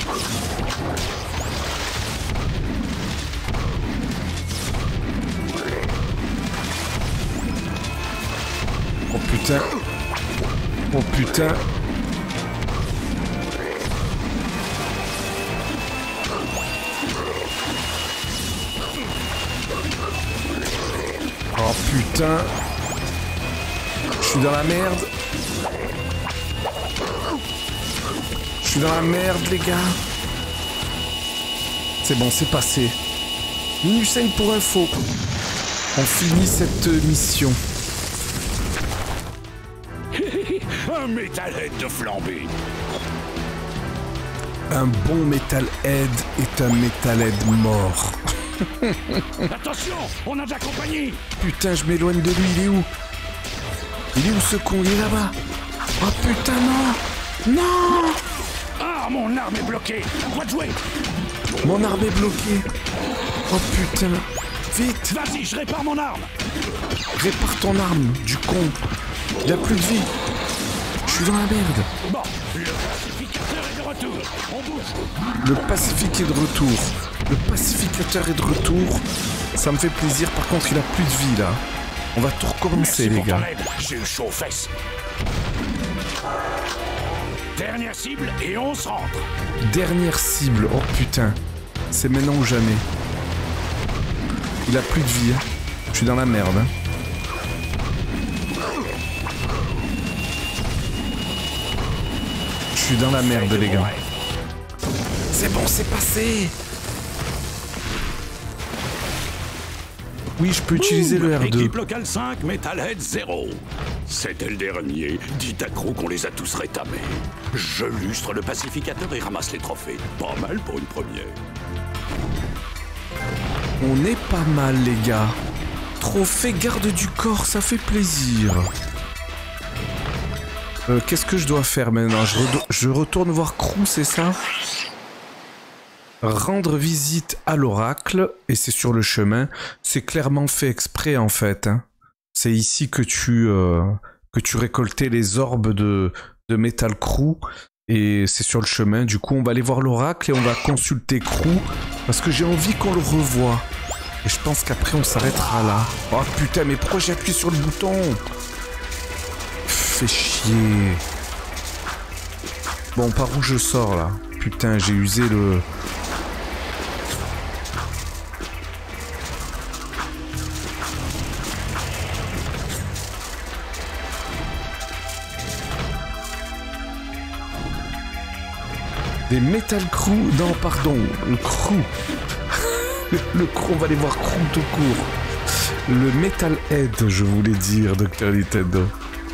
Oh putain. Oh putain. Oh putain. Je suis dans la merde. Je suis dans la merde les gars. C'est bon, c'est passé. Minus cinq pour info. On finit cette mission. Un Metalhead de flambée. Un bon Metalhead est un Metalhead mort. Attention, on a de la compagnie. Putain, je m'éloigne de lui, il est où? Il est où ce con? Il est là-bas. Oh putain, non. Non. Ah, mon arme est bloquée. À quoi de jouer? Mon arme est bloquée. Oh putain. Vite. Vas-y, je répare mon arme. Répare ton arme, du con. Il a plus de vie. Je suis dans la merde. Bon, le pacificateur est de retour. On bouge. Le pacifique est de retour. Le pacificateur est de retour. Ça me fait plaisir. Par contre, il a plus de vie là. On va tout recommencer, les gars. J'ai eu chaud aux fesses. Dernière cible et on se rentre. Dernière cible. Oh putain. C'est maintenant ou jamais. Il a plus de vie. Hein. Je suis dans la merde. Hein. Je suis dans la merde, les gars. C'est bon, c'est passé. Oui, je peux utiliser le R deux. Équipe locale cinq, Metalhead zéro. C'était le dernier. Dites à Crow qu'on les a tous rétamés. Je lustre le pacificateur et ramasse les trophées. Pas mal pour une première. On est pas mal, les gars. trophée garde du corps, ça fait plaisir. Euh, Qu'est-ce que je dois faire maintenant? je, re je retourne voir Crew, c'est ça? Rendre visite à l'oracle, et c'est sur le chemin. C'est clairement fait exprès en fait. Hein. C'est ici que tu, euh, que tu récoltais les orbes de, de Metal Crew. Et c'est sur le chemin. Du coup, on va aller voir l'oracle et on va consulter Crew. Parce que j'ai envie qu'on le revoie. Et je pense qu'après, on s'arrêtera là. Oh putain, mais pourquoi j'ai appuyé sur le bouton? Fais chier. Bon, par où je sors là? Putain, j'ai usé le... Des Metal Crew, non pardon, le Crew. Le Crew, on va aller voir Crew tout court. Le Metal Head, je voulais dire, Docteur Nintendo.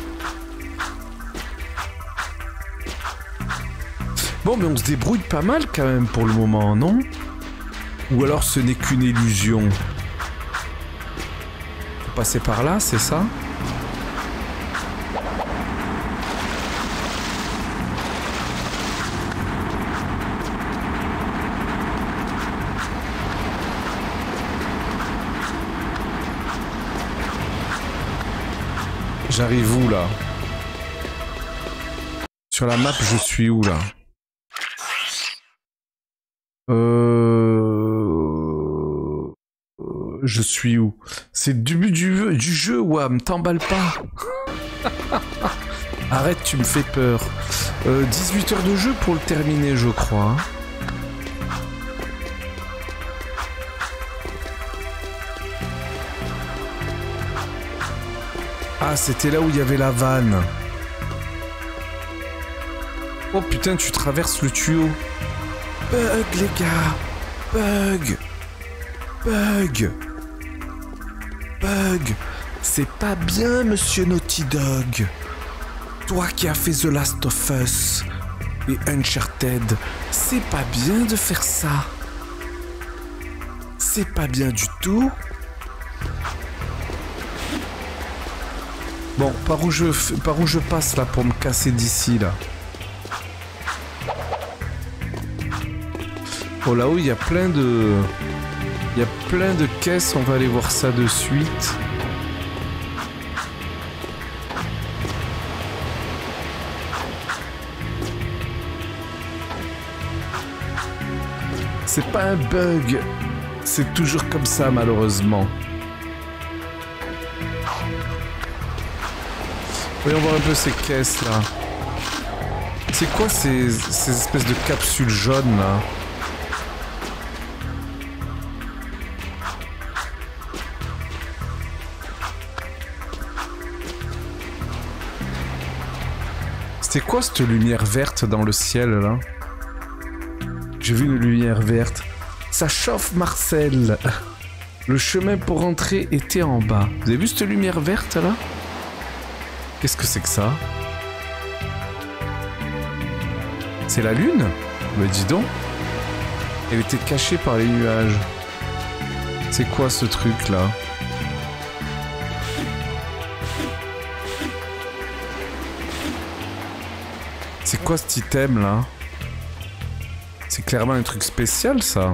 Bon, mais on se débrouille pas mal quand même pour le moment, non? Ou alors ce n'est qu'une illusion? Faut passer par là, c'est ça? J'arrive où là? Sur la map, je suis où là? Euh... Je suis où? C'est du but du, du jeu, Wam, t'emballe pas. Arrête, tu me fais peur. Euh, dix-huit heures de jeu pour le terminer, je crois. Ah, c'était là où il y avait la vanne. Oh putain, tu traverses le tuyau. Bug, les gars. Bug. Bug. Bug. C'est pas bien, monsieur Naughty Dog. Toi qui as fait The Last of Us et Uncharted, c'est pas bien de faire ça. C'est pas bien du tout. Bon, par où je, par où je passe là pour me casser d'ici là? Oh là-haut, il y a plein de... Il y a plein de caisses, on va aller voir ça de suite. C'est pas un bug, c'est toujours comme ça malheureusement. Voyons voir un peu ces caisses là. C'est quoi ces, ces espèces de capsules jaunes là? C'était quoi cette lumière verte dans le ciel là? J'ai vu une lumière verte. Ça chauffe, Marcel. Le chemin pour rentrer était en bas. Vous avez vu cette lumière verte là? Qu'est-ce que c'est que ça? C'est la lune? Mais dis donc. Elle était cachée par les nuages. C'est quoi ce truc là? C'est quoi cet item là? C'est clairement un truc spécial ça.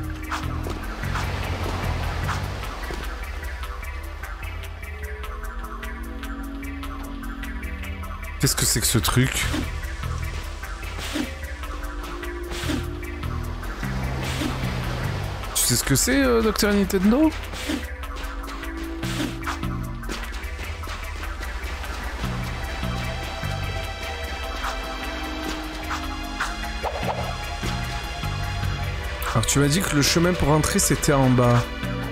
Qu'est-ce que c'est que ce truc? Tu sais ce que c'est, euh, Docteur Nintendo? Alors tu m'as dit que le chemin pour rentrer c'était en bas.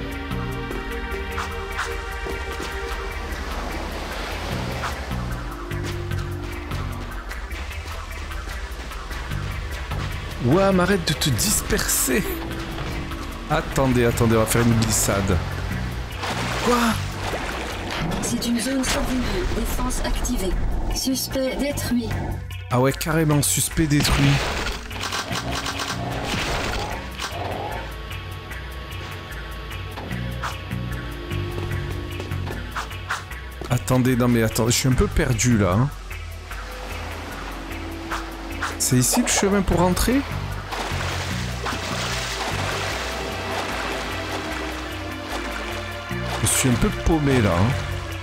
Ouah, arrête de te disperser. Attendez, attendez, on va faire une glissade. Quoi? C'est une zone surveillée, défense activée. Suspect détruit. Ah ouais, carrément, suspect détruit. Attendez, non mais attendez, je suis un peu perdu là. Hein. C'est ici le chemin pour rentrer? Je suis un peu paumé là. Hein.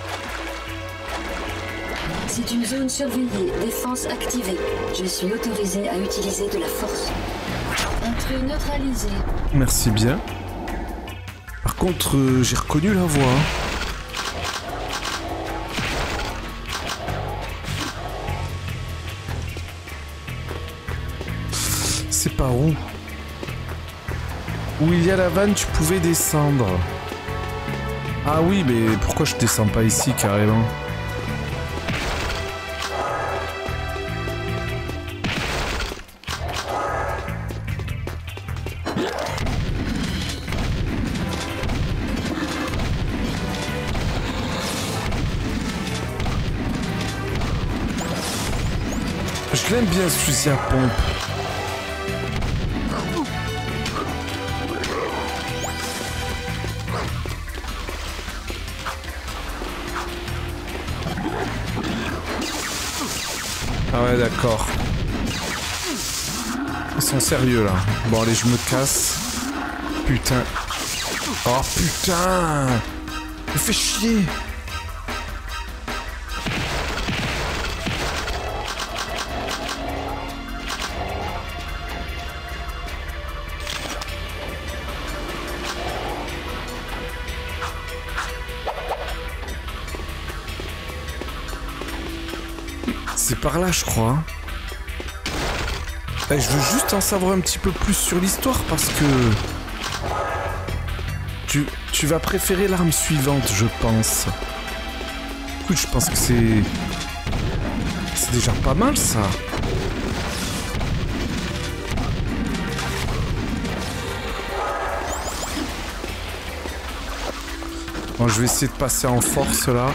C'est une zone surveillée, défense activée. Je suis autorisé à utiliser de la force. Intrus neutralisé. Merci bien. Par contre, euh, j'ai reconnu la voix. C'est par où? Où il y a la vanne, tu pouvais descendre. Ah oui, mais pourquoi je descends pas ici carrément? Je l'aime bien ce fusil à pompe. Ah ouais, d'accord. Ils sont sérieux là. Bon allez, je me casse. Putain. Oh putain. Me fait chier. C'est par là, je crois. Et je veux juste en savoir un petit peu plus sur l'histoire parce que... Tu, tu vas préférer l'arme suivante, je pense. Écoute, je pense que c'est... C'est déjà pas mal, ça. Bon, je vais essayer de passer en force, là.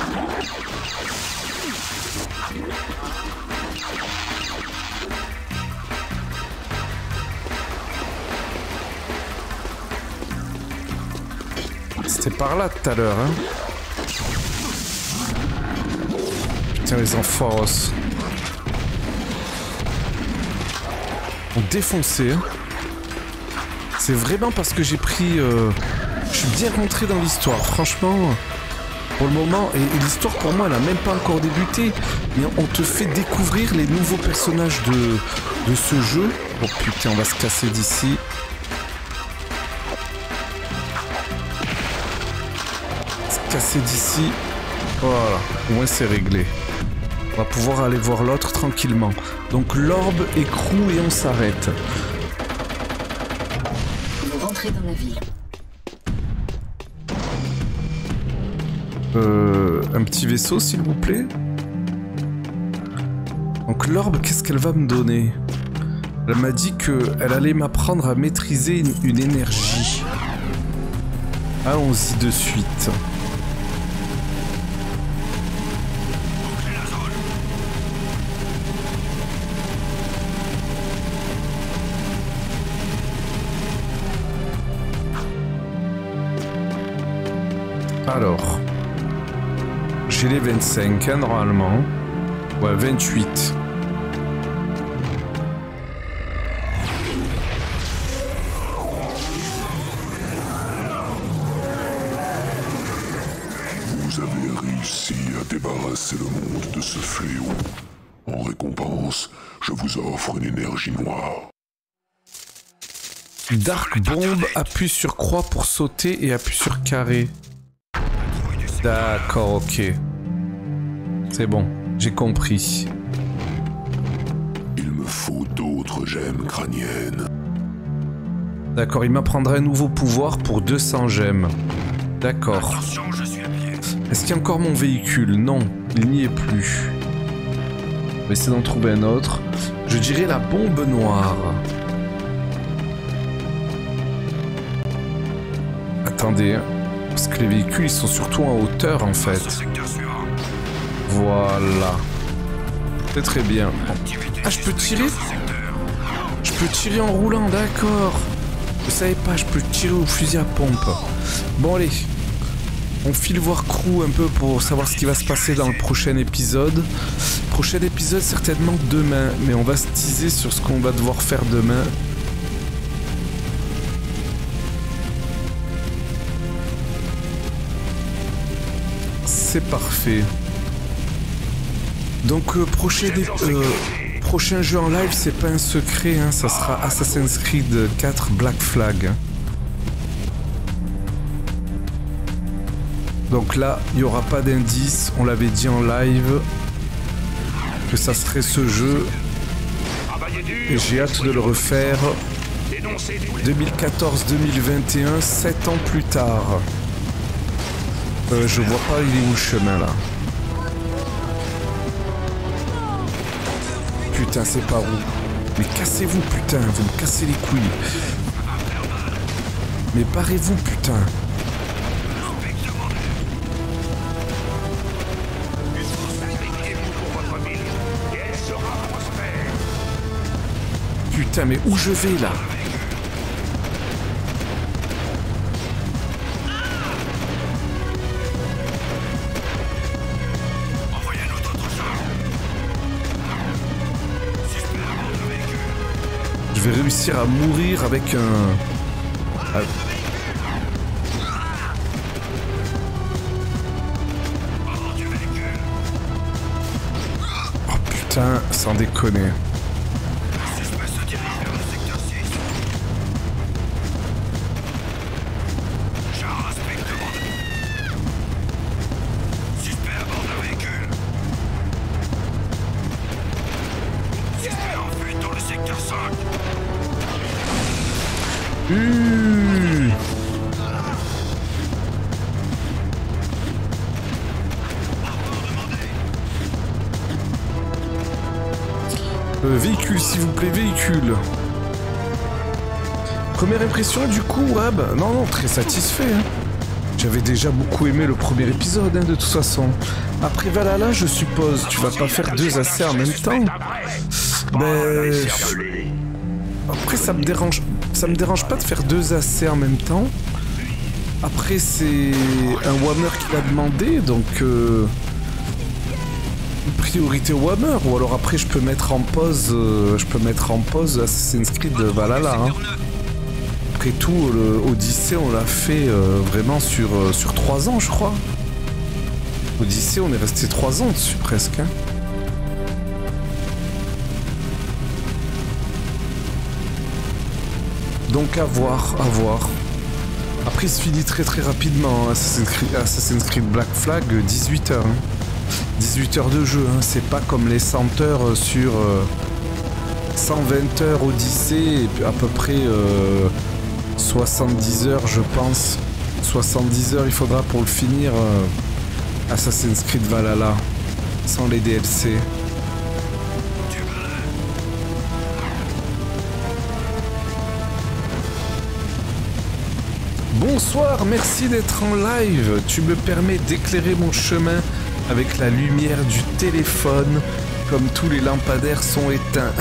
C'était par là tout à l'heure, hein. Putain, les enforos. On défoncé, hein. C'est vraiment parce que j'ai pris... Euh... Je suis bien rentré dans l'histoire, franchement. Pour le moment, et, et l'histoire pour moi, elle a même pas encore débuté. Mais on te fait découvrir les nouveaux personnages de, de ce jeu. Oh putain, on va se casser d'ici. Casser d'ici. Voilà, au moins c'est réglé. On va pouvoir aller voir l'autre tranquillement. Donc l'orbe écroule et on s'arrête. Vous rentrez dans la ville. Euh, un petit vaisseau s'il vous plaît. Donc l'orbe, qu'est-ce qu'elle va me donner? Elle m'a dit qu'elle allait m'apprendre à maîtriser une, une énergie. Allons-y de suite. Alors, j'ai les vingt-cinq, hein, normalement. Ouais, vingt-huit. Vous avez réussi à débarrasser le monde de ce fléau. En récompense, je vous offre une énergie noire. Dark Bomb, appuie sur croix pour sauter et appuie sur carré. D'accord, ok. C'est bon, j'ai compris. Il me faut d'autres gemmes crâniennes. D'accord, il m'apprendra un nouveau pouvoir pour deux cents gemmes. D'accord. Est-ce qu'il y a encore mon véhicule? Non, il n'y est plus. On va essayer d'en trouver un autre. Je dirais la bombe noire. Attendez, hein. Parce que les véhicules, ils sont surtout en hauteur, en fait. Voilà. C'est très bien. Ah, je peux tirer? Je peux tirer en roulant, d'accord. Je savais pas, je peux tirer au fusil à pompe. Bon, allez. On file voir Crew un peu pour savoir ce qui va se passer dans le prochain épisode. Prochain épisode certainement demain, mais on va se teaser sur ce qu'on va devoir faire demain. C'est parfait. Donc euh, prochain, euh, prochain jeu en live, c'est pas un secret, hein, ça sera Assassin's Creed quatre Black Flag. Donc là, il n'y aura pas d'indice, on l'avait dit en live que ça serait ce jeu. Et j'ai hâte de le refaire. deux mille quatorze deux mille vingt et un, sept ans plus tard. Euh, je vois pas il est où le chemin là. Putain, c'est pas où. Mais cassez-vous, putain, vous me cassez les couilles. Mais barrez-vous, putain. Putain, mais où je vais là? Je vais réussir à mourir avec un... Ah. Oh putain, sans déconner. Mmh. Euh, véhicule, s'il vous plaît, véhicule. Première impression du coup, ouais, bah, non, non, très satisfait. Hein. J'avais déjà beaucoup aimé le premier épisode, hein, de toute façon. Après Valhalla, je suppose, tu vas pas faire deux essais en même temps. Ben... Après, ça me dérange... Ça me dérange pas de faire deux essais en même temps. Après, c'est un Whammer qui l'a demandé, donc... Euh... Priorité au Whammer. Ou alors après, je peux mettre en pause... Euh, je peux mettre en pause Assassin's Creed Valhalla. Hein. Après tout, le Odyssey, on l'a fait euh, vraiment sur, euh, sur trois ans, je crois. Odyssey, on est resté trois ans dessus, presque. Hein. Donc à voir, à voir. Après il se finit très très rapidement, hein, Assassin's Creed, Assassin's Creed Black Flag, dix-huit heures. Hein. dix-huit heures de jeu, hein. C'est pas comme les cent heures sur euh, cent vingt heures Odyssey, et à peu près euh, soixante-dix heures je pense. soixante-dix heures il faudra pour le finir, euh, Assassin's Creed Valhalla, sans les D L C. Bonsoir, merci d'être en live. Tu me permets d'éclairer mon chemin avec la lumière du téléphone, comme tous les lampadaires sont éteints.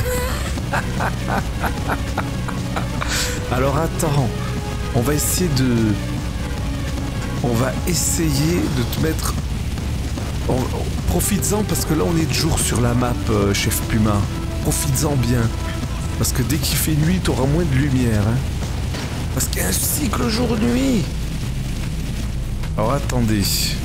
Alors attends, on va essayer de... On va essayer de te mettre... On... Profites-en parce que là on est de jour sur la map, euh, Chef Puma. Profites-en bien. Parce que dès qu'il fait nuit, t'auras moins de lumière, hein. Parce qu'il y a un cycle jour-nuit. Alors attendez.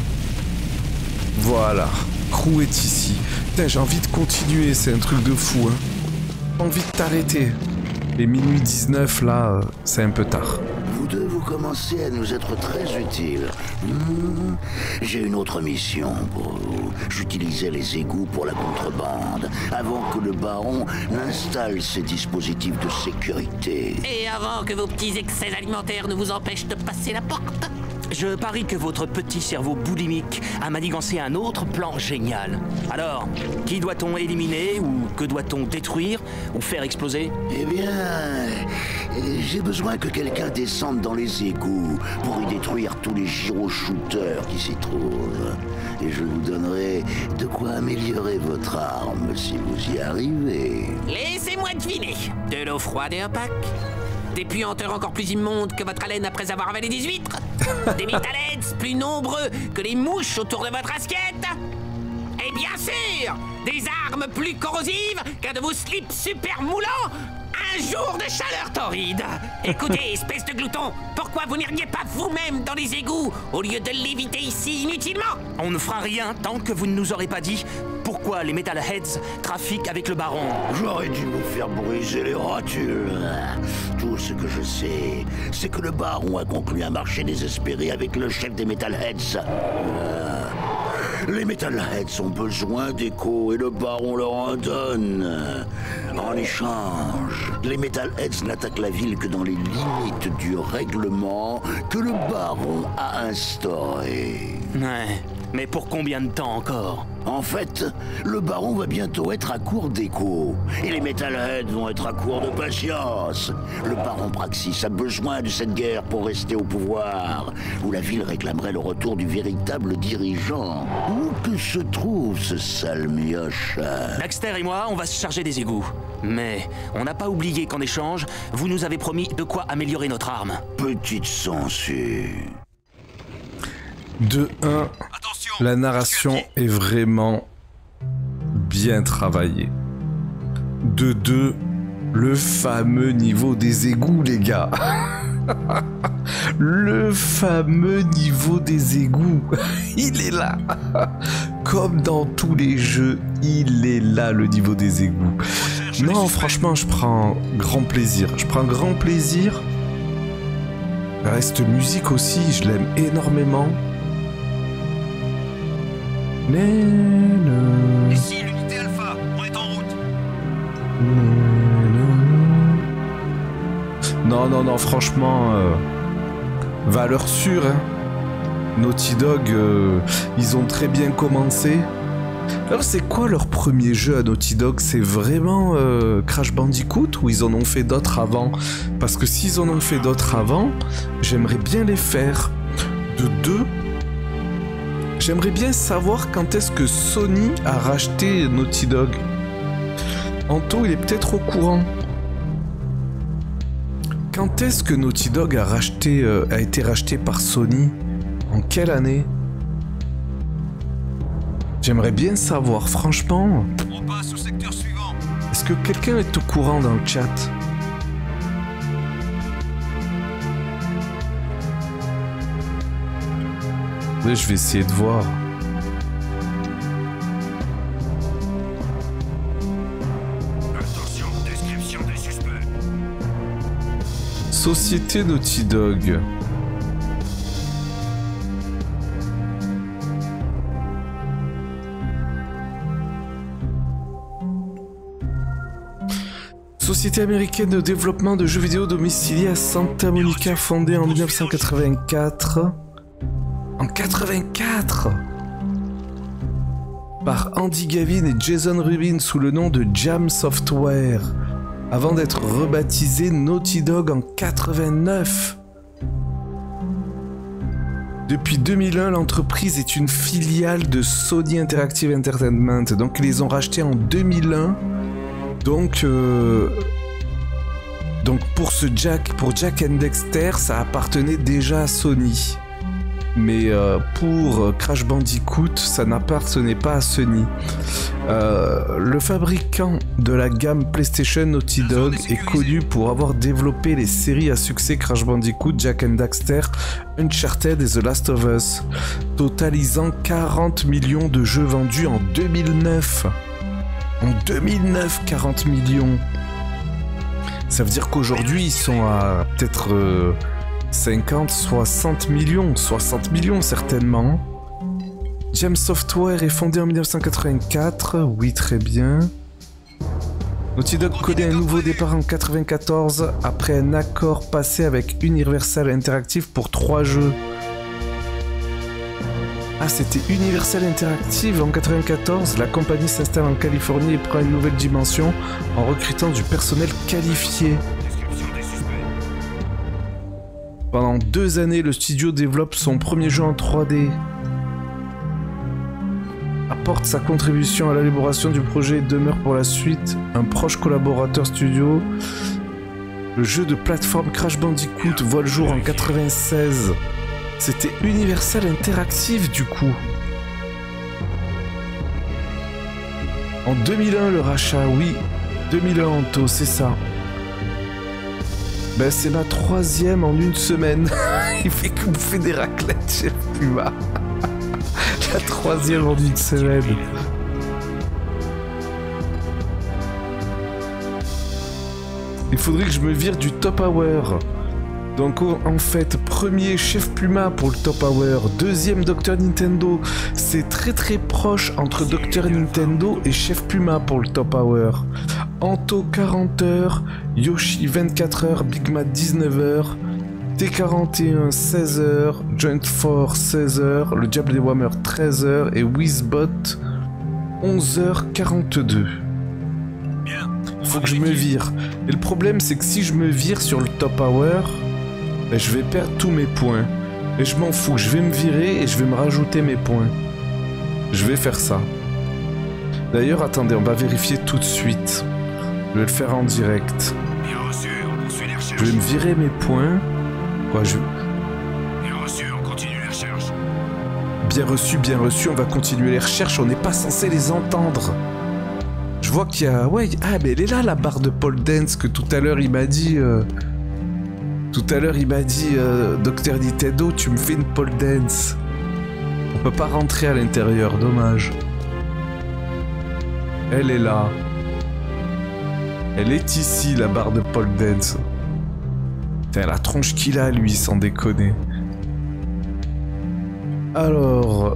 Voilà. Crew est ici. Putain, j'ai envie de continuer, c'est un truc de fou. Hein. Pas envie de t'arrêter. Les minuit dix-neuf, là, euh, c'est un peu tard. Vous deux, vous commencez à nous être très utiles. Mmh. J'ai une autre mission pour vous. J'utilisais les égouts pour la contrebande, avant que le baron n'installe ses dispositifs de sécurité. Et avant que vos petits excès alimentaires ne vous empêchent de passer la porte. Je parie que votre petit cerveau boulimique a manigancé un autre plan génial. Alors, qui doit-on éliminer, ou que doit-on détruire, ou faire exploser? Eh bien, j'ai besoin que quelqu'un descende dans les égouts pour y détruire tous les gyro-shooters qui s'y trouvent. Et je vous donnerai de quoi améliorer votre arme si vous y arrivez. Laissez-moi deviner. De l'eau froide et opaque. Des puanteurs encore plus immondes que votre haleine après avoir avalé des huîtres. Des metalheads plus nombreux que les mouches autour de votre assiette. Et bien sûr, des armes plus corrosives qu'un de vos slips super moulants. Un jour de chaleur torride. Écoutez, espèce de glouton, pourquoi vous n'iriez pas vous-même dans les égouts au lieu de l'éviter ici inutilement? On ne fera rien tant que vous ne nous aurez pas dit pourquoi les Metalheads trafiquent avec le baron. J'aurais dû vous faire briser les rotules. Tout ce que je sais, c'est que le baron a conclu un marché désespéré avec le chef des Metalheads. Euh... Les Metalheads ont besoin d'écho et le baron leur en donne. En échange, les Metalheads n'attaquent la ville que dans les limites du règlement que le baron a instauré. Ouais, mais pour combien de temps encore? En fait, le baron va bientôt être à court d'écho. Et les Metalheads vont être à court de patience. Le baron Praxis a besoin de cette guerre pour rester au pouvoir, où la ville réclamerait le retour du véritable dirigeant. Où que se trouve ce sale mioche? Daxter et moi, on va se charger des égouts. Mais on n'a pas oublié qu'en échange, vous nous avez promis de quoi améliorer notre arme. Petite censure. De un, la narration est vraiment bien travaillée. De deux, le fameux niveau des égouts, les gars. Le fameux niveau des égouts. Il est là. Comme dans tous les jeux, il est là, le niveau des égouts. Non, franchement, je prends grand plaisir. Je prends grand plaisir. Reste musique aussi, je l'aime énormément. Mais non. Ici, l'unité Alpha, on est en route. Non, non, non, franchement, euh, valeur sûre. Hein. Naughty Dog, euh, ils ont très bien commencé. Alors, c'est quoi leur premier jeu à Naughty Dog? C'est vraiment euh, Crash Bandicoot ou ils en ont fait d'autres avant? Parce que s'ils en ont fait d'autres avant, j'aimerais bien les faire. De deux. J'aimerais bien savoir quand est-ce que Sony a racheté Naughty Dog. Anto, il est peut-être au courant. Quand est-ce que Naughty Dog a, racheté, euh, a été racheté par Sony? En quelle année? J'aimerais bien savoir, franchement. On passe au secteur suivant. Est-ce que quelqu'un est au courant dans le chat? Oui, je vais essayer de voir. Attention, description des suspects. Société Naughty Dog. Société américaine de développement de jeux vidéo domiciliée à Santa Monica, fondée en mille neuf cent quatre-vingt-quatre. En quatre-vingt-quatre par Andy Gavin et Jason Rubin sous le nom de Jam Software, avant d'être rebaptisé Naughty Dog en quatre-vingt-neuf. Depuis deux mille un, l'entreprise est une filiale de Sony Interactive Entertainment, donc ils les ont rachetés en deux mille un. Donc, euh... donc pour ce Jack, pour Jak and Daxter, ça appartenait déjà à Sony. Mais euh, pour Crash Bandicoot, ça n'appartenait pas à Sony. Euh, le fabricant de la gamme PlayStation, Naughty Dog, est connu pour avoir développé les séries à succès Crash Bandicoot, Jak and Daxter, Uncharted et The Last of Us, totalisant quarante millions de jeux vendus en deux mille neuf. En deux mille neuf, quarante millions. Ça veut dire qu'aujourd'hui, ils sont à peut-être... Euh, cinquante, soixante millions, soixante millions certainement. Jam Software est fondé en mille neuf cent quatre-vingt-quatre, oui très bien. Naughty Dog connaît un nouveau départ en quatre-vingt-quatorze après un accord passé avec Universal Interactive pour trois jeux. Ah, c'était Universal Interactive en quatre-vingt-quatorze, la compagnie s'installe en Californie et prend une nouvelle dimension en recrutant du personnel qualifié. Pendant deux années, le studio développe son premier jeu en trois D. Apporte sa contribution à l'élaboration du projet et demeure pour la suite un proche collaborateur studio. Le jeu de plateforme Crash Bandicoot voit le jour en quatre-vingt-seize. C'était Universal Interactive du coup. En deux mille un le rachat, oui. deux mille un Anto, c'est ça. Ben c'est ma troisième en une semaine. Il fait que bouffer des raclettes, Chef Puma. La troisième en une semaine. Il faudrait que je me vire du Top Hour. Donc en fait, premier Chef Puma pour le Top Hour, deuxième Docteur Nintendo. C'est très très proche entre Docteur Nintendo et Chef Puma pour le Top Hour. Anto quarante heures, Yoshi vingt-quatre heures, Big Mat dix-neuf heures, T quarante et un seize heures, Joint Force seize heures, le Diable des Whammer treize heures et Wizbot onze heures quarante-deux. Faut que je me vire. Et le problème c'est que si je me vire sur le Top Hour, ben, je vais perdre tous mes points. Et je m'en fous, je vais me virer et je vais me rajouter mes points. Je vais faire ça. D'ailleurs, attendez, on va vérifier tout de suite. Je vais le faire en direct. Je vais me virer mes points. Quoi, je... Bien reçu, on continue les recherches. Bien reçu, bien reçu, on va continuer les recherches, on n'est pas censé les entendre. Je vois qu'il y a... Ouais, ah, mais elle est là, la barre de pole dance que tout à l'heure il m'a dit... Euh... Tout à l'heure il m'a dit, euh, Docteur Nintendo, tu me fais une pole dance. On peut pas rentrer à l'intérieur, dommage. Elle est là. Elle est ici, la barre de pole dance. Putain, la tronche qu'il a, lui, sans déconner. Alors...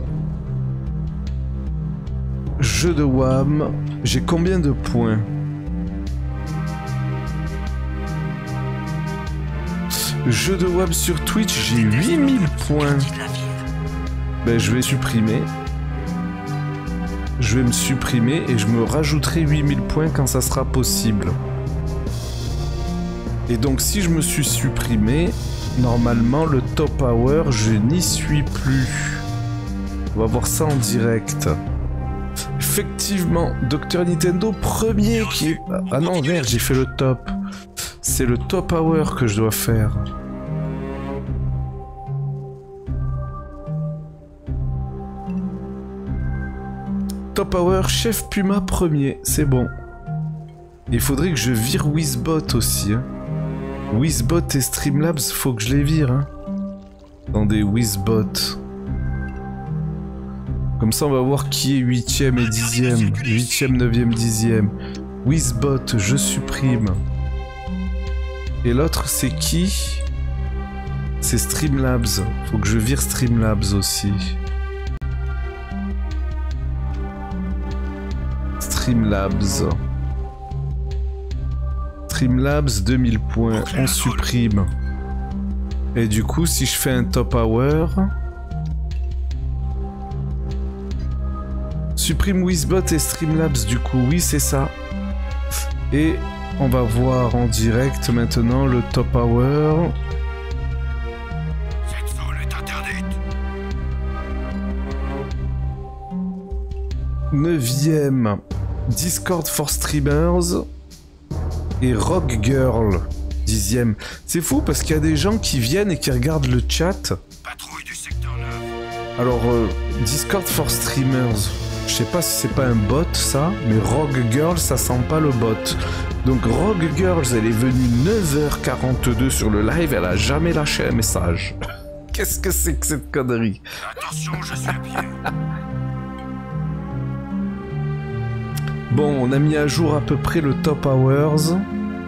Jeu de W A M. J'ai combien de points? Jeu de W A M sur Twitch, j'ai huit mille points. Ben, je vais supprimer. Je vais me supprimer et je me rajouterai huit mille points quand ça sera possible. Et donc si je me suis supprimé, normalement le Top Hour, je n'y suis plus. On va voir ça en direct. Effectivement, Docteur Nintendo premier qui est... Ah non, merde, j'ai fait le top. C'est le Top Hour que je dois faire. Top Hour, Chef Puma premier, c'est bon. Il faudrait que je vire Wizbot aussi. Hein. Wizbot et Streamlabs, faut que je les vire. Hein. Attendez, Wizbot. Comme ça, on va voir qui est huitième et dixième. huitième, neuvième, dixième. Wizbot, je supprime. Et l'autre, c'est qui? C'est Streamlabs. Faut que je vire Streamlabs aussi. Streamlabs. Streamlabs, deux mille points. On supprime. Et du coup, si je fais un Top Hour... Supprime Wizbot et Streamlabs, du coup, oui, c'est ça. Et on va voir en direct maintenant le Top Hour. Cette foule est interdite. Neuvième, Discord for Streamers et Rock Girl. Dixième. C'est fou parce qu'il y a des gens qui viennent et qui regardent le chat. Patrouille du secteur neuf. Alors, euh, Discord for Streamers. Je sais pas si c'est pas un bot ça, mais Rogue Girl ça sent pas le bot. Donc Rogue Girls elle est venue neuf heures quarante-deux sur le live, elle a jamais lâché un message. Qu'est-ce que c'est que cette connerie? Attention, je suis à pied. Bon, on a mis à jour à peu près le Top Hours.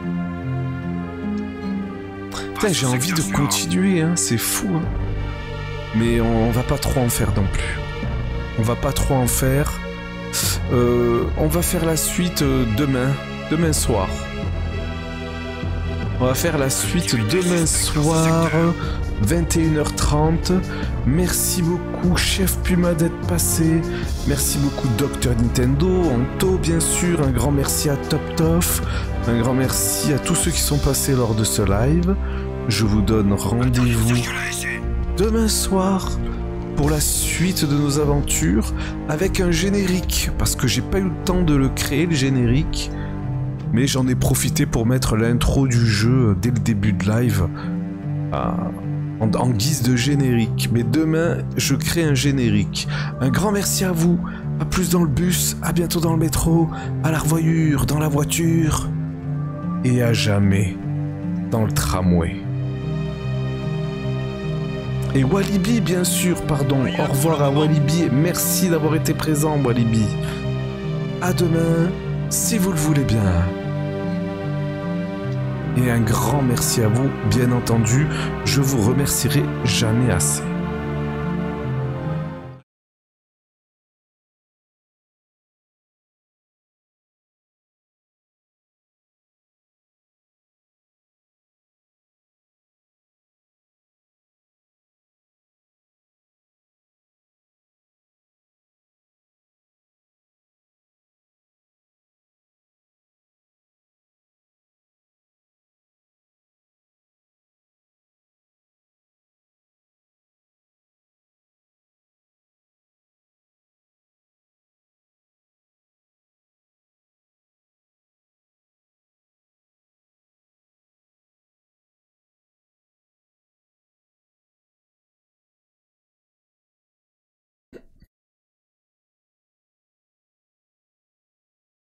Putain, j'ai envie de continuer, hein, c'est fou. Hein. Mais on, on va pas trop en faire non plus. On va pas trop en faire. Euh, on va faire la suite euh, demain. Demain soir. On va faire la suite demain soir. vingt et une heures trente. Merci beaucoup Chef Puma d'être passé. Merci beaucoup Docteur Nintendo. Anto bien sûr. Un grand merci à Top Toff. Un grand merci à tous ceux qui sont passés lors de ce live. Je vous donne rendez-vous demain soir pour la suite de nos aventures avec un générique parce que j'ai pas eu le temps de le créer le générique mais j'en ai profité pour mettre l'intro du jeu dès le début de live euh, en, en guise de générique. Mais demain, je crée un générique. Un grand merci à vous. À plus dans le bus, à bientôt dans le métro, à la revoyure, dans la voiture, et à jamais dans le tramway. Et Walibi, bien sûr, pardon. Au revoir à Walibi et merci d'avoir été présent, Walibi. À demain, si vous le voulez bien. Et un grand merci à vous, bien entendu. Je vous remercierai jamais assez.